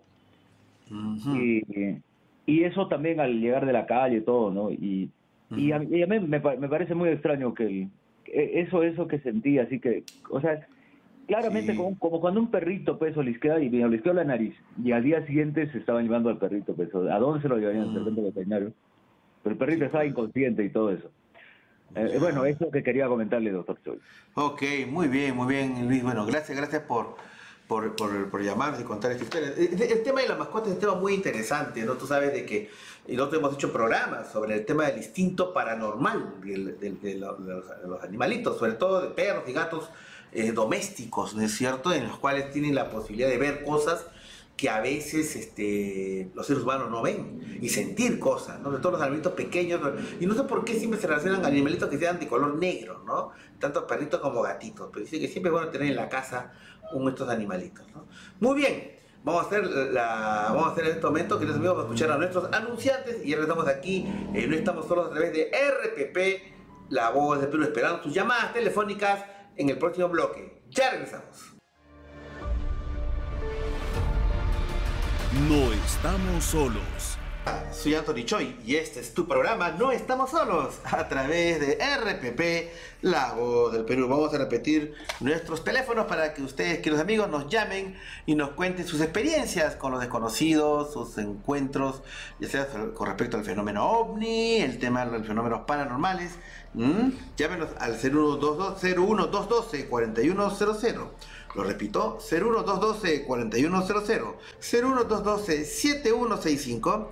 Y eso también al llegar de la calle y todo, ¿no? Y a mí me parece muy extraño que eso que sentí, así que, o sea, claramente como cuando un perrito pues olisquea y me olisqueó la nariz y al día siguiente se estaban llevando al perrito, pues ¿a dónde se lo llevarían? De repente veterinario, pero el perrito estaba inconsciente y todo eso. Bueno, eso que quería comentarle, doctor Choi. Ok, muy bien, Luis. Bueno, gracias por llamarnos y contar esta historia. El tema de las mascotas es un tema muy interesante, ¿no? Tú sabes de que nosotros hemos hecho programas sobre el tema del instinto paranormal de los animalitos, sobre todo de perros y gatos domésticos, ¿no es cierto? En los cuales tienen la posibilidad de ver cosas que a veces los seres humanos no ven, y sentir cosas, ¿no? De todos los animalitos pequeños, y no sé por qué siempre se relacionan animalitos que sean de color negro, ¿no? Tanto perritos como gatitos, pero dice que siempre es bueno tener en la casa estos animalitos, ¿no? Muy bien, vamos a hacer en este momento, queridos amigos, vamos a escuchar a nuestros anunciantes, y ya estamos aquí, no estamos solos, a través de RPP, la voz del Perú, esperando tus llamadas telefónicas en el próximo bloque. Ya regresamos. No estamos solos. Soy Anthony Choi y este es tu programa No Estamos Solos, a través de RPP, la voz del Perú. Vamos a repetir nuestros teléfonos para que ustedes, queridos amigos, nos llamen y nos cuenten sus experiencias con los desconocidos, sus encuentros, ya sea con respecto al fenómeno OVNI, el tema de los fenómenos paranormales. Llámenos al 0122-4100. Lo repito, 01212-4100, 01212-7165,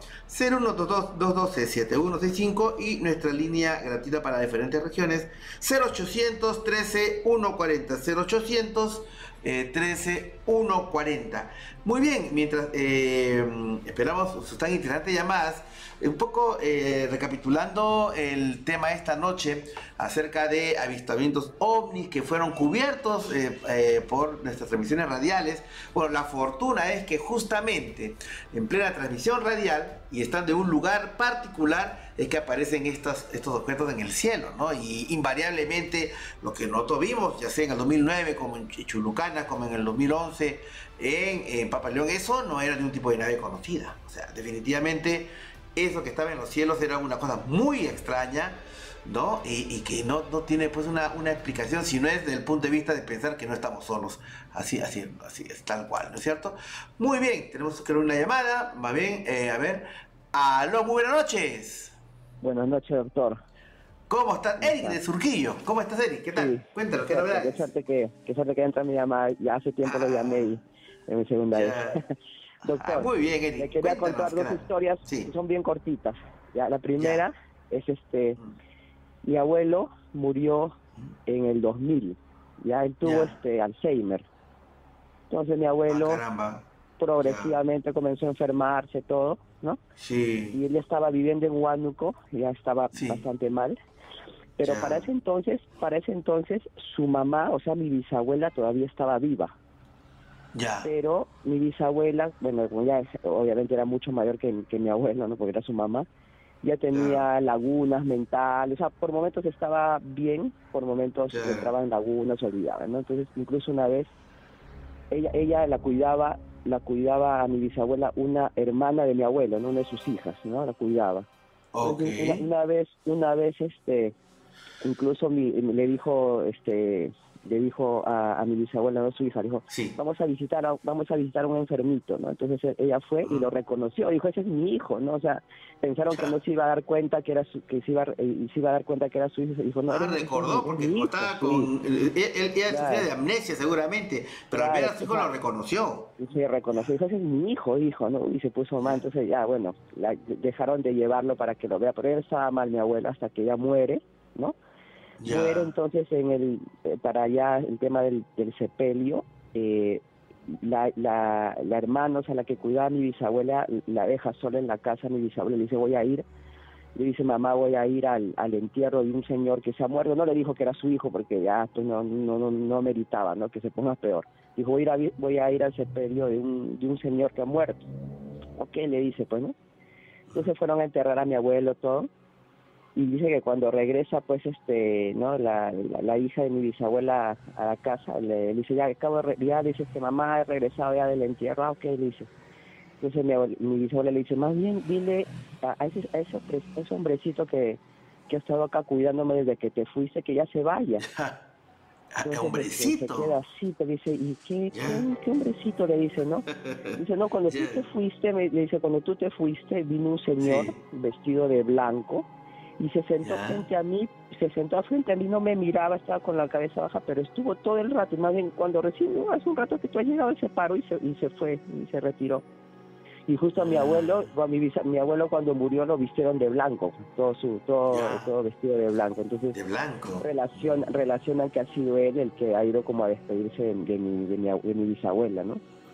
01212-7165 y nuestra línea gratuita para diferentes regiones, 0800 13 140, 0800 13 140. Muy bien, mientras esperamos sus tan interesantes llamadas, un poco recapitulando el tema esta noche acerca de avistamientos ovnis que fueron cubiertos por nuestras transmisiones radiales. Bueno, la fortuna es que justamente en plena transmisión radial y estando en un lugar particular es que aparecen estos objetos en el cielo, ¿no? Y invariablemente lo que nosotros vimos, ya sea en el 2009 como en Chulucana, como en el 2011 en Papaleón, eso no era de un tipo de nave conocida. O sea, definitivamente eso que estaba en los cielos era una cosa muy extraña, ¿no? Y que no tiene pues una explicación, si no es desde el punto de vista de pensar que no estamos solos. Así es, tal cual, ¿no es cierto? Muy bien, tenemos que una llamada, más bien, a ver. Aló, muy buenas noches. Buenas noches, doctor. ¿Cómo estás? Eric de Surquillo. ¿Cómo estás, Eric? ¿Qué tal? Sí. Cuéntanos, ¿qué novedades? Qué suerte que entra mi llamada. Ya hace tiempo lo llamé en mi segunda vez. Doctor, muy bien, Eric. Le quería contar dos historias que son bien cortitas. Ya, la primera es mi abuelo murió en el 2000. Ya él tuvo Alzheimer. Entonces mi abuelo progresivamente comenzó a enfermarse todo, ¿no? Sí. Y él estaba viviendo en Huánuco, ya estaba bastante mal. Pero para ese entonces su mamá, o sea, mi bisabuela todavía estaba viva. Ya. Pero mi bisabuela, bueno, ya obviamente era mucho mayor que mi abuelo, ¿no? Porque era su mamá. Ya tenía lagunas mentales, o sea, por momentos estaba bien, por momentos entraba en lagunas, se olvidaba, ¿no? Entonces, incluso una vez, ella la cuidaba a mi bisabuela una hermana de mi abuelo, ¿no? Una de sus hijas, ¿no? La cuidaba. Okay. Entonces, una vez, incluso le dijo a mi bisabuela, no su hija, dijo, vamos a visitar a un enfermito, ¿no? Entonces ella fue y lo reconoció, dijo, ese es mi hijo, ¿no? O sea, pensaron que no se iba a dar cuenta que se iba a dar cuenta que era su hijo, y dijo, no, recordó, porque estaba con ella sufría de amnesia seguramente, pero al menos su hijo lo reconoció. Sí, reconoció, dijo, ese es mi hijo, ¿no? Y se puso mal, entonces ya, bueno, dejaron de llevarlo para que lo vea, pero él estaba mal, mi abuela, hasta que ella muere, ¿no? Muere entonces para allá el tema del sepelio, la hermana, o sea, la que cuidaba a mi bisabuela, la deja sola en la casa. Mi bisabuela le dice, le dice, mamá, voy a ir al entierro de un señor que se ha muerto. No le dijo que era su hijo porque ya pues no meritaba, ¿no? Que se ponga peor. Dijo, voy a ir al sepelio de un señor que ha muerto. Ok, le dice, pues, ¿no? Entonces fueron a enterrar a mi abuelo, todo. Y dice que cuando regresa, pues, ¿no? La hija de mi bisabuela a la casa, le dice, ya dice, mamá, he regresado ya del entierro. Ok, le dice. Entonces mi bisabuela le dice, más bien dile a ese hombrecito que ha estado acá cuidándome desde que te fuiste, que ya se vaya. Entonces, hombrecito. Se queda así, te dice, ¿y qué hombrecito? Le dice, ¿no? Dice, no, cuando tú te fuiste, cuando tú te fuiste, vino un señor vestido de blanco, y se sentó frente a mí, no me miraba, estaba con la cabeza baja, pero estuvo todo el rato, y más bien cuando recién, hace un rato que tú has llegado, él se paró y se fue, y se retiró. Y justo a mi abuelo, mi abuelo cuando murió lo vistieron de blanco, todo vestido de blanco. Entonces, de blanco. Relacionan que ha sido él el que ha ido como a despedirse de mi bisabuela, ¿no?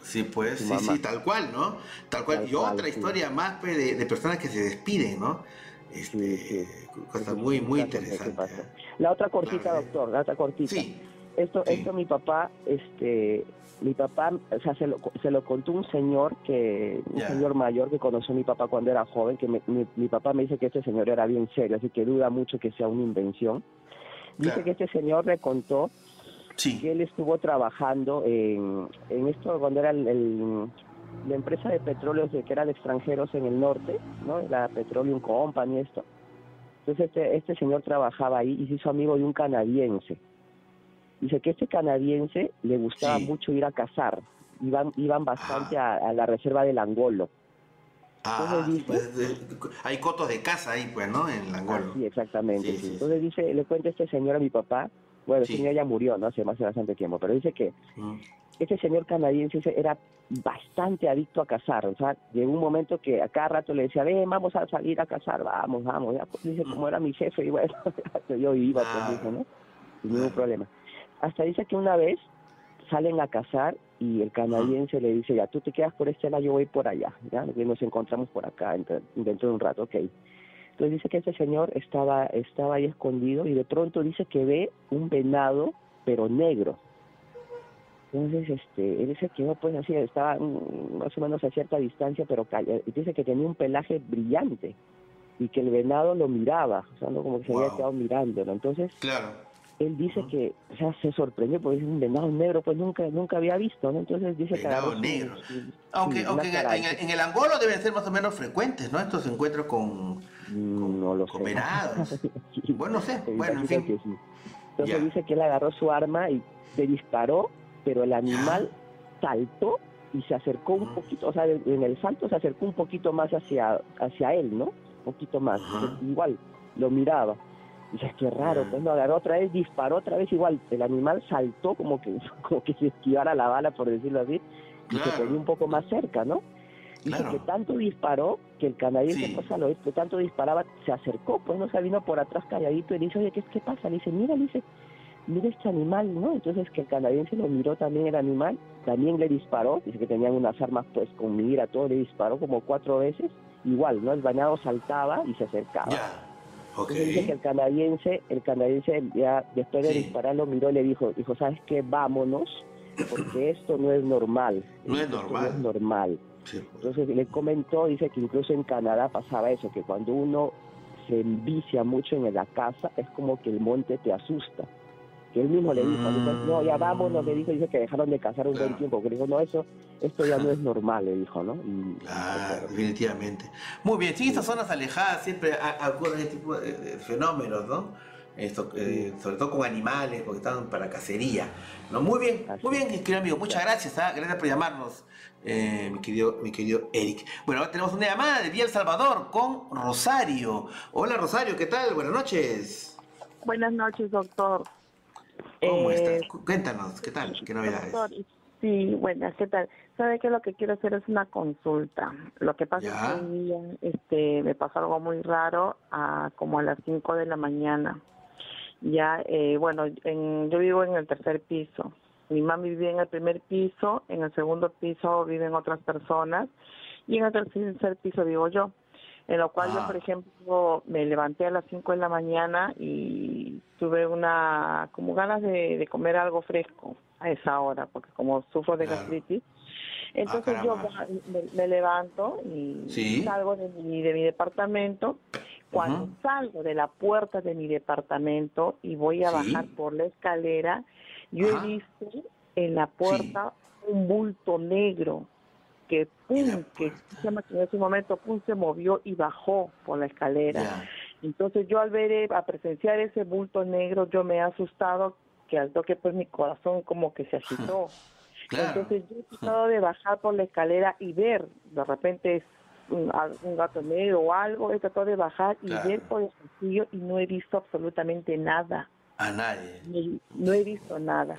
Sí, pues, sí, tal cual, ¿no? Tal cual. Y otra historia más pues, de personas que se despiden, ¿no? Cosa muy interesante. La otra cortita, doctor, la otra cortita. Sí. Esto mi papá, o sea, se lo contó un señor señor mayor que conoció a mi papá cuando era joven, que mi papá me dice que este señor era bien serio, así que duda mucho que sea una invención. Dice que este señor le contó que él estuvo trabajando en esto cuando era la empresa de petróleos que era de extranjeros en el norte, ¿no? La Petroleum Company, esto. Entonces este señor trabajaba ahí y se hizo amigo de un canadiense. Dice que este canadiense le gustaba mucho ir a cazar. Iban bastante a la reserva del Angolo. Hay cotos de caza ahí, pues, ¿no? En Angolo. Sí, exactamente. Sí. Entonces dice, le cuenta este señor a mi papá, bueno, el señor ya murió, ¿no? Hace bastante tiempo, pero dice que este señor canadiense era bastante adicto a cazar. O sea, llegó un momento que a cada rato le decía, vamos a salir a cazar, vamos. Ya, pues, dice, como era mi jefe, y bueno, yo iba, pues, dice, ¿no? Sin ningún problema. Hasta dice que una vez salen a cazar y el canadiense le dice, ya, tú te quedas por este lado, yo voy por allá, ya, nos encontramos por acá dentro de un rato, ok. Entonces dice que ese señor estaba ahí escondido y de pronto dice que ve un venado, pero negro. Entonces él se quedó pues así, estaba más o menos a cierta distancia, pero dice que tenía un pelaje brillante y que el venado lo miraba, o sea, ¿no? Como que se había quedado mirándolo. Entonces, él dice que, o sea, se sorprendió porque es un venado negro, pues nunca había visto, ¿no? Entonces dice que venado negro. Aunque en el Angolo deben ser más o menos frecuentes, ¿no? Estos encuentros con venados. Bueno, no sé. Bueno, en fin. Que sí. Entonces dice que él agarró su arma y le disparó, pero el animal saltó y se acercó un poquito, o sea, en el salto se acercó un poquito más hacia él, ¿no? Un poquito más. Igual, lo miraba. Dices, qué raro, pues lo agarró otra vez, disparó otra vez, igual, el animal saltó como que se esquivara la bala, por decirlo así, y se ponía un poco más cerca, ¿no? Dice que tanto disparó, que el canadiense, pues a lo que tanto disparaba, se acercó, pues no se vino por atrás calladito, y le dice, oye, ¿qué pasa? Le dice, mira este animal, ¿no? Entonces que el canadiense lo miró también el animal, también le disparó, dice que tenían unas armas pues con mira, todo, le disparó como 4 veces, igual, ¿no? El venado saltaba y se acercaba. Dice que el canadiense ya después de disparar lo miró y le dijo, ¿sabes qué? Vámonos, porque esto no es normal. No es normal. Sí. Entonces le comentó, dice que incluso en Canadá pasaba eso, que cuando uno se envicia mucho en la casa, es como que el monte te asusta. Que él mismo le dijo, no, ya vámonos, le dijo, dice que dejaron de cazar un buen tiempo, porque dijo, no, esto ya no es normal, le dijo, ¿no? Claro, definitivamente. Muy bien, sí, en estas zonas alejadas siempre ocurren este tipo de fenómenos, ¿no? Sobre todo con animales, porque están para cacería, ¿no? Muy bien, querido amigo, muchas gracias, gracias por llamarnos, mi querido Eric. Bueno, ahora tenemos una llamada de Vía El Salvador con Rosario. Hola Rosario, ¿qué tal? Buenas noches. Buenas noches, doctor. ¿Cómo estás? Cuéntanos, ¿qué tal? ¿Qué novedades? Doctor, sí, buenas, ¿qué tal? ¿Sabe que lo que quiero hacer es una consulta? Lo que pasa es que un día me pasó algo muy raro como a las 5 de la mañana. Ya, bueno, yo vivo en el 3er piso. Mi mami vive en el 1er piso, en el 2º piso viven otras personas y en el 3er piso vivo yo. En lo cual yo, por ejemplo, me levanté a las 5 de la mañana y tuve como ganas de comer algo fresco a esa hora, porque como sufro de gastritis. Entonces yo me levanto y salgo de mi departamento. Cuando salgo de la puerta de mi departamento y voy a bajar por la escalera, yo he visto en la puerta un bulto negro que en ese momento se movió y bajó por la escalera. Entonces yo al presenciar ese bulto negro, yo me he asustado, que al toque pues mi corazón como que se agitó. Entonces yo he tratado de bajar por la escalera y ver, de repente un gato negro o algo, he tratado de bajar y ver por el pasillo y no he visto absolutamente nada. A nadie. No he visto nada.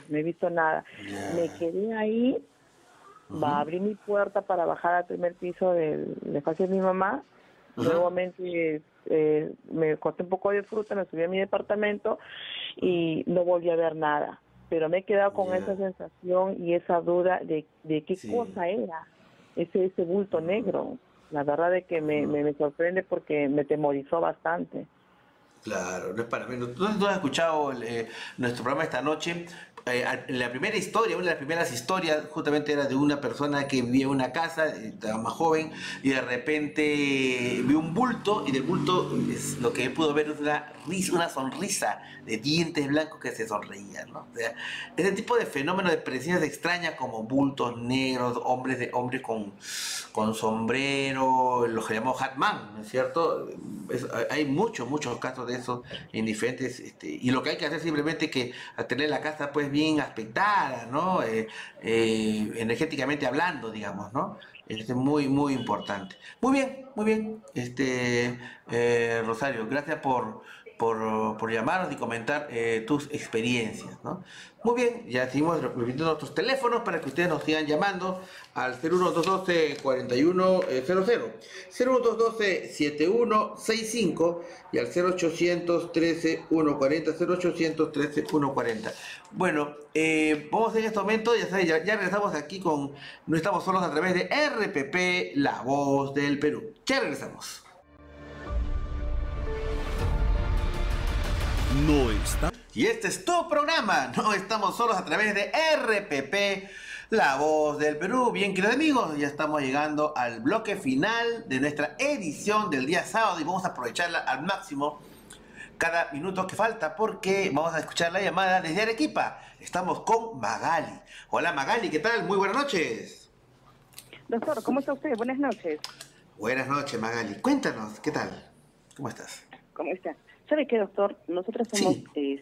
Me quedé ahí. Abrí mi puerta para bajar al 1er piso del espacio de mi mamá. Nuevamente me corté un poco de fruta, me subí a mi departamento y no volví a ver nada. pero me he quedado con esa sensación y esa duda de qué cosa era ese bulto negro. La verdad es que me sorprende porque me temorizó bastante. Claro, no es para menos. ¿Tú has escuchado nuestro programa esta noche? La primera historia, una de las primeras historias, justamente era de una persona que vivía en una casa, estaba más joven, y de repente vio un bulto, y del bulto lo que pudo ver es una sonrisa de dientes blancos que se sonreían, ¿no? O sea, ese tipo de fenómenos de presencias extrañas como bultos negros, hombres con sombrero, los que llamamos Hatman, ¿no es cierto? Hay muchos casos de esos en diferentes, y lo que hay que hacer simplemente que al tener la casa pues bien aspectada, ¿no? Energéticamente hablando, digamos, ¿no? Es muy importante. Muy bien, Rosario, gracias por llamarnos y comentar tus experiencias, ¿no? Muy bien, ya seguimos repitiendo nuestros teléfonos para que ustedes nos sigan llamando al 01212-4100, 01212-7165 y al 0813-140, 0813-140. Bueno, vamos en este momento, ya saben, ya regresamos aquí con No Estamos Solos a través de RPP, La Voz del Perú. Ya regresamos. No está. Y este es tu programa, No Estamos Solos a través de RPP, La Voz del Perú. Bien, queridos amigos, ya estamos llegando al bloque final de nuestra edición del día sábado y vamos a aprovecharla al máximo cada minuto que falta porque vamos a escuchar la llamada desde Arequipa. Estamos con Magali. Hola Magali, ¿qué tal? Muy buenas noches. Doctor, ¿cómo está usted? Buenas noches. Buenas noches, Magali. Cuéntanos, ¿qué tal? ¿Cómo estás? ¿Cómo está? ¿Sabe qué, doctor? Nosotros somos,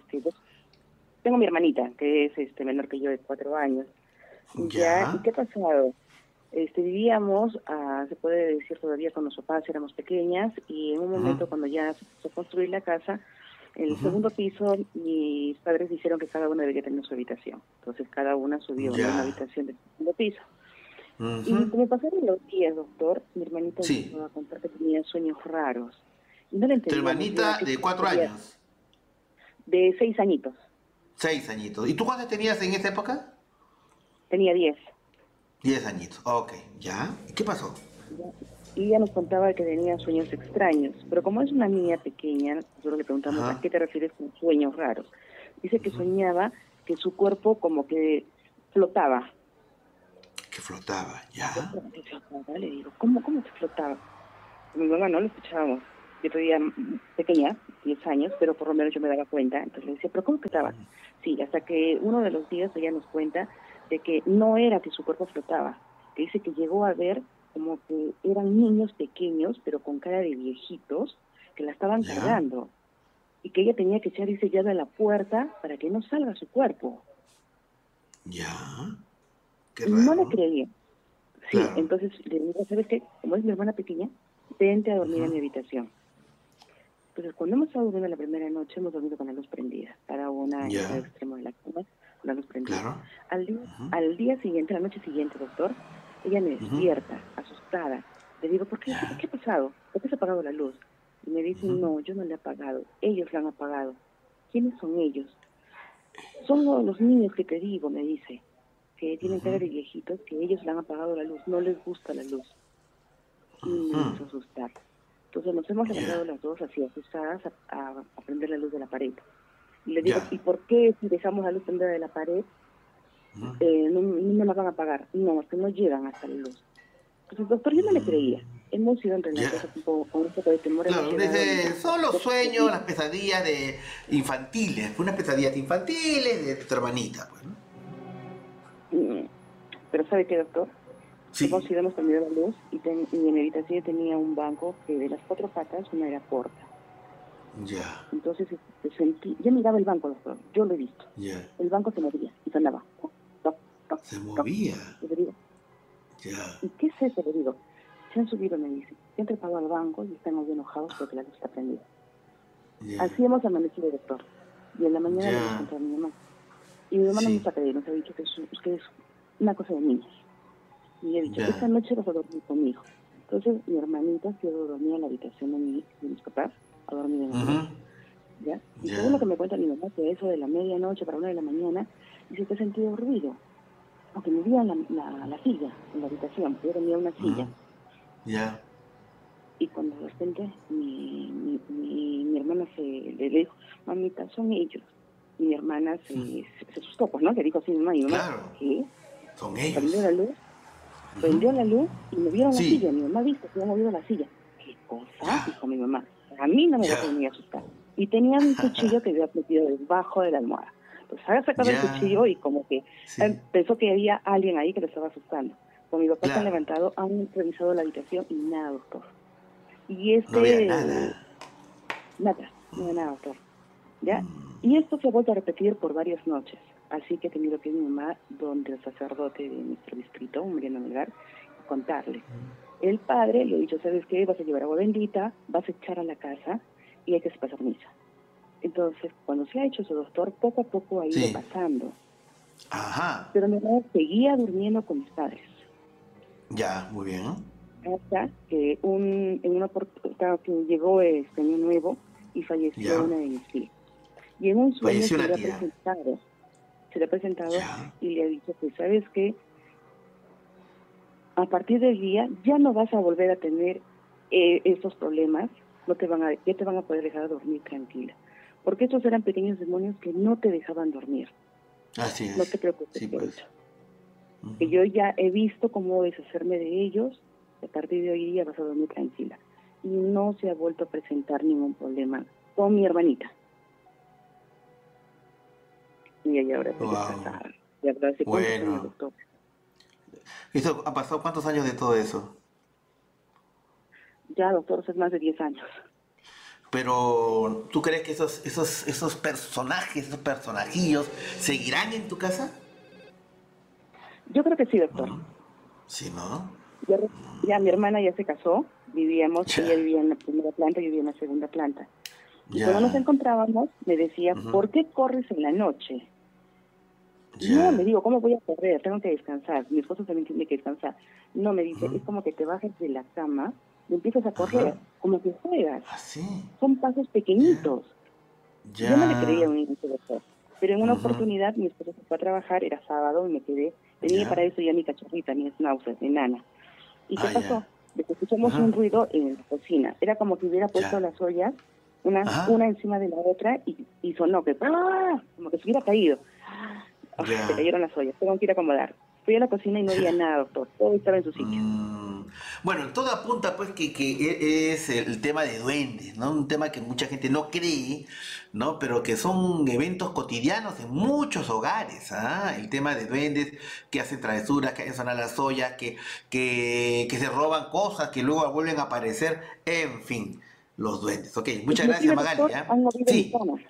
tengo mi hermanita, que es menor que yo de 4 años. Ya. ¿Y qué ha pasado? Vivíamos, se puede decir todavía con los papás, éramos pequeñas, y en un momento cuando ya se empezó a construir la casa, en el segundo piso, mis padres dijeron que cada una debería tener su habitación. Entonces cada una subió a una habitación del segundo piso. Y como pasaron los días, doctor, mi hermanita me empezó a contar que tenía sueños raros. No le entendí. ¿Tu hermanita de 4 años? De 6 añitos. 6 añitos. ¿Y tú cuántos tenías en esa época? Tenía 10. 10 añitos, ok. ¿Ya? ¿Y qué pasó? Y ella nos contaba que tenía sueños extraños, pero como es una niña pequeña, nosotros le preguntamos ¿a qué te refieres con sueños raros? Dice que soñaba que su cuerpo como que flotaba. ¿Que flotaba? ¿Ya? Le digo, ¿cómo que flotaba? Mi mamá no lo escuchábamos. Yo todavía pequeña, 10 años, pero por lo menos yo me daba cuenta. Entonces le decía, ¿pero cómo flotaba? Sí, hasta que uno de los días ella nos cuenta de que no era que su cuerpo flotaba, que dice que llegó a ver como que eran niños pequeños, pero con cara de viejitos, que la estaban cargando, y que ella tenía que echar ese llave a la puerta para que no salga su cuerpo. Ya. Qué raro. No le creía. Sí, entonces le digo, ¿sabes qué? Como es mi hermana pequeña, vente a dormir en mi habitación. Entonces, cuando hemos estado durmiendo la primera noche, hemos dormido con la luz prendida, cada una en el extremo de la cama, con la luz prendida. Al día siguiente, la noche siguiente, doctor, ella me despierta, asustada. Le digo, ¿qué ha pasado? ¿Por qué se ha apagado la luz? Y me dice, no, yo no la he apagado, ellos la han apagado. ¿Quiénes son ellos? Son los niños que te digo, me dice, que tienen cara de viejitos, que ellos le han apagado la luz, no les gusta la luz. Y me hizo asustar. Entonces nos hemos levantado las dos así asustadas a prender la luz de la pared. Y le digo, ¿y por qué si dejamos la luz prendida de la pared no la van a apagar? No, es que no llegan hasta la luz. Entonces, doctor, yo no le creía. Hemos ido entre las cosas con un poco de temor. Claro, son los sueños, las pesadillas infantiles, unas pesadillas infantiles de tu hermanita, pues, ¿no? Pero ¿sabe qué, doctor? Hemos prendido la luz y en mi habitación tenía un banco que de las 4 patas una era corta. Ya. Entonces yo miraba el banco, doctor, yo lo he visto. El banco se movía y sonaba. ¿Se movía? Y le digo, ¿y qué es eso? Le digo, se han subido, me dice, se han trepado al banco y están muy enojados porque la luz está prendida. Así hemos amanecido, doctor. Y en la mañana le encontré a mi mamá. Y mi mamá no nos ha creído, nos ha dicho que es una cosa de niños. Y he dicho, esta noche vas a dormir conmigo. Entonces mi hermanita se dormía en la habitación de mis papás, a dormir en la noche. ¿Ya? Y según lo que me cuenta mi mamá, que eso de la medianoche para 1 de la mañana, dice que he sentido ruido. Aunque me movía la silla en la habitación, yo tenía una silla. Ya. Y cuando de repente mi hermana le dijo, mamita, son ellos. Y mi hermana se asustó, pues, ¿no? Le dijo así, mamá, y mamá, claro. ¿qué? Son ellos. Prendió la luz y movieron la silla. Mi mamá dijo que había movido la silla. ¿Qué cosa? Dijo mi mamá. A mí no me dejó ni asustar. Y tenía un cuchillo que había metido debajo de la almohada. Pues había sacado el cuchillo y como que pensó que había alguien ahí que le estaba asustando. Cuando mi papá se han levantado, han revisado la habitación y nada, doctor. Y no había nada. Nada, no había nada, doctor. ¿Ya? Y esto se ha vuelto a repetir por varias noches. Así que he tenido que ir a mi mamá donde el sacerdote de nuestro distrito, Mariano Melgar, contarle. El padre le ha dicho, ¿sabes qué? Vas a llevar agua bendita, vas a echar a la casa y hay que pasar misa. Entonces, cuando se ha hecho eso, doctor, poco a poco ha ido pasando. Ajá. Pero mi mamá seguía durmiendo con mis padres. Ya, muy bien. Hasta que en una oportunidad que llegó este año nuevo y falleció una de mis tías. Y en un sueño se le ha presentado y le ha dicho que, ¿sabes qué? A partir del día ya no vas a volver a tener esos problemas, ya te van a poder dejar dormir tranquila. Porque estos eran pequeños demonios que no te dejaban dormir. Así es. No te preocupes por eso. Que yo ya he visto cómo deshacerme de ellos, a partir de hoy ya vas a dormir tranquila. Y no se ha vuelto a presentar ningún problema con mi hermanita. Y ella ahora está casada. Y ahora hace cuántos años, doctor. ¿Esto ha pasado cuántos años de todo eso? Ya, doctor, hace más de 10 años. Pero, ¿tú crees que esos personajes, esos personajillos, seguirán en tu casa? Yo creo que sí, doctor. Sí, ¿no? Ya mi hermana ya se casó, ella vivía en la primera planta, yo vivía en la segunda planta. Y cuando nos encontrábamos, me decía, ¿por qué corres en la noche? No, me digo, ¿cómo voy a correr? Tengo que descansar. Mi esposo también tiene que descansar. No, me dice, es como que te bajes de la cama y empiezas a correr, como que juegas. Son pasos pequeñitos. Yo no le creía a un niño, doctor. Pero en una oportunidad mi esposo se fue a trabajar, era sábado, y me quedé. Tenía para eso ya mi cachorrita, mi schnauzer, enana. ¿Y qué pasó? De que escuchamos un ruido en la cocina. Era como que hubiera puesto las ollas, una encima de la otra, y sonó que como que se hubiera caído. Se cayeron las ollas, tengo que ir a acomodar. Fui a la cocina y no había nada, doctor. Todo estaba en su sitio. Bueno, todo apunta pues que es el tema de duendes, ¿no? Un tema que mucha gente no cree, ¿no? Pero que son eventos cotidianos en muchos hogares, ¿ah? El tema de duendes que hacen travesuras, que hacen sonar las ollas, que se roban cosas, que luego vuelven a aparecer, en fin, los duendes. Ok, muchas gracias, Magali. Sí.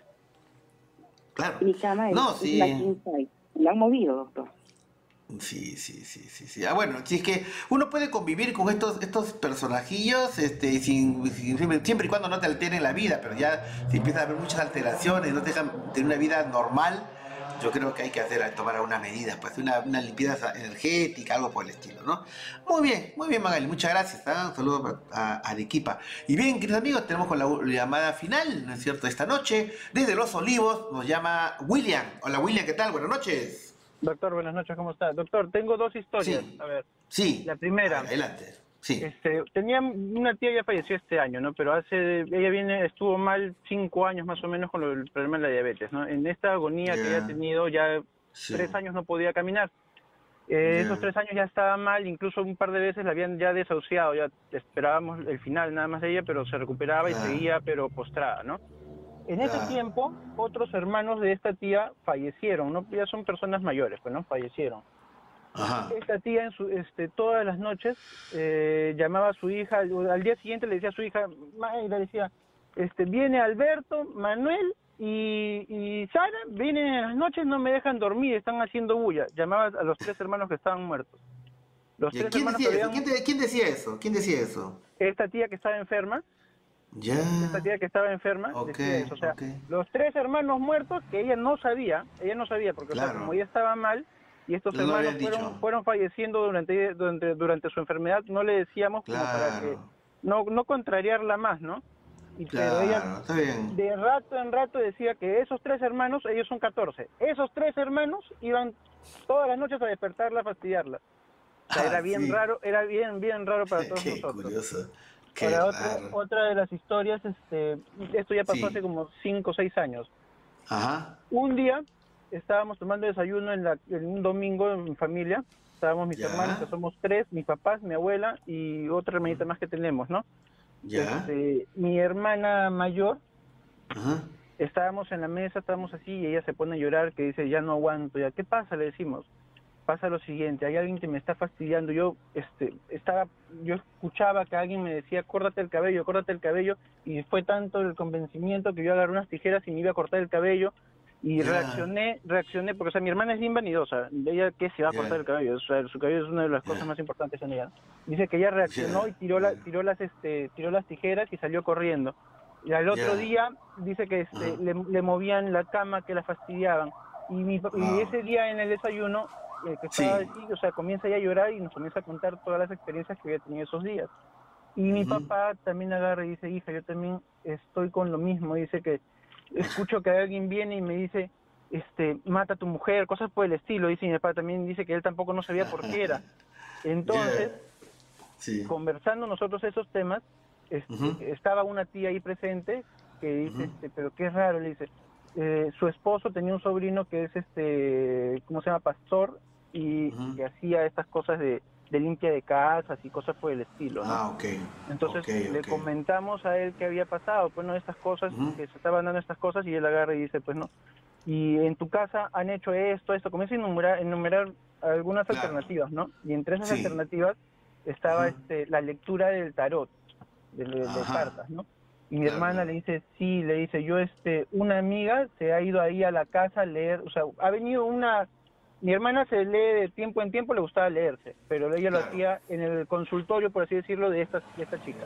Claro. Mi cama es la king size. La han movido, doctor. Sí. Bueno, si es que uno puede convivir con estos personajillos siempre y cuando no te alteren la vida, pero ya si empieza a haber muchas alteraciones, no te dejan tener una vida normal, yo creo que hay que tomar algunas medidas, pues una limpieza energética, algo por el estilo, ¿no? Muy bien, Magali, muchas gracias, un saludo a Arequipa. Y bien, queridos amigos, tenemos con la llamada final, ¿no es cierto? Esta noche, desde Los Olivos, nos llama William. Hola, William, ¿qué tal? Buenas noches. Doctor, buenas noches, ¿cómo está? Doctor, tengo dos historias. A ver. La primera. Adelante. Sí. Tenía una tía, ya falleció este año, ¿no? Pero ella estuvo mal 5 años más o menos con el problema de la diabetes, ¿no? En esta agonía que ella ha tenido, ya 3 años no podía caminar. Esos 3 años ya estaba mal, incluso un par de veces la habían ya desahuciado, ya esperábamos el final nada más de ella, pero se recuperaba y seguía, pero postrada, ¿no? En ese tiempo, otros hermanos de esta tía fallecieron, ¿no? Ya son personas mayores, pues, ¿no? Fallecieron. Esta tía todas las noches llamaba a su hija, al día siguiente le decía a su hija, le decía, viene Alberto, Manuel y Sara, vienen en las noches, no me dejan dormir, están haciendo bulla. Llamaba a los 3 hermanos que estaban muertos. ¿Quién decía eso? ¿Quién decía eso? Esta tía que estaba enferma. Esta tía que estaba enferma, decía eso. O sea, los 3 hermanos muertos que ella no sabía, porque o sea, como ella estaba mal y estos hermanos fueron falleciendo durante su enfermedad, no le decíamos como para que no contrariarla más, ¿no? Pero ella está bien. de rato en rato decía que esos 3 hermanos, ellos son 14, esos 3 hermanos iban todas las noches a despertarla, a fastidiarla. O sea, era bien raro, era bien raro para todos nosotros. Curioso. Ahora, otra de las historias, esto ya pasó hace como 5 o 6 años. Ajá. Un día estábamos tomando desayuno en un domingo en familia. Estábamos mis hermanos, que somos 3, mis papás, mi abuela y otra hermanita más que tenemos, ¿no? Mi hermana mayor, estábamos en la mesa, estábamos así y ella se pone a llorar, que dice, ya no aguanto, ya, ¿qué pasa? Le decimos, pasa lo siguiente, hay alguien que me está fastidiando. Yo escuchaba que alguien me decía, córtate el cabello, y fue tanto el convencimiento que yo agarré unas tijeras y me iba a cortar el cabello. Y reaccioné, porque, o sea, mi hermana es bien vanidosa. Ella que se va a cortar el cabello, o sea, su cabello es una de las cosas más importantes en ella. Dice que ella reaccionó y tiró las tijeras y salió corriendo. Y al otro día dice que le movían la cama, que la fastidiaban. Y ese día en el desayuno, que estaba así, o sea, comienza ella a llorar y nos comienza a contar todas las experiencias que había tenido esos días. Y mi papá también agarra y dice, hija, yo también estoy con lo mismo. Dice que escucho que alguien viene y me dice, mata a tu mujer, cosas por el estilo. Dice, mi papá también dice que él tampoco no sabía por qué era. Entonces, conversando nosotros esos temas, estaba una tía ahí presente que dice, pero qué raro, le dice, su esposo tenía un sobrino que es, ¿cómo se llama? Pastor, y que hacía estas cosas de limpia de casas y cosas por el estilo, ¿no? Entonces le comentamos a él qué había pasado, pues no, estas cosas, que se estaban dando estas cosas, y él agarra y dice, pues no, y en tu casa han hecho esto, comienza a enumerar algunas alternativas, ¿no? Y entre esas alternativas estaba la lectura del tarot, de cartas, ¿no? Y mi hermana le dice, sí, le dice, yo, una amiga se ha ido ahí a la casa a leer, o sea, ha venido mi hermana se lee de tiempo en tiempo, le gustaba leerse, pero ella lo hacía en el consultorio, por así decirlo, de esta chica.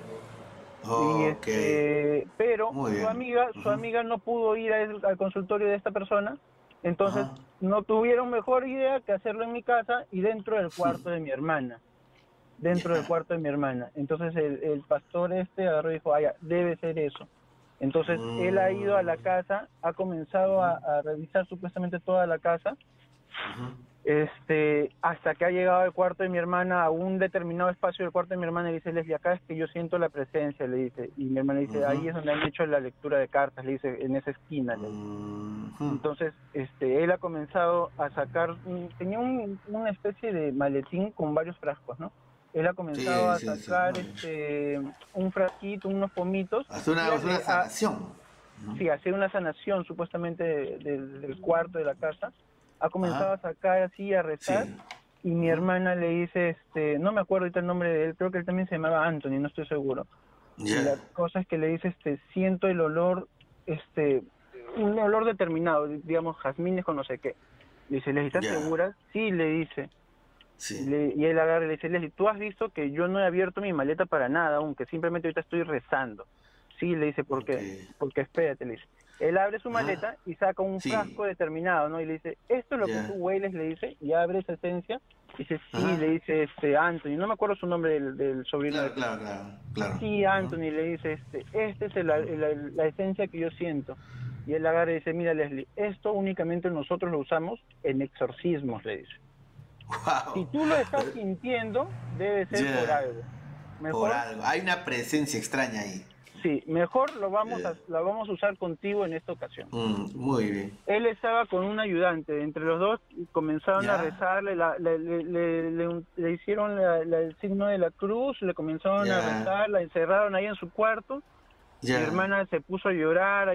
Pero su amiga no pudo ir al consultorio de esta persona, entonces no tuvieron mejor idea que hacerlo en mi casa y dentro del cuarto de mi hermana. Del cuarto de mi hermana. Entonces el pastor agarró y dijo, debe ser eso. Entonces él ha ido a la casa, ha comenzado a revisar supuestamente toda la casa, hasta que ha llegado al cuarto de mi hermana, a un determinado espacio del cuarto de mi hermana, y dice, Leslie, acá es que yo siento la presencia, le dice, y mi hermana dice, ahí es donde han hecho la lectura de cartas, le dice, en esa esquina, le dice. Entonces, él ha comenzado a sacar, tenía una especie de maletín con varios frascos, ¿no? Él ha comenzado a sacar un frasquito, unos pomitos. Hace una sanación. Sí, hace una sanación supuestamente del cuarto de la casa. Ha comenzado a sacar así, a rezar, y mi hermana le dice, no me acuerdo ahorita el nombre de él, creo que él también se llamaba Anthony, no estoy seguro. Y la cosa es que le dice, siento el olor, un olor determinado, digamos, jazmines con no sé qué. Le dice, ¿Leslie, estás segura? Sí, le dice. Y él agarra y le dice, Leslie, tú has visto que yo no he abierto mi maleta para nada aún, que simplemente ahorita estoy rezando. Sí, le dice, ¿por qué? Porque espérate, le dice. Él abre su maleta y saca un frasco determinado, ¿no? Y le dice, esto es lo que tú hueles, le dice, y abre esa esencia. Y dice, sí, le dice, Anthony, no me acuerdo su nombre del sobrino. Claro. Sí, Anthony, le dice, esta es la esencia que yo siento. Y él agarra y dice, mira, Leslie, esto únicamente nosotros lo usamos en exorcismos, le dice. Si tú lo estás sintiendo, debe ser por algo. Por algo, hay una presencia extraña ahí. Sí, mejor lo vamos a usar contigo en esta ocasión. Muy bien. Él estaba con un ayudante, entre los dos comenzaron a rezarle, le hicieron el signo de la cruz, le comenzaron a rezar, la encerraron ahí en su cuarto. Mi hermana se puso a llorar,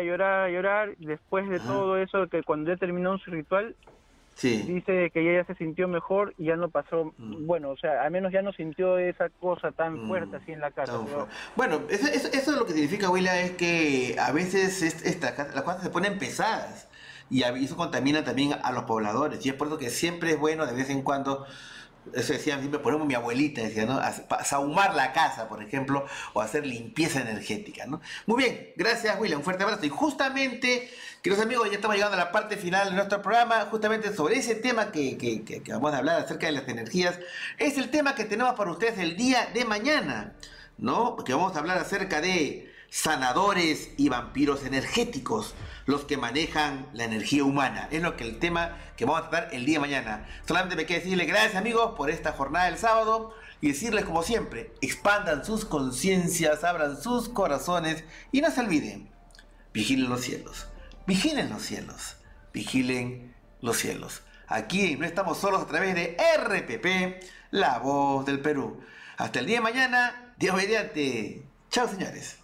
después de todo eso, que cuando ya terminó su ritual, dice que ella se sintió mejor y ya no pasó, bueno, o sea, al menos ya no sintió esa cosa tan fuerte así en la casa. Bueno, eso lo que significa, William, es que a veces las cosas se ponen pesadas y eso contamina también a los pobladores, y es por eso que siempre es bueno de vez en cuando, eso decía siempre, ponemos mi abuelita, decía, ¿no? Sahumar la casa, por ejemplo, o hacer limpieza energética, ¿no? Muy bien, gracias, William, un fuerte abrazo. Y justamente, queridos amigos, ya estamos llegando a la parte final de nuestro programa, justamente sobre ese tema que vamos a hablar acerca de las energías. Es el tema que tenemos para ustedes el día de mañana, ¿no? Porque vamos a hablar acerca de sanadores y vampiros energéticos, los que manejan la energía humana. Es lo que el tema que vamos a tratar el día de mañana. Solamente me queda decirles gracias, amigos, por esta jornada del sábado y decirles, como siempre, expandan sus conciencias, abran sus corazones y no se olviden, vigilen los cielos, vigilen los cielos, vigilen los cielos. Aquí no estamos solos a través de RPP, La Voz del Perú. Hasta el día de mañana, Dios mediante. Chao, señores.